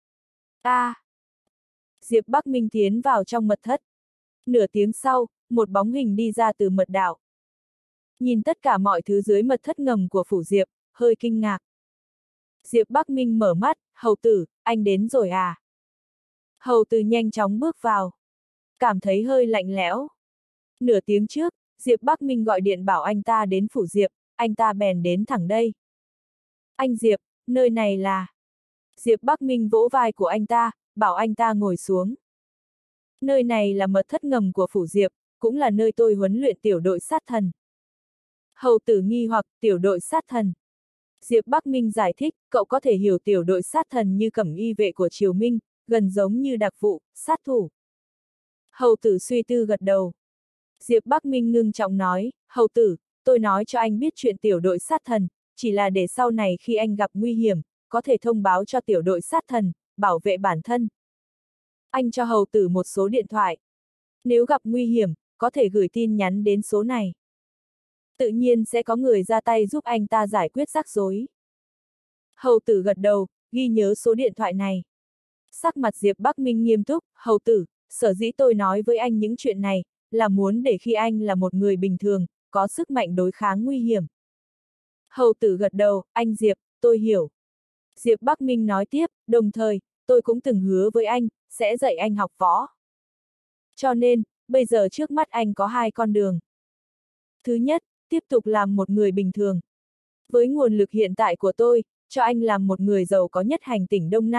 Diệp Bắc Minh tiến vào trong mật thất. Nửa tiếng sau, một bóng hình đi ra từ mật đạo. Nhìn tất cả mọi thứ dưới mật thất ngầm của phủ Diệp, hơi kinh ngạc. Diệp Bắc Minh mở mắt, hầu tử, anh đến rồi à? Hầu tử nhanh chóng bước vào. Cảm thấy hơi lạnh lẽo. Nửa tiếng trước, Diệp Bắc Minh gọi điện bảo anh ta đến phủ Diệp, anh ta bèn đến thẳng đây. Anh Diệp, nơi này là... Diệp Bắc Minh vỗ vai của anh ta, bảo anh ta ngồi xuống. Nơi này là mật thất ngầm của phủ Diệp, cũng là nơi tôi huấn luyện tiểu đội sát thần. Hầu tử nghi hoặc, tiểu đội sát thần. Diệp Bắc Minh giải thích, cậu có thể hiểu tiểu đội sát thần như cẩm y vệ của Triều Minh, gần giống như đặc vụ, sát thủ. Hầu tử suy tư gật đầu. Diệp Bắc Minh ngưng trọng nói, hầu tử, tôi nói cho anh biết chuyện tiểu đội sát thần, chỉ là để sau này khi anh gặp nguy hiểm, có thể thông báo cho tiểu đội sát thần, bảo vệ bản thân. Anh cho hầu tử một số điện thoại. Nếu gặp nguy hiểm, có thể gửi tin nhắn đến số này. Tự nhiên sẽ có người ra tay giúp anh ta giải quyết rắc rối. Hầu tử gật đầu, ghi nhớ số điện thoại này. Sắc mặt Diệp Bắc Minh nghiêm túc, hầu tử, sở dĩ tôi nói với anh những chuyện này, là muốn để khi anh là một người bình thường, có sức mạnh đối kháng nguy hiểm. Hầu tử gật đầu, anh Diệp, tôi hiểu. Diệp Bắc Minh nói tiếp, đồng thời, tôi cũng từng hứa với anh, sẽ dạy anh học võ. Cho nên, bây giờ trước mắt anh có 2 con đường. Thứ nhất, tiếp tục làm một người bình thường. Với nguồn lực hiện tại của tôi, cho anh làm một người giàu có nhất hành tỉnh Đông Nam,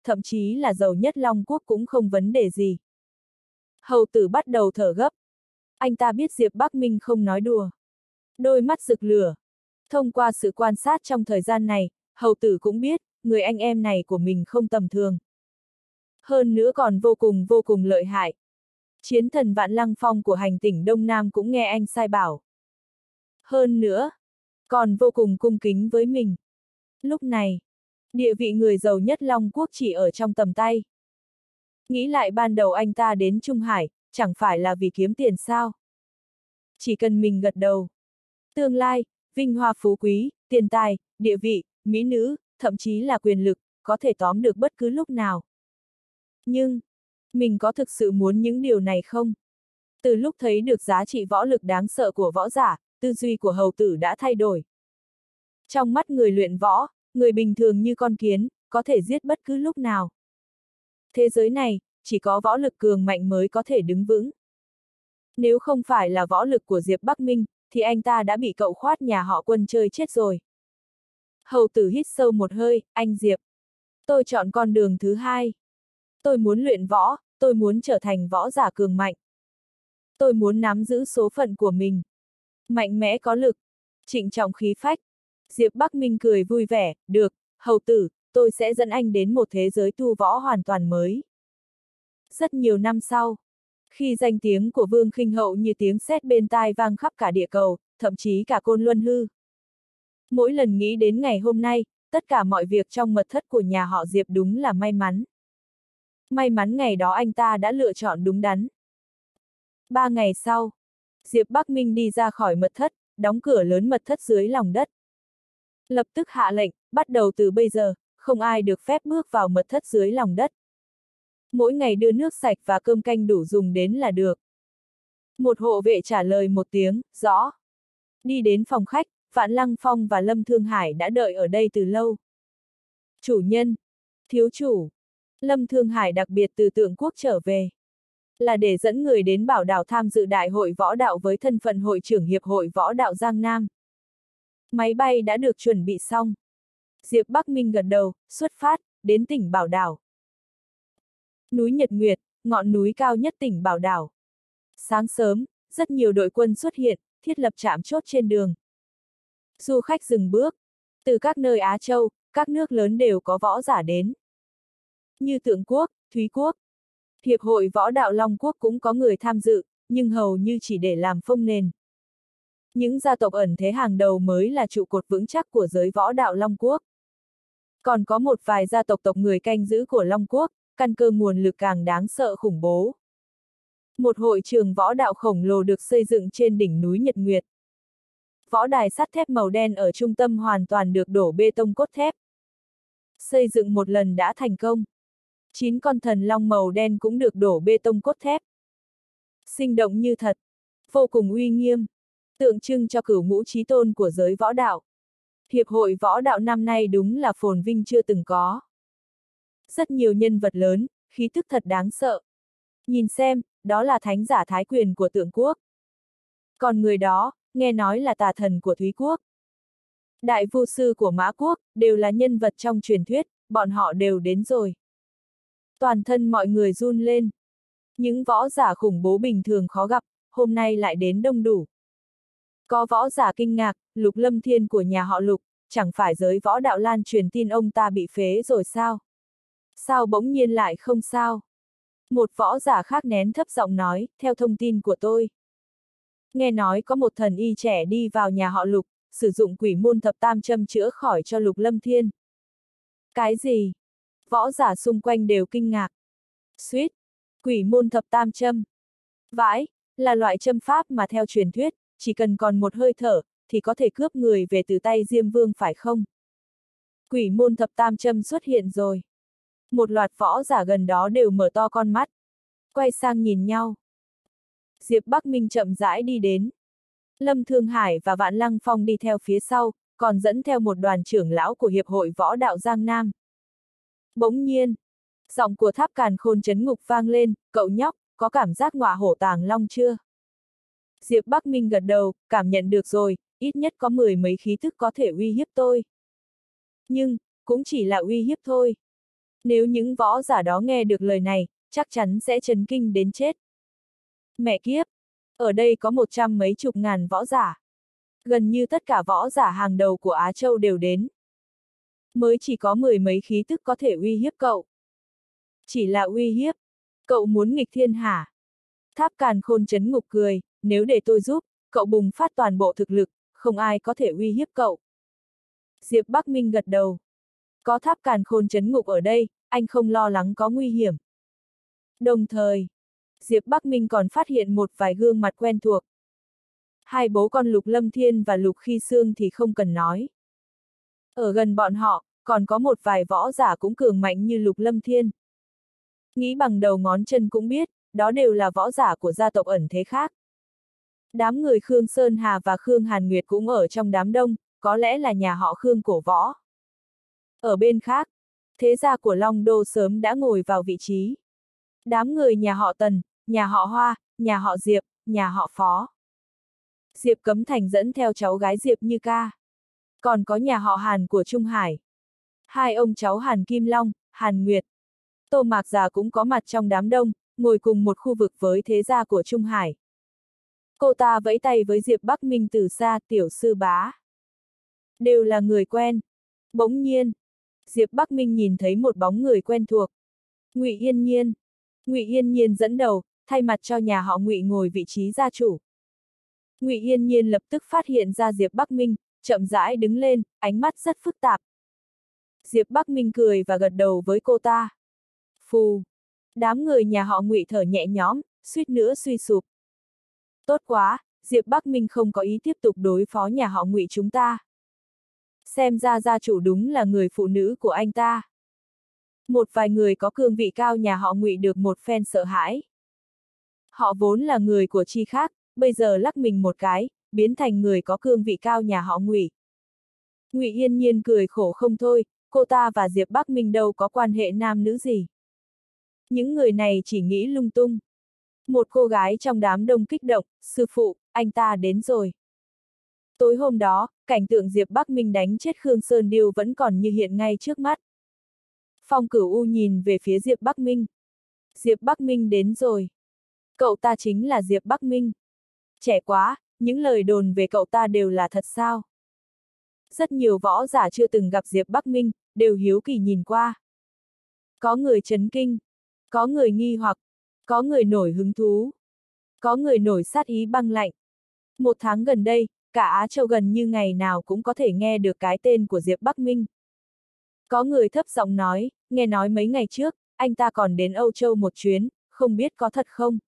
thậm chí là giàu nhất Long Quốc cũng không vấn đề gì. Hầu tử bắt đầu thở gấp. Anh ta biết Diệp Bắc Minh không nói đùa. Đôi mắt rực lửa. Thông qua sự quan sát trong thời gian này, hầu tử cũng biết, người anh em này của mình không tầm thường. Hơn nữa còn vô cùng lợi hại. Chiến thần Vạn Lăng Phong của hành tỉnh Đông Nam cũng nghe anh sai bảo. Hơn nữa, còn vô cùng cung kính với mình. Lúc này, địa vị người giàu nhất Long Quốc chỉ ở trong tầm tay. Nghĩ lại ban đầu anh ta đến Trung Hải, chẳng phải là vì kiếm tiền sao? Chỉ cần mình gật đầu. Tương lai, vinh hoa phú quý, tiền tài, địa vị, mỹ nữ, thậm chí là quyền lực, có thể tóm được bất cứ lúc nào. Nhưng, mình có thực sự muốn những điều này không? Từ lúc thấy được giá trị võ lực đáng sợ của võ giả, tư duy của hầu tử đã thay đổi. Trong mắt người luyện võ, người bình thường như con kiến, có thể giết bất cứ lúc nào. Thế giới này, chỉ có võ lực cường mạnh mới có thể đứng vững. Nếu không phải là võ lực của Diệp Bắc Minh, thì anh ta đã bị cậu khoát nhà họ Quân chơi chết rồi. Hầu tử hít sâu một hơi, anh Diệp. Tôi chọn con đường thứ hai. Tôi muốn luyện võ, tôi muốn trở thành võ giả cường mạnh. Tôi muốn nắm giữ số phận của mình. Mạnh mẽ có lực, trịnh trọng khí phách. Diệp Bắc Minh cười vui vẻ, được, hầu tử, tôi sẽ dẫn anh đến một thế giới tu võ hoàn toàn mới. Rất nhiều năm sau, khi danh tiếng của Vương Khinh Hậu như tiếng sét bên tai vang khắp cả địa cầu, thậm chí cả Côn Luân Hư. Mỗi lần nghĩ đến ngày hôm nay, tất cả mọi việc trong mật thất của nhà họ Diệp đúng là may mắn. May mắn ngày đó anh ta đã lựa chọn đúng đắn. 3 ngày sau, Diệp Bắc Minh đi ra khỏi mật thất, đóng cửa lớn mật thất dưới lòng đất. Lập tức hạ lệnh, bắt đầu từ bây giờ, không ai được phép bước vào mật thất dưới lòng đất. Mỗi ngày đưa nước sạch và cơm canh đủ dùng đến là được. Một hộ vệ trả lời một tiếng, rõ. Đi đến phòng khách, Vạn Lăng Phong và Lâm Thương Hải đã đợi ở đây từ lâu. Chủ nhân, thiếu chủ, Lâm Thương Hải đặc biệt từ Tượng Quốc trở về. Là để dẫn người đến Bảo Đảo tham dự đại hội võ đạo với thân phận hội trưởng Hiệp hội Võ đạo Giang Nam. Máy bay đã được chuẩn bị xong. Diệp Bắc Minh gật đầu, xuất phát, đến tỉnh Bảo Đảo. Núi Nhật Nguyệt, ngọn núi cao nhất tỉnh Bảo Đảo. Sáng sớm, rất nhiều đội quân xuất hiện, thiết lập trạm chốt trên đường. Du khách dừng bước. Từ các nơi Á Châu, các nước lớn đều có võ giả đến. Như Tượng Quốc, Thúy Quốc. Hiệp hội Võ đạo Long Quốc cũng có người tham dự, nhưng hầu như chỉ để làm phông nền. Những gia tộc ẩn thế hàng đầu mới là trụ cột vững chắc của giới võ đạo Long Quốc. Còn có một vài gia tộc người canh giữ của Long Quốc, căn cơ nguồn lực càng đáng sợ khủng bố. Một hội trường võ đạo khổng lồ được xây dựng trên đỉnh núi Nhật Nguyệt. Võ đài sắt thép màu đen ở trung tâm hoàn toàn được đổ bê tông cốt thép. Xây dựng một lần đã thành công. 9 con thần long màu đen cũng được đổ bê tông cốt thép. Sinh động như thật, vô cùng uy nghiêm, tượng trưng cho cửu ngũ chí tôn của giới võ đạo. Hiệp hội võ đạo năm nay đúng là phồn vinh chưa từng có. Rất nhiều nhân vật lớn, khí tức thật đáng sợ. Nhìn xem, đó là thánh giả Thái Quyền của Tượng Quốc. Còn người đó, nghe nói là tà thần của Thúy Quốc. Đại vu sư của Mã Quốc, đều là nhân vật trong truyền thuyết, bọn họ đều đến rồi. Toàn thân mọi người run lên. Những võ giả khủng bố bình thường khó gặp, hôm nay lại đến đông đủ. Có võ giả kinh ngạc, Lục Lâm Thiên của nhà họ Lục, chẳng phải giới võ đạo lan truyền tin ông ta bị phế rồi sao? Sao bỗng nhiên lại không sao? Một võ giả khác nén thấp giọng nói, theo thông tin của tôi. Nghe nói có một thần y trẻ đi vào nhà họ Lục, sử dụng quỷ môn thập tam châm chữa khỏi cho Lục Lâm Thiên. Cái gì? Võ giả xung quanh đều kinh ngạc. Suýt! Quỷ môn thập tam châm. Vãi, là loại châm pháp mà theo truyền thuyết, chỉ cần còn một hơi thở, thì có thể cướp người về từ tay Diêm Vương phải không? Quỷ môn thập tam châm xuất hiện rồi. Một loạt võ giả gần đó đều mở to con mắt. Quay sang nhìn nhau. Diệp Bắc Minh chậm rãi đi đến. Lâm Thương Hải và Vạn Lăng Phong đi theo phía sau, còn dẫn theo một đoàn trưởng lão của Hiệp hội Võ đạo Giang Nam. Bỗng nhiên, giọng của Tháp Càn Khôn Trấn Ngục vang lên, cậu nhóc, có cảm giác ngọa hổ tàng long chưa? Diệp Bắc Minh gật đầu, cảm nhận được rồi, ít nhất có 10 mấy khí tức có thể uy hiếp tôi. Nhưng, cũng chỉ là uy hiếp thôi. Nếu những võ giả đó nghe được lời này, chắc chắn sẽ chấn kinh đến chết. Mẹ kiếp! Ở đây có 100 mấy chục ngàn võ giả. Gần như tất cả võ giả hàng đầu của Á Châu đều đến. Mới chỉ có 10 mấy khí tức có thể uy hiếp cậu. Chỉ là uy hiếp. Cậu muốn nghịch thiên hả? Tháp Càn Khôn trấn ngục cười, nếu để tôi giúp, cậu bùng phát toàn bộ thực lực, không ai có thể uy hiếp cậu. Diệp Bắc Minh gật đầu. Có Tháp Càn Khôn trấn ngục ở đây, anh không lo lắng có nguy hiểm. Đồng thời, Diệp Bắc Minh còn phát hiện một vài gương mặt quen thuộc. Hai bố con Lục Lâm Thiên và Lục Khi Sương thì không cần nói. Ở gần bọn họ, còn có một vài võ giả cũng cường mạnh như Lục Lâm Thiên. Nghĩ bằng đầu ngón chân cũng biết, đó đều là võ giả của gia tộc ẩn thế khác. Đám người Khương Sơn Hà và Khương Hàn Nguyệt cũng ở trong đám đông, có lẽ là nhà họ Khương cổ võ. Ở bên khác, thế gia của Long Đô sớm đã ngồi vào vị trí. Đám người nhà họ Tần, nhà họ Hoa, nhà họ Diệp, nhà họ Phó. Diệp Cấm Thành dẫn theo cháu gái Diệp Như Ca. Còn có nhà họ Hàn của Trung Hải. Hai ông cháu Hàn Kim Long, Hàn Nguyệt. Tô Mạc Già cũng có mặt trong đám đông, ngồi cùng một khu vực với thế gia của Trung Hải. Cô ta vẫy tay với Diệp Bắc Minh từ xa, tiểu sư bá. Đều là người quen. Bỗng nhiên, Diệp Bắc Minh nhìn thấy một bóng người quen thuộc. Ngụy Yên Nhiên. Ngụy Yên Nhiên dẫn đầu, thay mặt cho nhà họ Ngụy ngồi vị trí gia chủ. Ngụy Yên Nhiên lập tức phát hiện ra Diệp Bắc Minh, chậm rãi đứng lên, ánh mắt rất phức tạp. Diệp Bắc Minh cười và gật đầu với cô ta. Phù! Đám người nhà họ Ngụy thở nhẹ nhõm, suýt nữa suy sụp. Tốt quá, Diệp Bắc Minh không có ý tiếp tục đối phó nhà họ Ngụy chúng ta. Xem ra gia chủ đúng là người phụ nữ của anh ta. Một vài người có cương vị cao nhà họ Ngụy được một phen sợ hãi. Họ vốn là người của chi khác, bây giờ lắc mình một cái, biến thành người có cương vị cao nhà họ Ngụy. Ngụy Yên Nhiên cười khổ không thôi, cô ta và Diệp Bắc Minh đâu có quan hệ nam nữ gì. Những người này chỉ nghĩ lung tung. Một cô gái trong đám đông kích động, sư phụ, anh ta đến rồi. Tối hôm đó, cảnh tượng Diệp Bắc Minh đánh chết Khương Sơn Điêu vẫn còn như hiện ngay trước mắt. Phong Cửu U nhìn về phía Diệp Bắc Minh. Diệp Bắc Minh đến rồi. Cậu ta chính là Diệp Bắc Minh. Trẻ quá, những lời đồn về cậu ta đều là thật sao? Rất nhiều võ giả chưa từng gặp Diệp Bắc Minh, đều hiếu kỳ nhìn qua. Có người chấn kinh, có người nghi hoặc, có người nổi hứng thú, có người nổi sát ý băng lạnh. Một tháng gần đây, cả Á Châu gần như ngày nào cũng có thể nghe được cái tên của Diệp Bắc Minh. Có người thấp giọng nói, nghe nói mấy ngày trước, anh ta còn đến Âu Châu một chuyến, không biết có thật không?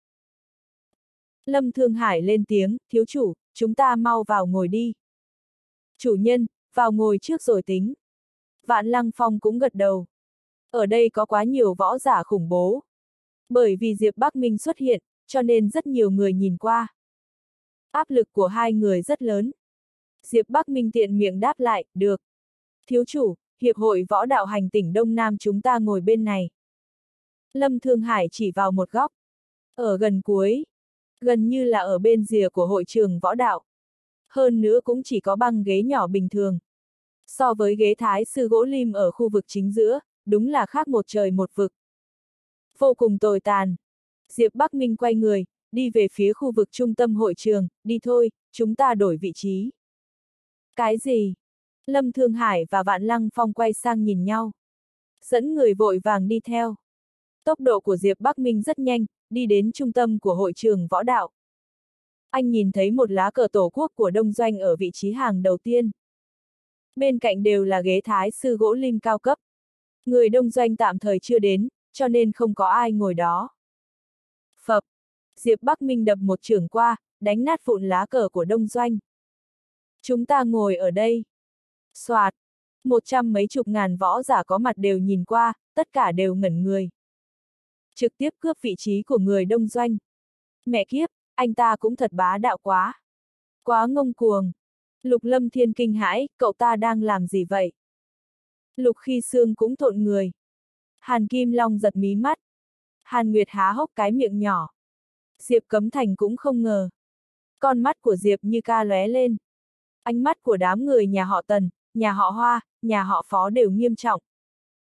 Lâm Thương Hải lên tiếng, thiếu chủ, chúng ta mau vào ngồi đi. Chủ nhân, vào ngồi trước rồi tính. Vạn Lăng Phong cũng gật đầu. Ở đây có quá nhiều võ giả khủng bố. Bởi vì Diệp Bắc Minh xuất hiện, cho nên rất nhiều người nhìn qua. Áp lực của hai người rất lớn. Diệp Bắc Minh tiện miệng đáp lại, được. Thiếu chủ, Hiệp hội Võ Đạo Hành tỉnh Đông Nam chúng ta ngồi bên này. Lâm Thương Hải chỉ vào một góc. Ở gần cuối. Gần như là ở bên rìa của hội trường võ đạo. Hơn nữa cũng chỉ có băng ghế nhỏ bình thường. So với ghế thái sư gỗ lim ở khu vực chính giữa, đúng là khác một trời một vực. Vô cùng tồi tàn. Diệp Bắc Minh quay người, đi về phía khu vực trung tâm hội trường, đi thôi, chúng ta đổi vị trí. Cái gì? Lâm Thương Hải và Vạn Lăng Phong quay sang nhìn nhau. Dẫn người vội vàng đi theo. Tốc độ của Diệp Bắc Minh rất nhanh, đi đến trung tâm của hội trường võ đạo. Anh nhìn thấy một lá cờ tổ quốc của Đông Doanh ở vị trí hàng đầu tiên. Bên cạnh đều là ghế thái sư gỗ lim cao cấp. Người Đông Doanh tạm thời chưa đến, cho nên không có ai ngồi đó. Phập! Diệp Bắc Minh đập một chưởng qua, đánh nát vụn lá cờ của Đông Doanh. Chúng ta ngồi ở đây. Soạt! 100 mấy chục ngàn võ giả có mặt đều nhìn qua, tất cả đều ngẩn người. Trực tiếp cướp vị trí của người Đông Doanh. Mẹ kiếp, anh ta cũng thật bá đạo quá. Quá ngông cuồng. Lục Lâm Thiên kinh hãi, cậu ta đang làm gì vậy? Lục Khi Sương cũng thộn người. Hàn Kim Long giật mí mắt. Hàn Nguyệt há hốc cái miệng nhỏ. Diệp Cấm Thành cũng không ngờ. Con mắt của Diệp Như Ca lóe lên. Ánh mắt của đám người nhà họ Tần, nhà họ Hoa, nhà họ Phó đều nghiêm trọng.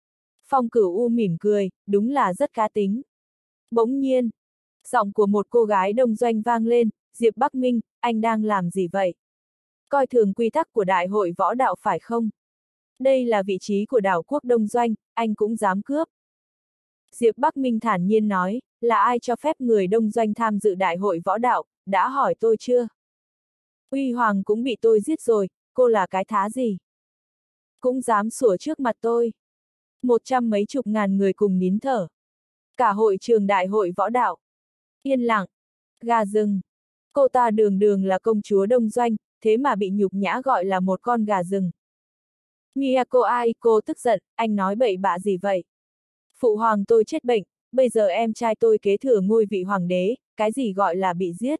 Phong Cửu U mỉm cười, đúng là rất cá tính. Bỗng nhiên, giọng của một cô gái đông doanh vang lên, Diệp Bắc Minh, anh đang làm gì vậy? Coi thường quy tắc của đại hội võ đạo phải không? Đây là vị trí của đảo quốc đông doanh, anh cũng dám cướp. Diệp Bắc Minh thản nhiên nói, là ai cho phép người đông doanh tham dự đại hội võ đạo, đã hỏi tôi chưa? Uy Hoàng cũng bị tôi giết rồi, cô là cái thá gì? Cũng dám sủa trước mặt tôi. 100 mấy chục ngàn người cùng nín thở. Cả hội trường đại hội võ đạo. Yên lặng. Gà rừng. Cô ta đường đường là công chúa đông doanh, thế mà bị nhục nhã gọi là một con gà rừng. Miyako Aiko tức giận, anh nói bậy bạ gì vậy? Phụ hoàng tôi chết bệnh, bây giờ em trai tôi kế thừa ngôi vị hoàng đế, cái gì gọi là bị giết?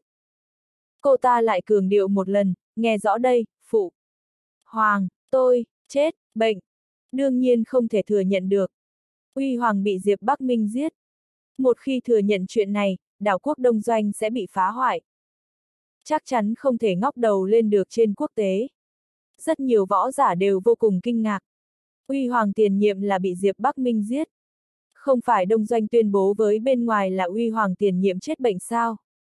Cô ta lại cường điệu một lần, nghe rõ đây, phụ hoàng, tôi, chết, bệnh. Đương nhiên không thể thừa nhận được. Uy Hoàng bị Diệp Bắc Minh giết. Một khi thừa nhận chuyện này, đảo quốc đông doanh sẽ bị phá hoại. Chắc chắn không thể ngóc đầu lên được trên quốc tế. Rất nhiều võ giả đều vô cùng kinh ngạc. Uy Hoàng tiền nhiệm là bị Diệp Bắc Minh giết. Không phải đông doanh tuyên bố với bên ngoài là Uy Hoàng tiền nhiệm chết bệnh sao?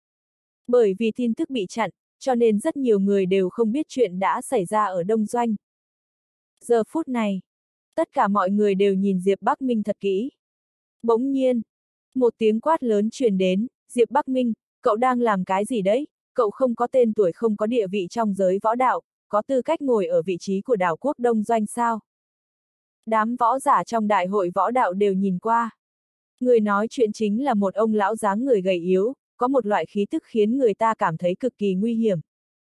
Bởi vì tin tức bị chặn, cho nên rất nhiều người đều không biết chuyện đã xảy ra ở đông doanh. Giờ phút này, tất cả mọi người đều nhìn Diệp Bắc Minh thật kỹ. Bỗng nhiên, một tiếng quát lớn truyền đến, Diệp Bắc Minh, cậu đang làm cái gì đấy? Cậu không có tên tuổi, không có địa vị trong giới võ đạo, có tư cách ngồi ở vị trí của đảo quốc đông doanh sao? Đám võ giả trong đại hội võ đạo đều nhìn qua. Người nói chuyện chính là một ông lão dáng người gầy yếu, có một loại khí tức khiến người ta cảm thấy cực kỳ nguy hiểm.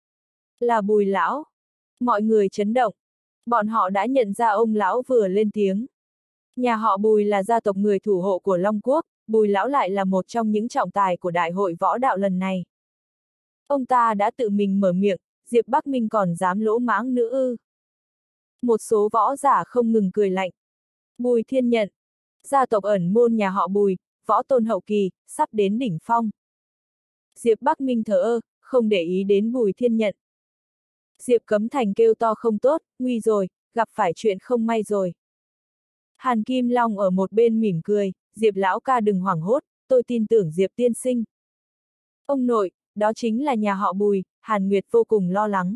Là Bùi lão. Mọi người chấn động. Bọn họ đã nhận ra ông lão vừa lên tiếng. Nhà họ Bùi là gia tộc người thủ hộ của Long Quốc, Bùi lão lại là một trong những trọng tài của đại hội võ đạo lần này. Ông ta đã tự mình mở miệng, Diệp Bắc Minh còn dám lỗ mãng nữa ư? Một số võ giả không ngừng cười lạnh. Bùi Thiên Nhận, gia tộc ẩn môn nhà họ Bùi, võ tôn hậu kỳ, sắp đến đỉnh phong. Diệp Bắc Minh thờ ơ, không để ý đến Bùi Thiên Nhận. Diệp Cấm Thành kêu to không tốt, nguy rồi, gặp phải chuyện không may rồi. Hàn Kim Long ở một bên mỉm cười, Diệp lão ca đừng hoảng hốt, tôi tin tưởng Diệp tiên sinh. Ông nội, đó chính là nhà họ Bùi, Hàn Nguyệt vô cùng lo lắng.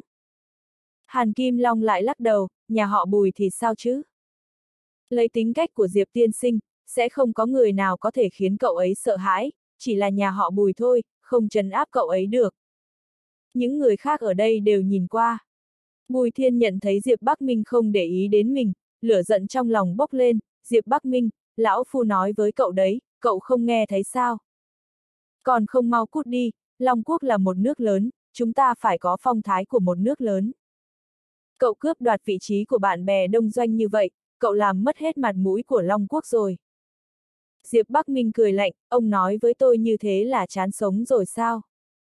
Hàn Kim Long lại lắc đầu, nhà họ Bùi thì sao chứ? Lấy tính cách của Diệp tiên sinh, sẽ không có người nào có thể khiến cậu ấy sợ hãi, chỉ là nhà họ Bùi thôi, không trấn áp cậu ấy được. Những người khác ở đây đều nhìn qua. Bùi Thiên Nhận thấy Diệp Bắc Minh không để ý đến mình, lửa giận trong lòng bốc lên, Diệp Bắc Minh, lão phu nói với cậu đấy, cậu không nghe thấy sao? Còn không mau cút đi, Long Quốc là một nước lớn, chúng ta phải có phong thái của một nước lớn. Cậu cướp đoạt vị trí của bạn bè đông doanh như vậy, cậu làm mất hết mặt mũi của Long Quốc rồi. Diệp Bắc Minh cười lạnh, ông nói với tôi như thế là chán sống rồi sao?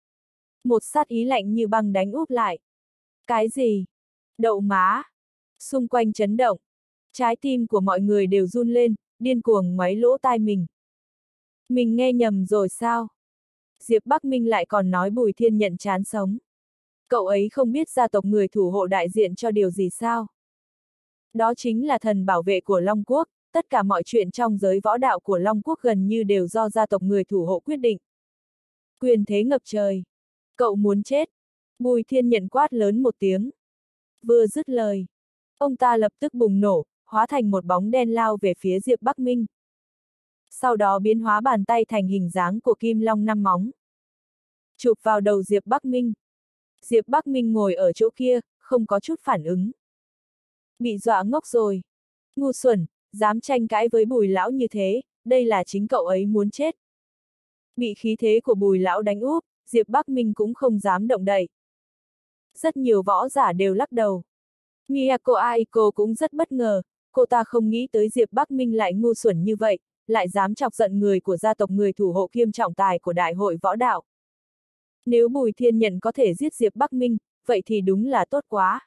Một sát ý lạnh như băng đánh úp lại. Cái gì? Đậu má. Xung quanh chấn động. Trái tim của mọi người đều run lên, điên cuồng ngoáy lỗ tai mình. Mình nghe nhầm rồi sao? Diệp Bắc Minh lại còn nói Bùi Thiên Nhận chán sống. Cậu ấy không biết gia tộc người thủ hộ đại diện cho điều gì sao? Đó chính là thần bảo vệ của Long Quốc, tất cả mọi chuyện trong giới võ đạo của Long Quốc gần như đều do gia tộc người thủ hộ quyết định. Quyền thế ngập trời. Cậu muốn chết. Bùi Thiên Nhận quát lớn một tiếng. Vừa dứt lời, ông ta lập tức bùng nổ, hóa thành một bóng đen lao về phía Diệp Bắc Minh. Sau đó biến hóa bàn tay thành hình dáng của Kim Long 5 móng. Chụp vào đầu Diệp Bắc Minh. Diệp Bắc Minh ngồi ở chỗ kia, không có chút phản ứng. Bị dọa ngốc rồi. Ngu xuẩn, dám tranh cãi với Bùi lão như thế, đây là chính cậu ấy muốn chết. Bị khí thế của Bùi lão đánh úp, Diệp Bắc Minh cũng không dám động đậy. Rất nhiều võ giả đều lắc đầu. Miyako Aiko cũng rất bất ngờ, cô ta không nghĩ tới Diệp Bắc Minh lại ngu xuẩn như vậy, lại dám chọc giận người của gia tộc người thủ hộ kiêm trọng tài của đại hội võ đạo. Nếu Bùi Thiên Nhận có thể giết Diệp Bắc Minh, vậy thì đúng là tốt quá.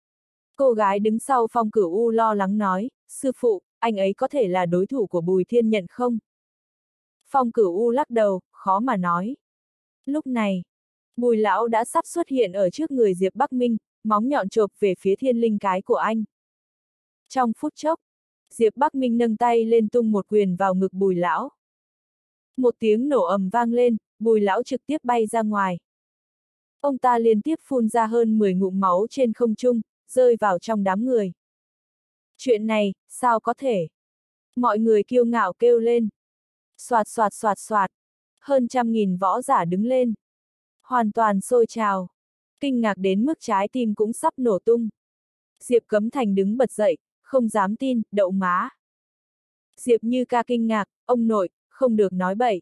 Cô gái đứng sau Phong Cửu U lo lắng nói, sư phụ, anh ấy có thể là đối thủ của Bùi Thiên Nhận không? Phong Cửu U lắc đầu, khó mà nói. Lúc này, Bùi lão đã sắp xuất hiện ở trước người Diệp Bắc Minh, móng nhọn chộp về phía thiên linh cái của anh. Trong phút chốc, Diệp Bắc Minh nâng tay lên tung một quyền vào ngực Bùi lão. Một tiếng nổ ầm vang lên, Bùi lão trực tiếp bay ra ngoài. Ông ta liên tiếp phun ra hơn 10 ngụm máu trên không trung, rơi vào trong đám người. Chuyện này, sao có thể? Mọi người kiêu ngạo kêu lên. Soạt soạt soạt soạt. Hơn 100.000 võ giả đứng lên. Hoàn toàn sôi trào. Kinh ngạc đến mức trái tim cũng sắp nổ tung. Diệp Cấm Thành đứng bật dậy, không dám tin, đậu má. Diệp Như Ca kinh ngạc, ông nội, không được nói bậy.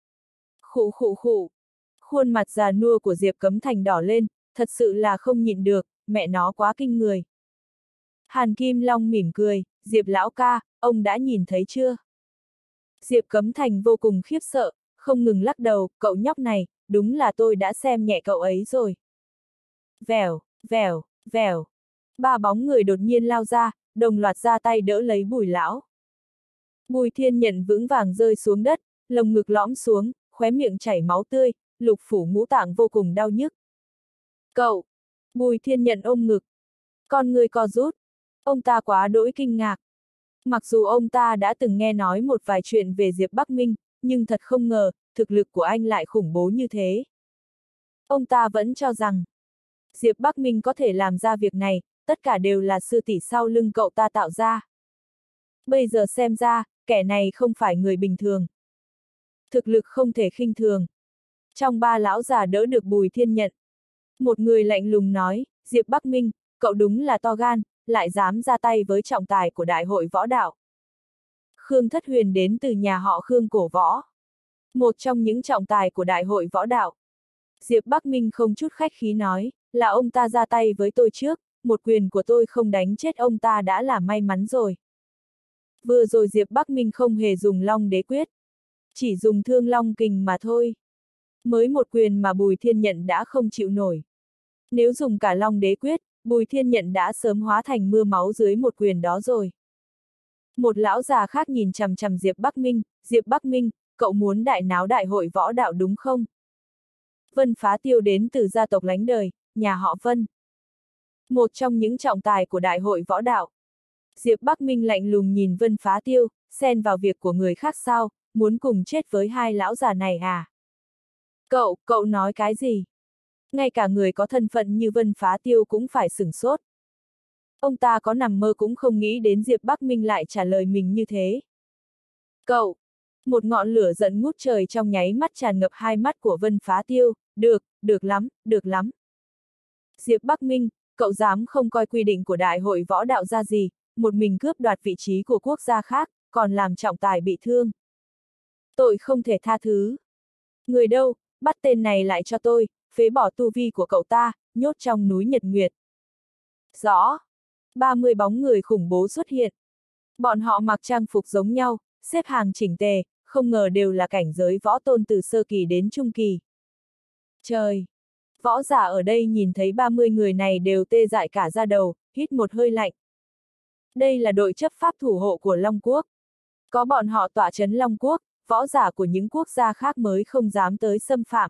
Khụ khụ khụ. Khuôn mặt già nua của Diệp Cấm Thành đỏ lên, thật sự là không nhịn được, mẹ nó quá kinh người. Hàn Kim Long mỉm cười, Diệp lão ca, ông đã nhìn thấy chưa? Diệp Cấm Thành vô cùng khiếp sợ, không ngừng lắc đầu, cậu nhóc này, đúng là tôi đã xem nhẹ cậu ấy rồi. Vèo, vèo, vèo. Ba bóng người đột nhiên lao ra, đồng loạt ra tay đỡ lấy Bùi lão. Bùi Thiên Nhận vững vàng rơi xuống đất, lồng ngực lõm xuống, khóe miệng chảy máu tươi, lục phủ ngũ tạng vô cùng đau nhức. Cậu! Bùi Thiên Nhận ôm ngực. Con người co rút. Ông ta quá đỗi kinh ngạc. Mặc dù ông ta đã từng nghe nói một vài chuyện về Diệp Bắc Minh, nhưng thật không ngờ, thực lực của anh lại khủng bố như thế. Ông ta vẫn cho rằng, Diệp Bắc Minh có thể làm ra việc này, tất cả đều là sư tỷ sau lưng cậu ta tạo ra. Bây giờ xem ra, kẻ này không phải người bình thường. Thực lực không thể khinh thường. Trong ba lão già đỡ được Bùi Thiên Nhận. Một người lạnh lùng nói, Diệp Bắc Minh, cậu đúng là to gan, lại dám ra tay với trọng tài của đại hội võ đạo. Khương Thất Huyền đến từ nhà họ Khương cổ võ. Một trong những trọng tài của đại hội võ đạo. Diệp Bắc Minh không chút khách khí nói, là ông ta ra tay với tôi trước, một quyền của tôi không đánh chết ông ta đã là may mắn rồi. Vừa rồi Diệp Bắc Minh không hề dùng Long Đế Quyết. Chỉ dùng Thương Long Kình mà thôi. Mới một quyền mà Bùi Thiên Nhận đã không chịu nổi. Nếu dùng cả Long Đế Quyết, Bùi Thiên Nhận đã sớm hóa thành mưa máu dưới một quyền đó rồi. Một lão già khác nhìn chằm chằm Diệp Bắc Minh, cậu muốn đại náo đại hội võ đạo đúng không? Vân Phá Tiêu đến từ gia tộc Lánh Đời, nhà họ Vân. Một trong những trọng tài của đại hội võ đạo. Diệp Bắc Minh lạnh lùng nhìn Vân Phá Tiêu, xen vào việc của người khác sao, muốn cùng chết với hai lão già này à? Cậu nói cái gì? Ngay cả người có thân phận như Vân Phá Tiêu cũng phải sửng sốt. Ông ta có nằm mơ cũng không nghĩ đến Diệp Bắc Minh lại trả lời mình như thế. Cậu! Một ngọn lửa giận ngút trời trong nháy mắt tràn ngập hai mắt của Vân Phá Tiêu, được lắm, được lắm. Diệp Bắc Minh, cậu dám không coi quy định của đại hội võ đạo ra gì, một mình cướp đoạt vị trí của quốc gia khác, còn làm trọng tài bị thương. Tội không thể tha thứ. Người đâu, bắt tên này lại cho tôi, phế bỏ tu vi của cậu ta, nhốt trong núi Nhật Nguyệt. Rõ. 30 bóng người khủng bố xuất hiện. Bọn họ mặc trang phục giống nhau, xếp hàng chỉnh tề, không ngờ đều là cảnh giới võ tôn từ sơ kỳ đến trung kỳ. Trời! Võ giả ở đây nhìn thấy 30 người này đều tê dại cả da đầu, hít một hơi lạnh. Đây là đội chấp pháp thủ hộ của Long Quốc. Có bọn họ tọa trấn Long Quốc, võ giả của những quốc gia khác mới không dám tới xâm phạm.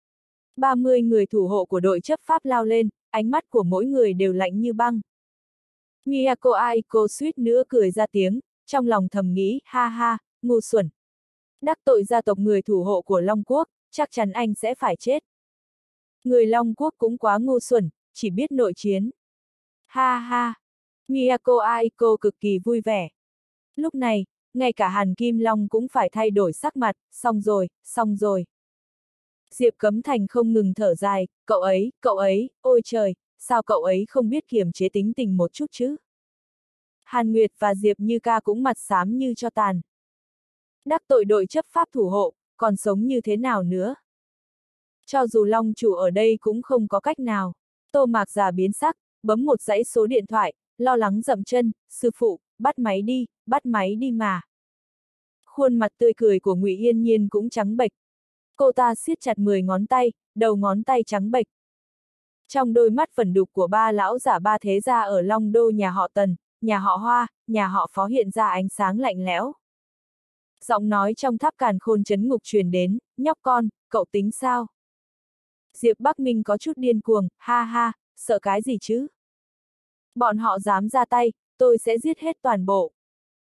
30 người thủ hộ của đội chấp pháp lao lên, ánh mắt của mỗi người đều lạnh như băng. Miyako Aiko suýt nữa cười ra tiếng, trong lòng thầm nghĩ, ha ha, ngu xuẩn. Đắc tội gia tộc người thủ hộ của Long Quốc, chắc chắn anh sẽ phải chết. Người Long Quốc cũng quá ngu xuẩn, chỉ biết nội chiến. Ha ha. Miyako Aiko cực kỳ vui vẻ. Lúc này, ngay cả Hàn Kim Long cũng phải thay đổi sắc mặt, xong rồi, xong rồi. Diệp Cấm Thành không ngừng thở dài, cậu ấy, ôi trời, sao cậu ấy không biết kiềm chế tính tình một chút chứ? Hàn Nguyệt và Diệp Như Ca cũng mặt xám như cho tàn. Đắc tội đội chấp pháp thủ hộ, còn sống như thế nào nữa? Cho dù Long chủ ở đây cũng không có cách nào. Tô Mạc già biến sắc, bấm một dãy số điện thoại, lo lắng dậm chân, sư phụ, bắt máy đi mà. Khuôn mặt tươi cười của Ngụy Yên Nhiên cũng trắng bệch. Cô ta siết chặt 10 ngón tay, đầu ngón tay trắng bệch. Trong đôi mắt vẩn đục của ba lão giả ba thế gia ở Long Đô nhà họ Tần, nhà họ Hoa, nhà họ Phó hiện ra ánh sáng lạnh lẽo. Giọng nói trong tháp càn khôn trấn ngục truyền đến, nhóc con, cậu tính sao? Diệp Bắc Minh có chút điên cuồng, ha ha, sợ cái gì chứ? Bọn họ dám ra tay, tôi sẽ giết hết toàn bộ.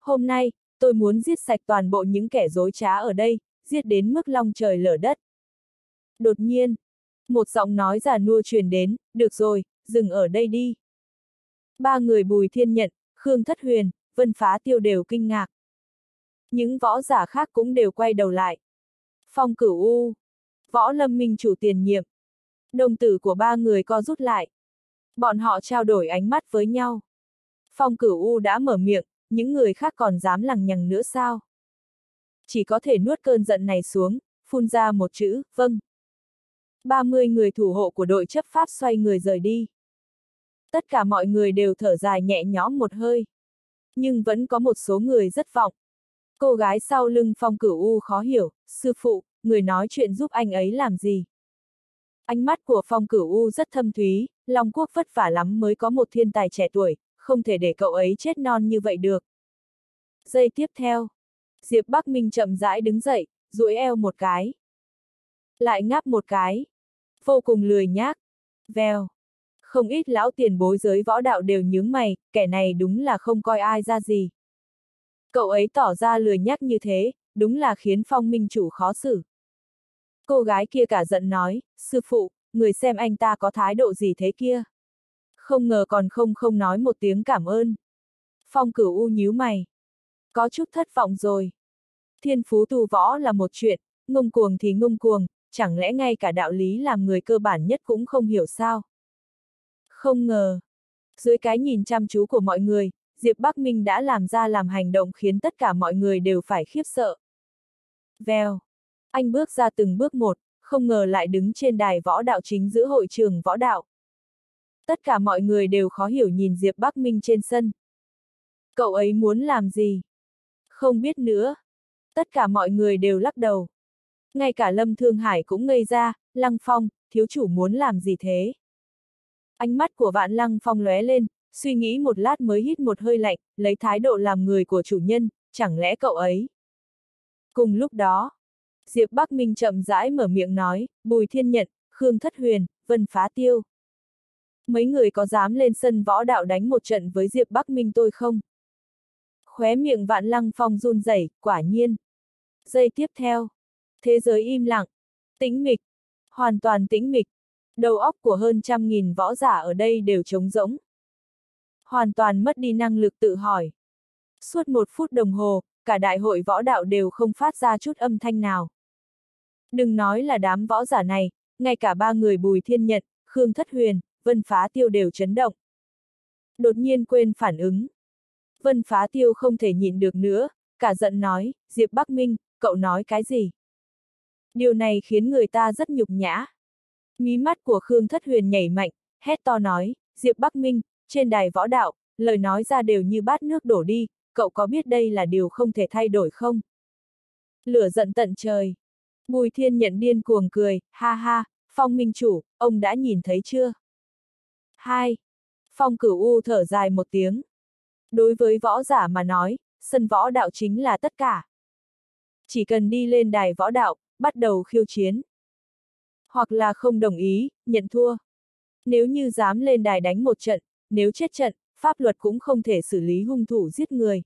Hôm nay, tôi muốn giết sạch toàn bộ những kẻ dối trá ở đây, giết đến mức long trời lở đất. Đột nhiên, một giọng nói già nua truyền đến, được rồi, dừng ở đây đi. Ba người Bùi Thiên Nhận, Khương Thất Huyền, Vân Phá Tiêu đều kinh ngạc. Những võ giả khác cũng đều quay đầu lại. Phong Cửu U, Võ Lâm Minh chủ tiền nhiệm. Đồng tử của ba người co rút lại. Bọn họ trao đổi ánh mắt với nhau. Phong Cửu U đã mở miệng, những người khác còn dám lằng nhằng nữa sao? Chỉ có thể nuốt cơn giận này xuống, phun ra một chữ, vâng. 30 người thủ hộ của đội chấp pháp xoay người rời đi. Tất cả mọi người đều thở dài nhẹ nhõm một hơi. Nhưng vẫn có một số người rất vọng. Cô gái sau lưng Phong Cửu U khó hiểu, sư phụ, người nói chuyện giúp anh ấy làm gì? Ánh mắt của Phong Cửu U rất thâm thúy, Long Quốc vất vả lắm mới có một thiên tài trẻ tuổi, không thể để cậu ấy chết non như vậy được. Giây tiếp theo, Diệp Bắc Minh chậm rãi đứng dậy, duỗi eo một cái. Lại ngáp một cái. Vô cùng lười nhác. Vèo. Không ít lão tiền bối giới võ đạo đều nhướng mày, kẻ này đúng là không coi ai ra gì. Cậu ấy tỏ ra lười nhác như thế, đúng là khiến Phong Minh chủ khó xử. Cô gái kia cả giận nói, sư phụ, người xem anh ta có thái độ gì thế kia. Không ngờ còn không nói một tiếng cảm ơn. Phong Cửu U nhíu mày. Có chút thất vọng rồi. Thiên phú tu võ là một chuyện, ngông cuồng thì ngông cuồng, chẳng lẽ ngay cả đạo lý làm người cơ bản nhất cũng không hiểu sao? Không ngờ. Dưới cái nhìn chăm chú của mọi người, Diệp Bắc Minh đã làm hành động khiến tất cả mọi người đều phải khiếp sợ. Vèo. Anh bước ra từng bước một, không ngờ lại đứng trên đài võ đạo chính giữa hội trường võ đạo. Tất cả mọi người đều khó hiểu nhìn Diệp Bắc Minh trên sân. Cậu ấy muốn làm gì? Không biết nữa. Tất cả mọi người đều lắc đầu. Ngay cả Lâm Thương Hải cũng ngây ra, Lăng Phong, thiếu chủ muốn làm gì thế? Ánh mắt của Vạn Lăng Phong lóe lên, suy nghĩ một lát mới hít một hơi lạnh, lấy thái độ làm người của chủ nhân, chẳng lẽ cậu ấy? Cùng lúc đó, Diệp Bắc Minh chậm rãi mở miệng nói, Bùi Thiên Nhận, Khương Thất Huyền, Vân Phá Tiêu. Mấy người có dám lên sân võ đạo đánh một trận với Diệp Bắc Minh tôi không? Khóe miệng Vạn Lăng Phong run rẩy, quả nhiên. Giây tiếp theo, thế giới im lặng, tĩnh mịch, hoàn toàn tĩnh mịch. Đầu óc của hơn 100.000 võ giả ở đây đều trống rỗng. Hoàn toàn mất đi năng lực tự hỏi. Suốt 1 phút đồng hồ, cả đại hội võ đạo đều không phát ra chút âm thanh nào. Đừng nói là đám võ giả này, ngay cả ba người Bùi Thiên Nhận, Khương Thất Huyền, Vân Phá Tiêu đều chấn động. Đột nhiên quên phản ứng. Vân Phá Tiêu không thể nhịn được nữa, cả giận nói, Diệp Bắc Minh, cậu nói cái gì? Điều này khiến người ta rất nhục nhã. Mí mắt của Khương Thất Huyền nhảy mạnh, hét to nói, Diệp Bắc Minh, trên đài võ đạo, lời nói ra đều như bát nước đổ đi, cậu có biết đây là điều không thể thay đổi không? Lửa giận tận trời. Bùi Thiên Nhận điên cuồng cười, ha ha, Phong Minh chủ, ông đã nhìn thấy chưa? 2. Phong Cửu U thở dài một tiếng. Đối với võ giả mà nói, sân võ đạo chính là tất cả. Chỉ cần đi lên đài võ đạo, bắt đầu khiêu chiến. Hoặc là không đồng ý, nhận thua. Nếu như dám lên đài đánh một trận, nếu chết trận, pháp luật cũng không thể xử lý hung thủ giết người.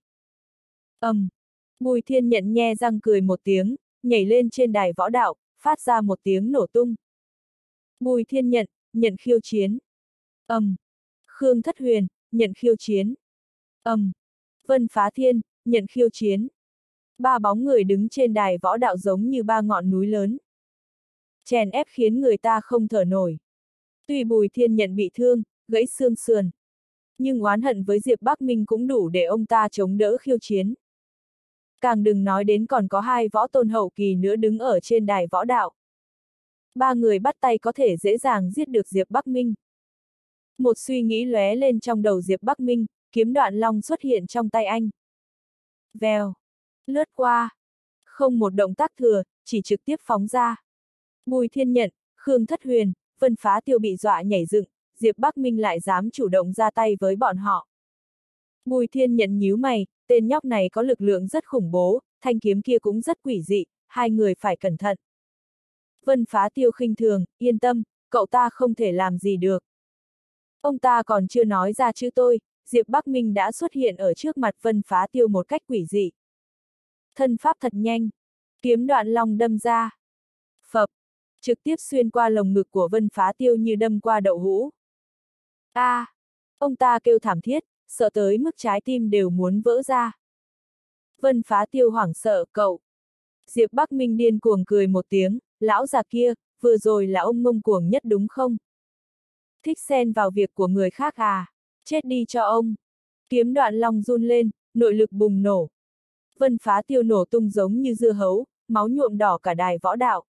Bùi Thiên Nhận nhe răng cười một tiếng, nhảy lên trên đài võ đạo, phát ra một tiếng nổ tung. Bùi Thiên Nhận, nhận khiêu chiến. Khương Thất Huyền, nhận khiêu chiến. Vân Phá Thiên, nhận khiêu chiến. Ba bóng người đứng trên đài võ đạo giống như ba ngọn núi lớn. Chèn ép khiến người ta không thở nổi. Tuy Bùi Thiên Nhận bị thương, gãy xương sườn. Nhưng oán hận với Diệp Bắc Minh cũng đủ để ông ta chống đỡ khiêu chiến. Càng đừng nói đến còn có 2 võ tôn hậu kỳ nữa đứng ở trên đài võ đạo. 3 người bắt tay có thể dễ dàng giết được Diệp Bắc Minh. Một suy nghĩ lóe lên trong đầu Diệp Bắc Minh, kiếm đoạn long xuất hiện trong tay anh. Vèo, lướt qua. Không một động tác thừa, chỉ trực tiếp phóng ra. Bùi Thiên Nhận, Khương Thất Huyền, Vân Phá Tiêu bị dọa nhảy dựng, Diệp Bắc Minh lại dám chủ động ra tay với bọn họ. Bùi Thiên Nhận nhíu mày, tên nhóc này có lực lượng rất khủng bố, thanh kiếm kia cũng rất quỷ dị, 2 người phải cẩn thận. Vân Phá Tiêu khinh thường, yên tâm, cậu ta không thể làm gì được. Ông ta còn chưa nói ra chữ tôi, Diệp Bắc Minh đã xuất hiện ở trước mặt Vân Phá Tiêu một cách quỷ dị. Thân pháp thật nhanh, kiếm đoạn long đâm ra. Phập, trực tiếp xuyên qua lồng ngực của Vân Phá Tiêu như đâm qua đậu hũ. Ông ta kêu thảm thiết, sợ tới mức trái tim đều muốn vỡ ra. Vân Phá Tiêu hoảng sợ, cậu. Diệp Bắc Minh điên cuồng cười một tiếng, lão già kia, vừa rồi là ông ngông cuồng nhất đúng không? Thích xen vào việc của người khác à? Chết đi cho ông. Kiếm đoạn long run lên, nội lực bùng nổ. Vân Phá Tiêu nổ tung giống như dưa hấu, máu nhuộm đỏ cả đài võ đạo.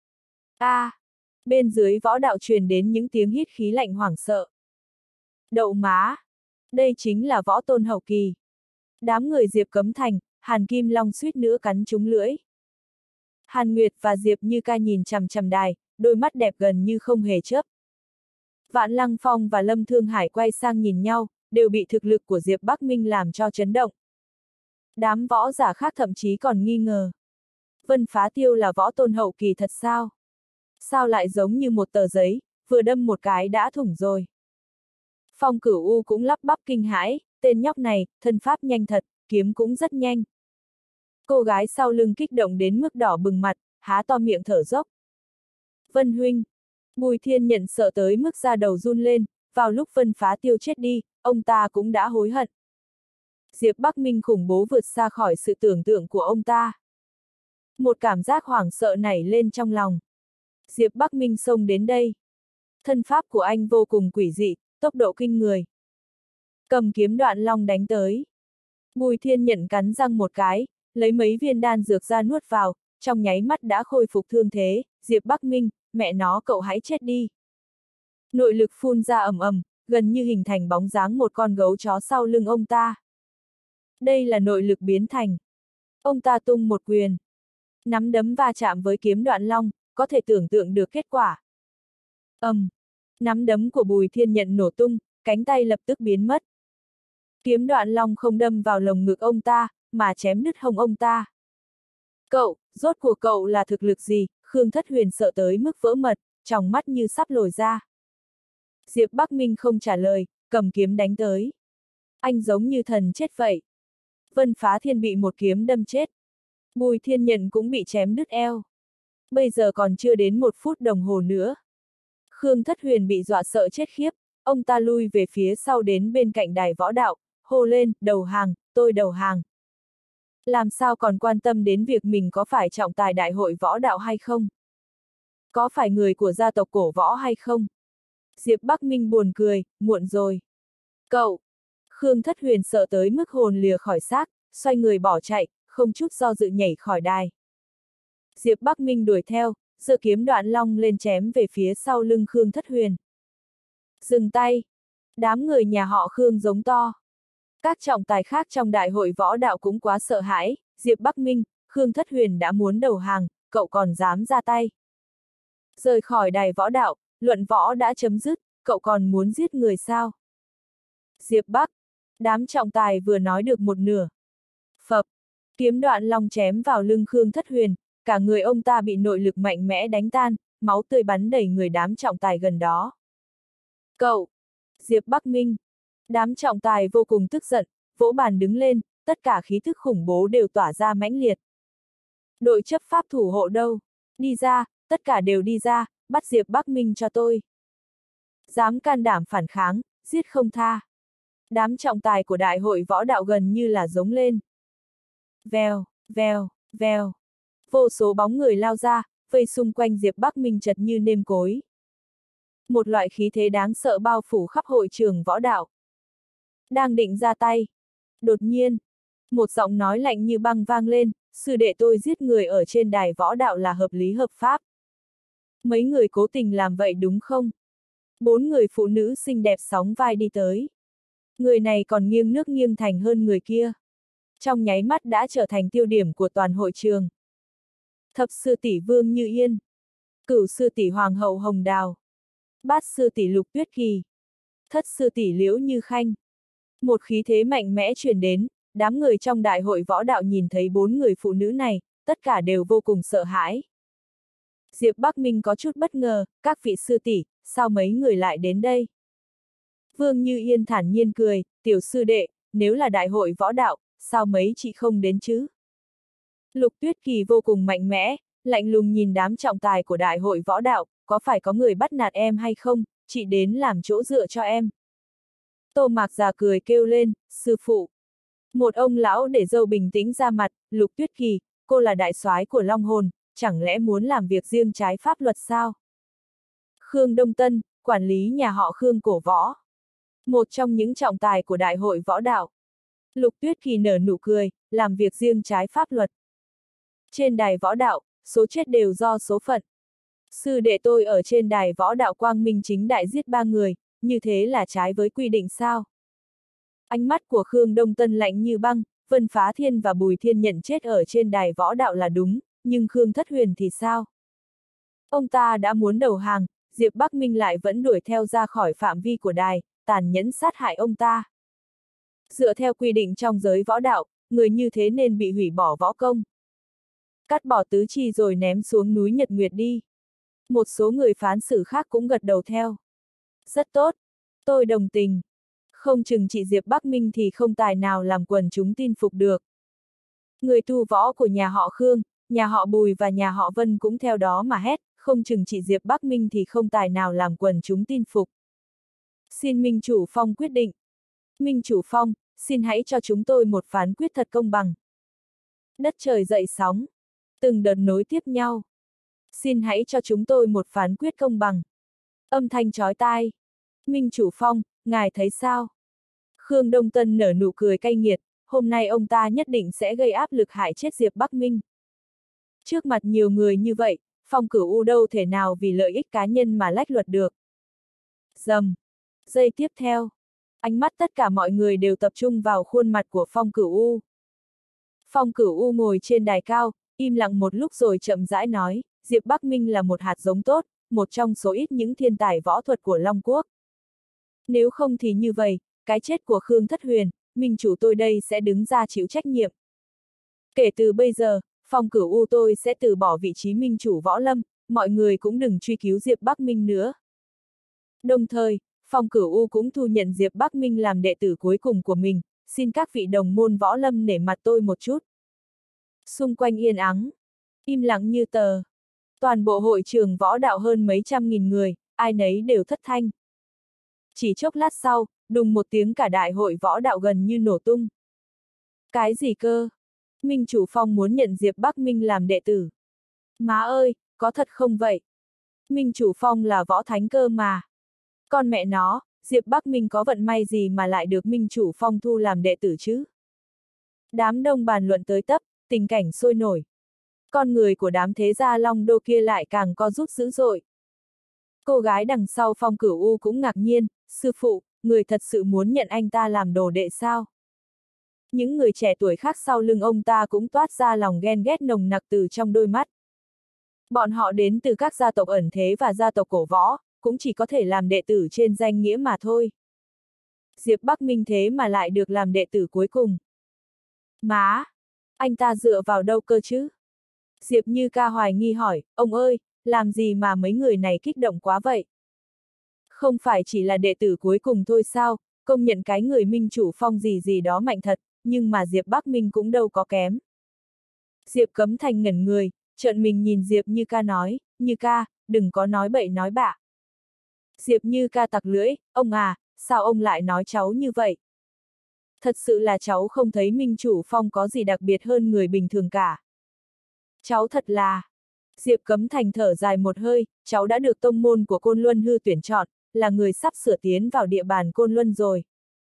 Bên dưới võ đạo truyền đến những tiếng hít khí lạnh hoảng sợ. Đậu má! Đây chính là võ tôn hậu kỳ. Đám người Diệp Cấm Thành, Hàn Kim Long suýt nữa cắn trúng lưỡi. Hàn Nguyệt và Diệp Như Ca nhìn chằm chằm đài, đôi mắt đẹp gần như không hề chớp. Vạn Lăng Phong và Lâm Thương Hải quay sang nhìn nhau, đều bị thực lực của Diệp Bắc Minh làm cho chấn động. Đám võ giả khác thậm chí còn nghi ngờ. Vân Phá Tiêu là võ tôn hậu kỳ thật sao? Sao lại giống như một tờ giấy, vừa đâm một cái đã thủng rồi? Phong Cửu U cũng lắp bắp kinh hãi, tên nhóc này, thân pháp nhanh thật, kiếm cũng rất nhanh. Cô gái sau lưng kích động đến mức đỏ bừng mặt, há to miệng thở dốc. Vân huynh! Bùi Thiên Nhận sợ tới mức da đầu run lên, vào lúc Vân Phá Tiêu chết đi, ông ta cũng đã hối hận. Diệp Bắc Minh khủng bố vượt xa khỏi sự tưởng tượng của ông ta. Một cảm giác hoảng sợ nảy lên trong lòng. Diệp Bắc Minh xông đến đây. Thân pháp của anh vô cùng quỷ dị, tốc độ kinh người. Cầm kiếm đoạn long đánh tới. Bùi Thiên Nhận cắn răng một cái, lấy mấy viên đan dược ra nuốt vào, trong nháy mắt đã khôi phục thương thế. Diệp Bắc Minh, mẹ nó cậu hãy chết đi. Nội lực phun ra ầm ầm, gần như hình thành bóng dáng một con gấu chó sau lưng ông ta. Đây là nội lực biến thành. Ông ta tung một quyền. Nắm đấm va chạm với kiếm đoạn long, có thể tưởng tượng được kết quả. Nắm đấm của Bùi Thiên Nhận nổ tung, cánh tay lập tức biến mất. Kiếm đoạn long không đâm vào lồng ngực ông ta, mà chém đứt hông ông ta. Cậu, rốt cuộc cậu là thực lực gì? Khương Thất Huyền sợ tới mức vỡ mật, tròng mắt như sắp lồi ra. Diệp Bắc Minh không trả lời, cầm kiếm đánh tới. Anh giống như thần chết vậy. Vân Phá Thiên bị một kiếm đâm chết. Bùi Thiên Nhận cũng bị chém đứt eo. Bây giờ còn chưa đến 1 phút đồng hồ nữa. Khương Thất Huyền bị dọa sợ chết khiếp, ông ta lui về phía sau đến bên cạnh đài võ đạo, hô lên, đầu hàng, tôi đầu hàng. Làm sao còn quan tâm đến việc mình có phải trọng tài đại hội võ đạo hay không? Có phải người của gia tộc cổ võ hay không? Diệp Bắc Minh buồn cười, muộn rồi. Cậu! Khương Thất Huyền sợ tới mức hồn lìa khỏi xác, xoay người bỏ chạy, không chút do dự nhảy khỏi đài. Diệp Bắc Minh đuổi theo, giơ kiếm đoạn long lên chém về phía sau lưng Khương Thất Huyền. Dừng tay! Đám người nhà họ Khương giống to. Các trọng tài khác trong đại hội võ đạo cũng quá sợ hãi, Diệp Bắc Minh, Khương Thất Huyền đã muốn đầu hàng, cậu còn dám ra tay. Rời khỏi đài võ đạo, luận võ đã chấm dứt, cậu còn muốn giết người sao? Diệp Bắc! Đám trọng tài vừa nói được một nửa. Phập! Kiếm đoạn long chém vào lưng Khương Thất Huyền, cả người ông ta bị nội lực mạnh mẽ đánh tan, máu tươi bắn đầy người đám trọng tài gần đó. Cậu! Diệp Bắc Minh! Đám trọng tài vô cùng tức giận, vỗ bàn đứng lên, tất cả khí thức khủng bố đều tỏa ra mãnh liệt. Đội chấp pháp thủ hộ đâu? Đi ra, tất cả đều đi ra, bắt Diệp Bắc Minh cho tôi. Dám can đảm phản kháng, giết không tha. Đám trọng tài của đại hội võ đạo gần như là giống lên. Vèo, vèo, vèo. Vô số bóng người lao ra, vây xung quanh Diệp Bắc Minh chật như nêm cối. Một loại khí thế đáng sợ bao phủ khắp hội trường võ đạo. Đang định ra tay. Đột nhiên, một giọng nói lạnh như băng vang lên, sư đệ tôi giết người ở trên đài võ đạo là hợp lý hợp pháp. Mấy người cố tình làm vậy đúng không? 4 người phụ nữ xinh đẹp sóng vai đi tới. Người này còn nghiêng nước nghiêng thành hơn người kia. Trong nháy mắt đã trở thành tiêu điểm của toàn hội trường. Thập sư tỷ Vương Như Yên. Cửu sư tỷ Hoàng hậu Hồng Đào. Bát sư tỷ Lục Tuyết Kỳ. Thất sư tỷ Liễu Như Khanh. Một khí thế mạnh mẽ truyền đến, đám người trong đại hội võ đạo nhìn thấy 4 người phụ nữ này, tất cả đều vô cùng sợ hãi. Diệp Bắc Minh có chút bất ngờ, các vị sư tỷ, sao mấy người lại đến đây? Vương Như Yên thản nhiên cười, tiểu sư đệ, nếu là đại hội võ đạo, sao mấy chị không đến chứ? Lục Tuyết Kỳ vô cùng mạnh mẽ, lạnh lùng nhìn đám trọng tài của đại hội võ đạo, có phải có người bắt nạt em hay không, chị đến làm chỗ dựa cho em. Tô Mạc già cười kêu lên, sư phụ. Một ông lão để râu bình tĩnh ra mặt, Lục Tuyết Kỳ, cô là đại soái của Long Hồn, chẳng lẽ muốn làm việc riêng trái pháp luật sao? Khương Đông Tân, quản lý nhà họ Khương cổ võ. Một trong những trọng tài của đại hội võ đạo. Lục Tuyết Kỳ nở nụ cười, làm việc riêng trái pháp luật. Trên đài võ đạo, số chết đều do số phận. Sư đệ tôi ở trên đài võ đạo quang minh chính đại giết 3 người, như thế là trái với quy định sao? Ánh mắt của Khương Đông Tân lạnh như băng, Vân Phá Thiên và Bùi Thiên Nhận chết ở trên đài võ đạo là đúng, nhưng Khương Thất Huyền thì sao? Ông ta đã muốn đầu hàng, Diệp Bắc Minh lại vẫn đuổi theo ra khỏi phạm vi của đài, tàn nhẫn sát hại ông ta. Dựa theo quy định trong giới võ đạo, người như thế nên bị hủy bỏ võ công. Cắt bỏ tứ chi rồi ném xuống núi Nhật Nguyệt đi. Một số người phán xử khác cũng gật đầu theo. Rất tốt, tôi đồng tình. Không chừng chị Diệp Bắc Minh thì không tài nào làm quần chúng tin phục được. Người tu võ của nhà họ Khương, nhà họ Bùi và nhà họ Vân cũng theo đó mà hét, không chừng chị Diệp Bắc Minh thì không tài nào làm quần chúng tin phục. Xin Minh Chủ Phong quyết định. Minh Chủ Phong, xin hãy cho chúng tôi một phán quyết thật công bằng. Đất trời dậy sóng. Từng đợt nối tiếp nhau. Xin hãy cho chúng tôi một phán quyết công bằng. Âm thanh chói tai. Minh Chủ Phong, ngài thấy sao? Khương Đông Tân nở nụ cười cay nghiệt, hôm nay ông ta nhất định sẽ gây áp lực hại chết Diệp Bắc Minh. Trước mặt nhiều người như vậy, Phong Cửu U đâu thể nào vì lợi ích cá nhân mà lách luật được. Rầm. Giây tiếp theo, ánh mắt tất cả mọi người đều tập trung vào khuôn mặt của Phong Cửu U. Phong Cửu U ngồi trên đài cao, im lặng một lúc rồi chậm rãi nói, Diệp Bắc Minh là một hạt giống tốt, một trong số ít những thiên tài võ thuật của Long Quốc. Nếu không thì như vậy, cái chết của Khương Thất Huyền, Minh Chủ tôi đây sẽ đứng ra chịu trách nhiệm. Kể từ bây giờ, Phong Cửu U tôi sẽ từ bỏ vị trí Minh Chủ võ lâm, mọi người cũng đừng truy cứu Diệp Bắc Minh nữa. Đồng thời, Phong Cửu U cũng thu nhận Diệp Bắc Minh làm đệ tử cuối cùng của mình, xin các vị đồng môn võ lâm nể mặt tôi một chút. Xung quanh yên ắng, im lặng như tờ. Toàn bộ hội trường võ đạo hơn mấy trăm nghìn người, ai nấy đều thất thanh. Chỉ chốc lát sau, đùng một tiếng cả đại hội võ đạo gần như nổ tung. Cái gì cơ? Minh Chủ Phong muốn nhận Diệp Bắc Minh làm đệ tử. Má ơi, có thật không vậy? Minh Chủ Phong là võ thánh cơ mà. Con mẹ nó, Diệp Bắc Minh có vận may gì mà lại được Minh Chủ Phong thu làm đệ tử chứ? Đám đông bàn luận tới tấp, tình cảnh sôi nổi. Con người của đám thế gia Long Đô kia lại càng co rút dữ dội. Cô gái đằng sau Phong Cửu U cũng ngạc nhiên, sư phụ, người thật sự muốn nhận anh ta làm đồ đệ sao? Những người trẻ tuổi khác sau lưng ông ta cũng toát ra lòng ghen ghét nồng nặc từ trong đôi mắt. Bọn họ đến từ các gia tộc ẩn thế và gia tộc cổ võ, cũng chỉ có thể làm đệ tử trên danh nghĩa mà thôi. Diệp Bắc Minh thế mà lại được làm đệ tử cuối cùng. Má! Anh ta dựa vào đâu cơ chứ? Diệp Như Ca hoài nghi hỏi, ông ơi, làm gì mà mấy người này kích động quá vậy? Không phải chỉ là đệ tử cuối cùng thôi sao, công nhận cái người Minh Chủ Phong gì gì đó mạnh thật, nhưng mà Diệp Bắc Minh cũng đâu có kém. Diệp Cấm Thành ngẩn người, trợn mình nhìn Diệp Như Ca nói, Như Ca, đừng có nói bậy nói bạ. Diệp Như Ca tặc lưỡi, ông à, sao ông lại nói cháu như vậy? Thật sự là cháu không thấy Minh Chủ Phong có gì đặc biệt hơn người bình thường cả. Cháu thật là... Diệp Cấm Thành thở dài một hơi, cháu đã được tông môn của Côn Luân Hư tuyển chọn, là người sắp sửa tiến vào địa bàn Côn Luân rồi.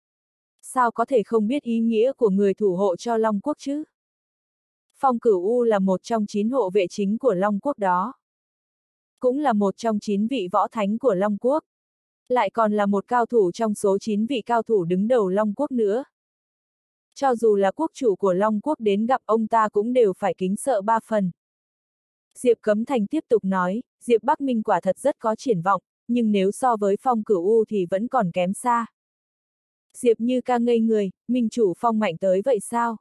Sao có thể không biết ý nghĩa của người thủ hộ cho Long Quốc chứ? Phong Cửu U là một trong 9 hộ vệ chính của Long Quốc đó. Cũng là một trong 9 vị võ thánh của Long Quốc. Lại còn là một cao thủ trong số 9 vị cao thủ đứng đầu Long Quốc nữa. Cho dù là quốc chủ của Long Quốc đến gặp ông ta cũng đều phải kính sợ 3 phần. Diệp Cấm Thành tiếp tục nói, Diệp Bắc Minh quả thật rất có triển vọng, nhưng nếu so với Phong Cửu U thì vẫn còn kém xa. Diệp Như Ca ngây người, Minh Chủ Phong mạnh tới vậy sao?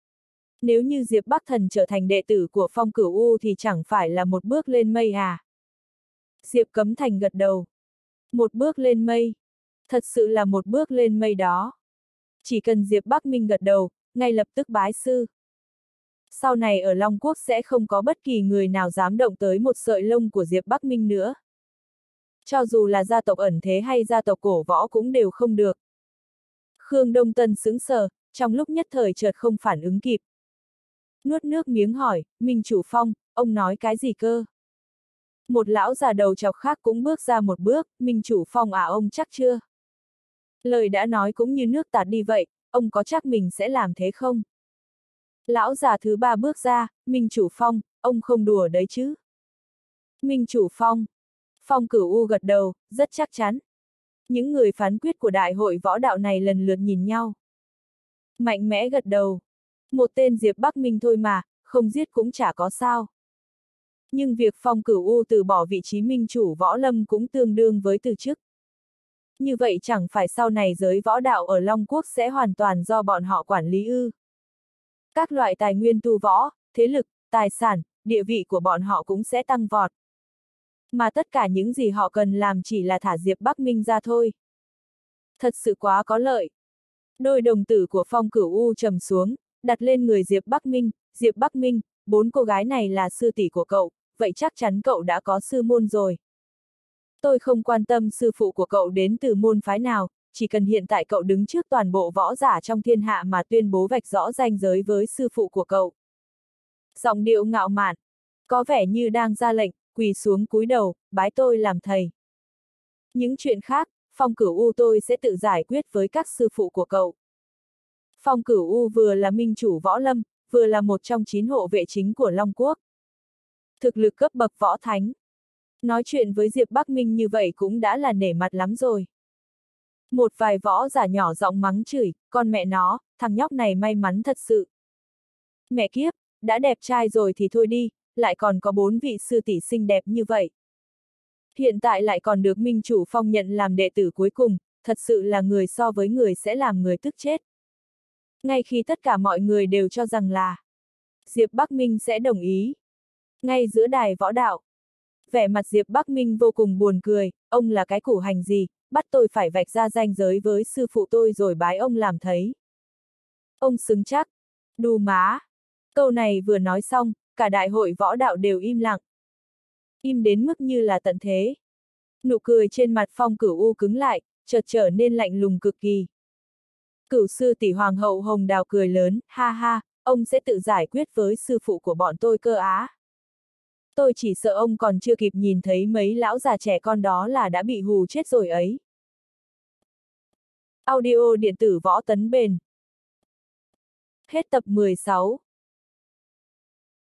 Nếu như Diệp Bắc Thần trở thành đệ tử của Phong Cửu U thì chẳng phải là một bước lên mây à? Diệp Cấm Thành gật đầu. Một bước lên mây. Thật sự là một bước lên mây đó. Chỉ cần Diệp Bắc Minh gật đầu, ngay lập tức bái sư. Sau này ở Long Quốc sẽ không có bất kỳ người nào dám động tới một sợi lông của Diệp Bắc Minh nữa. Cho dù là gia tộc ẩn thế hay gia tộc cổ võ cũng đều không được. Khương Đông Tân sững sờ, trong lúc nhất thời chợt không phản ứng kịp. Nuốt nước miếng hỏi, Minh Chủ Phong, ông nói cái gì cơ? Một lão già đầu chọc khác cũng bước ra một bước, Minh Chủ Phong à, ông chắc chưa? Lời đã nói cũng như nước tạt đi vậy, ông có chắc mình sẽ làm thế không? Lão già thứ ba bước ra, Minh Chủ Phong, ông không đùa đấy chứ? Minh Chủ Phong. Phong Cửu U gật đầu, rất chắc chắn. Những người phán quyết của đại hội võ đạo này lần lượt nhìn nhau. Mạnh mẽ gật đầu. Một tên Diệp Bắc Minh thôi mà, không giết cũng chả có sao. Nhưng việc Phong Cửu U từ bỏ vị trí minh chủ võ lâm cũng tương đương với từ chức. Như vậy chẳng phải sau này giới võ đạo ở Long Quốc sẽ hoàn toàn do bọn họ quản lý ư? Các loại tài nguyên tu võ, thế lực, tài sản, địa vị của bọn họ cũng sẽ tăng vọt. Mà tất cả những gì họ cần làm chỉ là thả Diệp Bắc Minh ra thôi. Thật sự quá có lợi. Đôi đồng tử của Phong Cửu U trầm xuống, đặt lên người Diệp Bắc Minh, 4 cô gái này là sư tỷ của cậu, vậy chắc chắn cậu đã có sư môn rồi. Tôi không quan tâm sư phụ của cậu đến từ môn phái nào, chỉ cần hiện tại cậu đứng trước toàn bộ võ giả trong thiên hạ mà tuyên bố vạch rõ ranh giới với sư phụ của cậu. Giọng điệu ngạo mạn, có vẻ như đang ra lệnh, quỳ xuống cúi đầu, bái tôi làm thầy. Những chuyện khác, Phong Cửu U tôi sẽ tự giải quyết với các sư phụ của cậu. Phong Cửu U vừa là minh chủ võ lâm, vừa là một trong 9 hộ vệ chính của Long Quốc. Thực lực cấp bậc võ thánh. Nói chuyện với Diệp Bắc Minh như vậy cũng đã là nể mặt lắm rồi. Một vài võ giả nhỏ giọng mắng chửi, con mẹ nó, thằng nhóc này may mắn thật sự. Mẹ kiếp, đã đẹp trai rồi thì thôi đi, lại còn có 4 vị sư tỷ xinh đẹp như vậy. Hiện tại lại còn được Minh Chủ Phong nhận làm đệ tử cuối cùng, thật sự là người so với người sẽ làm người tức chết. Ngay khi tất cả mọi người đều cho rằng là Diệp Bắc Minh sẽ đồng ý. Ngay giữa đài võ đạo, vẻ mặt Diệp Bắc Minh vô cùng buồn cười, ông là cái củ hành gì, bắt tôi phải vạch ra ranh giới với sư phụ tôi rồi bái ông làm thầy. Ông xứng chắc. Đù má. Câu này vừa nói xong, cả đại hội võ đạo đều im lặng. Im đến mức như là tận thế. Nụ cười trên mặt Phong Cửu U cứng lại, chợt trở nên lạnh lùng cực kỳ. Cửu sư tỷ Hoàng hậu Hồng Đào cười lớn, ha ha, ông sẽ tự giải quyết với sư phụ của bọn tôi cơ á. Tôi chỉ sợ ông còn chưa kịp nhìn thấy mấy lão già trẻ con đó là đã bị hù chết rồi ấy. Audio điện tử Võ Tấn Bền. Hết tập 16.